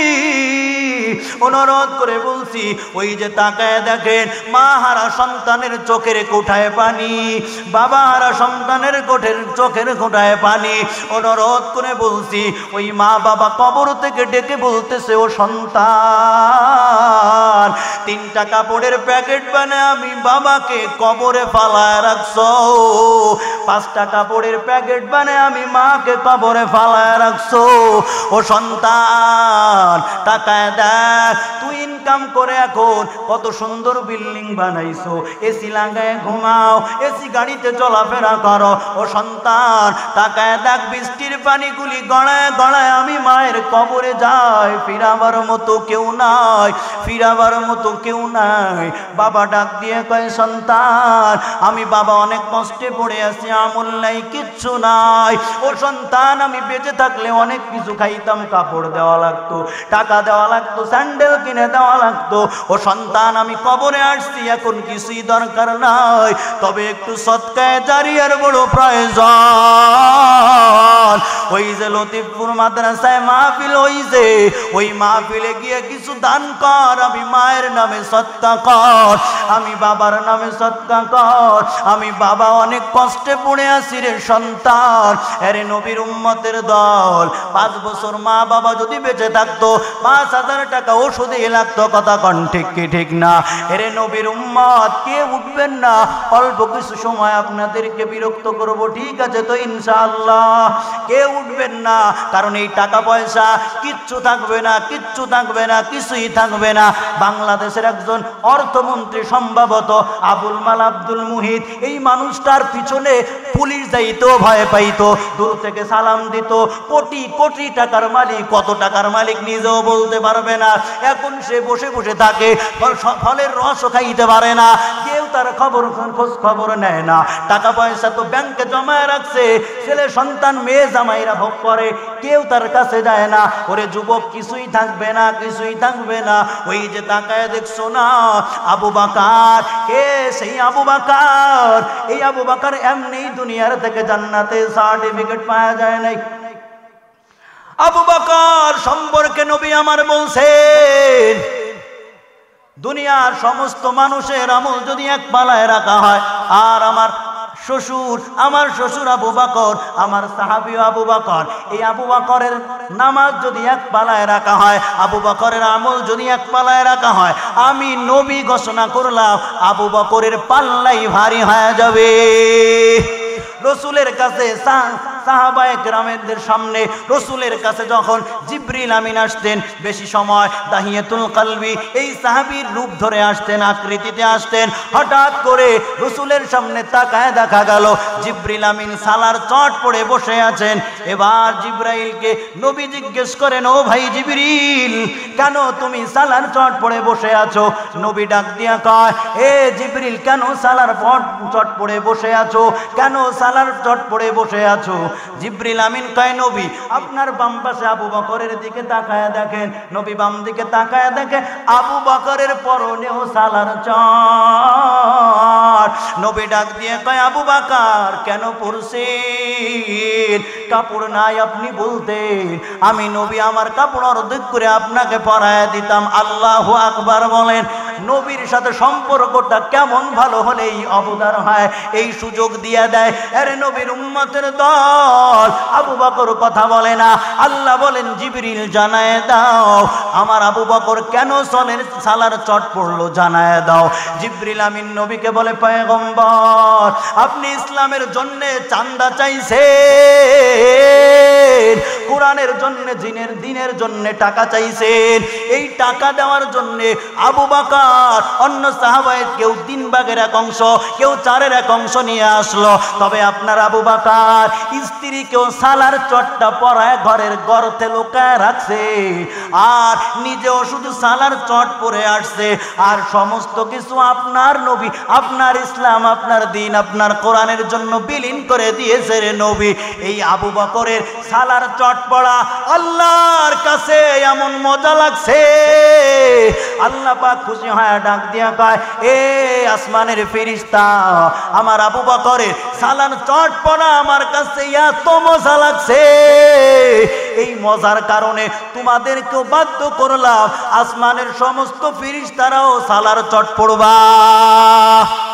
অনুরোধ করে বলছি ওই যে তাকায় দেখেন মা হারা সন্তানের চোখের কোঠায় পানি, বাবা হারা সন্তানের কোঠের চোখের কোঠায় পানি। অনুরোধ করে বলছি ওই মা বাবা কবর থেকে ডেকে বলতেছে ও সন্তান তিনটা কাপড়ের প্যাকেট বানায় আমি বাবাকে কবরে ফালায় রাখছো, পাঁচটা কাপড়ের প্যাকেট বানায় আমি মাকে কবরে ফালায় রাখছো। ও সন্তান তাকায় দেখ তুই ইনকাম করে এখন কত সুন্দর বিল্ডিং বানাইছো, এসি লাগায় ঘুমাও, এসি গাড়িতে চলাফেরা করো। ও সন্তান তাকায় দেখ বৃষ্টির পানিগুলি গড়ায় গড়ায় আমি মায়ের কবরে যাই, ফিরাবার মতো কেউ নাই, ফিরাবার মতো কেউ নাই। বাবা ডাক দিয়ে কয় সন্তান আমি বাবা অনেক কষ্টে পড়ে আছি, আমল নাই কিচ্ছু নাই। ও সন্তান আমি বেঁচে থাকলে অনেক কিছু খাইতাম, কাপড় দেওয়া লাগতো, টাকা দেওয়া লাগতো, স্যান্ডেল কিনে দেওয়া লাগতো। ও সন্তান আমি কবরে আসছি এখন কিছুই দরকার নাই, তবে একটু সৎকায়ে জারিয়ার বড় প্রয়োজন। ওই যে লতিফপুর মাদ্রাসায় মাহফিল হইছে, ওই মাহফিলে গিয়ে কিছু দান কর, আমি মায়ের নামে সৎকা কর, আমি বাবার নামে সৎকা কর। আমি বাবা অনেক কষ্টে পড়ে আছি রে সন্তান। আরে নবীর উম্মতের দল, পাঁচ বছর মা বাবা যদি বেঁচে থাকতো পাঁচ হাজার টাকা ওষুধে লাগতো কথা কন ঠিক কি ঠিক না? এরে নবীর উম্মত কে উঠবেন না? অল্প কিছু সময় আপনাদেরকে বিরক্ত করব, ঠিক আছে তো ইনশাআল্লাহ? কে উঠবেন না? কারণ এই টাকা পয়সা কিচ্ছু থাকবে না, কিচ্ছু থাকবে না, কিছুই থাকবে না। বাংলাদেশের একজন অর্থমন্ত্রী সম্ভবত আবুল মাল আব্দুল মুহিত, এই মানুষটার পিছনে পুলিশ যাইতো, ভয় পাইতো, দূর থেকে সালাম দিত। কোটি কোটি টাকার মালিক, কত টাকার মালিক নিজেও বলতে পারবে না। এখন সে বসে বসে থাকে, ফলের রসও খাইতে পারে না, কেউ তার খবর খোঁজ খবর নেয় না। টাকা পয়সা তো ব্যাংকে জমায় রাখছে, ছেলে সন্তান মেয়ে জামাইরা ভোগ করে, কেউ তার কাছে যায় না। ওরে যুবক, কিছুই থাকবে না, কিছুই থাকবে না। ওই যে তাকায় দেখছো না আবু বকর, কে সেই আবু বকর? এই আবু বকর এমনি দুনিয়ার থেকে জান্নাতে সার্টিফিকেট পাওয়া যায় নাই। আবু বকর সম্পর্কে নবী আমার বলছেন, দুনিয়ার সমস্ত মানুষের আমল যদি এক পালায় রাখা হয়, আর আমার শ্বশুর আমার শ্বশুর আবু বকর, আমার সাহাবী আবু বকর, এই আবু বকরের নামাজ যদি এক পালায় রাখা হয়, আবু বকরের আমল যদি এক পালায় রাখা হয়, আমি নবী ঘোষণা করলাম আবু বকরের পাল্লাই ভারী হয়ে যাবে। রসুলের কাছে সাহাবায়ে কেরামদের সামনে রসুলের কাছে যখন জিবরিল আমিন আসতেন, বেশি সময় দাহিয়াতুল কলবি এই সাহাবীর রূপ ধরে আসতেন, আকৃতিতে আসতেন। হঠাৎ করে রসুলের সামনে তাকায় দেখা গেল জিবরিল আমিন সালার চট পড়ে বসে আছেন। এবার জিবরাইলকে নবী জিজ্ঞেস করেন, ও ভাই জিবরিল, কেন তুমি সালার চট পড়ে বসে আছো? নবী ডাক দিয়া কয়, এ জিবরিল, কেন সালার চট পড়ে বসে আছো? কেন সালার চট পড়ে বসে আছো? জিবরিল আমিন কয়, নবী আপনার বাম পাশে আবু বকরের দিকে তাকায় দেখেন। নবী বাম দিকে তাকায় দেখে আবু বকরের পরনেও সালার চট। নবী ডাক দিয়ে কয়, আবু বকর কেন পরছেন? কাপড় নাই আপনি বলতেন, আমি নবী আমার কাপড় অর্ধেক করে আপনাকে পরায় দিতাম। আল্লাহু আকবার বলেন। নবীর সাথে সম্পর্কটা কেমন ভালো হলেই অবদান হয়, এই সুযোগ দিয়ে দেয়। আরে নবীর উম্মতের দল আবু বকর কথা বলে না, আল্লাহ বলেন জিবরিল জানায় দাও আমার আবু বকর কেন সলের সালার চট পড়লো, জানায় দাও। জিবরিল আমিন নবীকে বলে, পয়গম্বর আপনি ইসলামের জন্য চাঁদা চাইছেন, কোরআনের জন্য, জিনের দিনের জন্য টাকা চাইছেন। এই টাকা দেওয়ার জন্য আবু বকর অন্য সাহাবায়ে কেউ তিন ভাগের এক অংশ, কেউ চারের এক অংশ নিয়ে আসলো। তবে আপনার আবু বকর স্ত্রী কেউ সালার চটটা পরায় ঘরের গর্তে লুকায় রাখছে, আর নিজেও শুধু সালার চট পরে আসছে। আর সমস্ত কিছু আপনার নবী, আপনার ইসলাম, আপনার দিন, আপনার কোরআনের জন্য বিলীন করে দিয়েছে রে নবী। এই আবু বকরের সালার চট পড়া আল্লাহর কাছে এমন মজা লাগছে, আল্লাহ পাক খুশি হয় ডাক দিয়া কয়, এ আসমানের ফেরেশতা, আমার আবু বকরের সালার চট পড়া আমার কাছে এত মজা লাগছে, এই মজার কারণে তোমাদেরকেও বাধ্য করলাম আসমানের সমস্ত ফেরেশতারাও সালার চট পড়বা।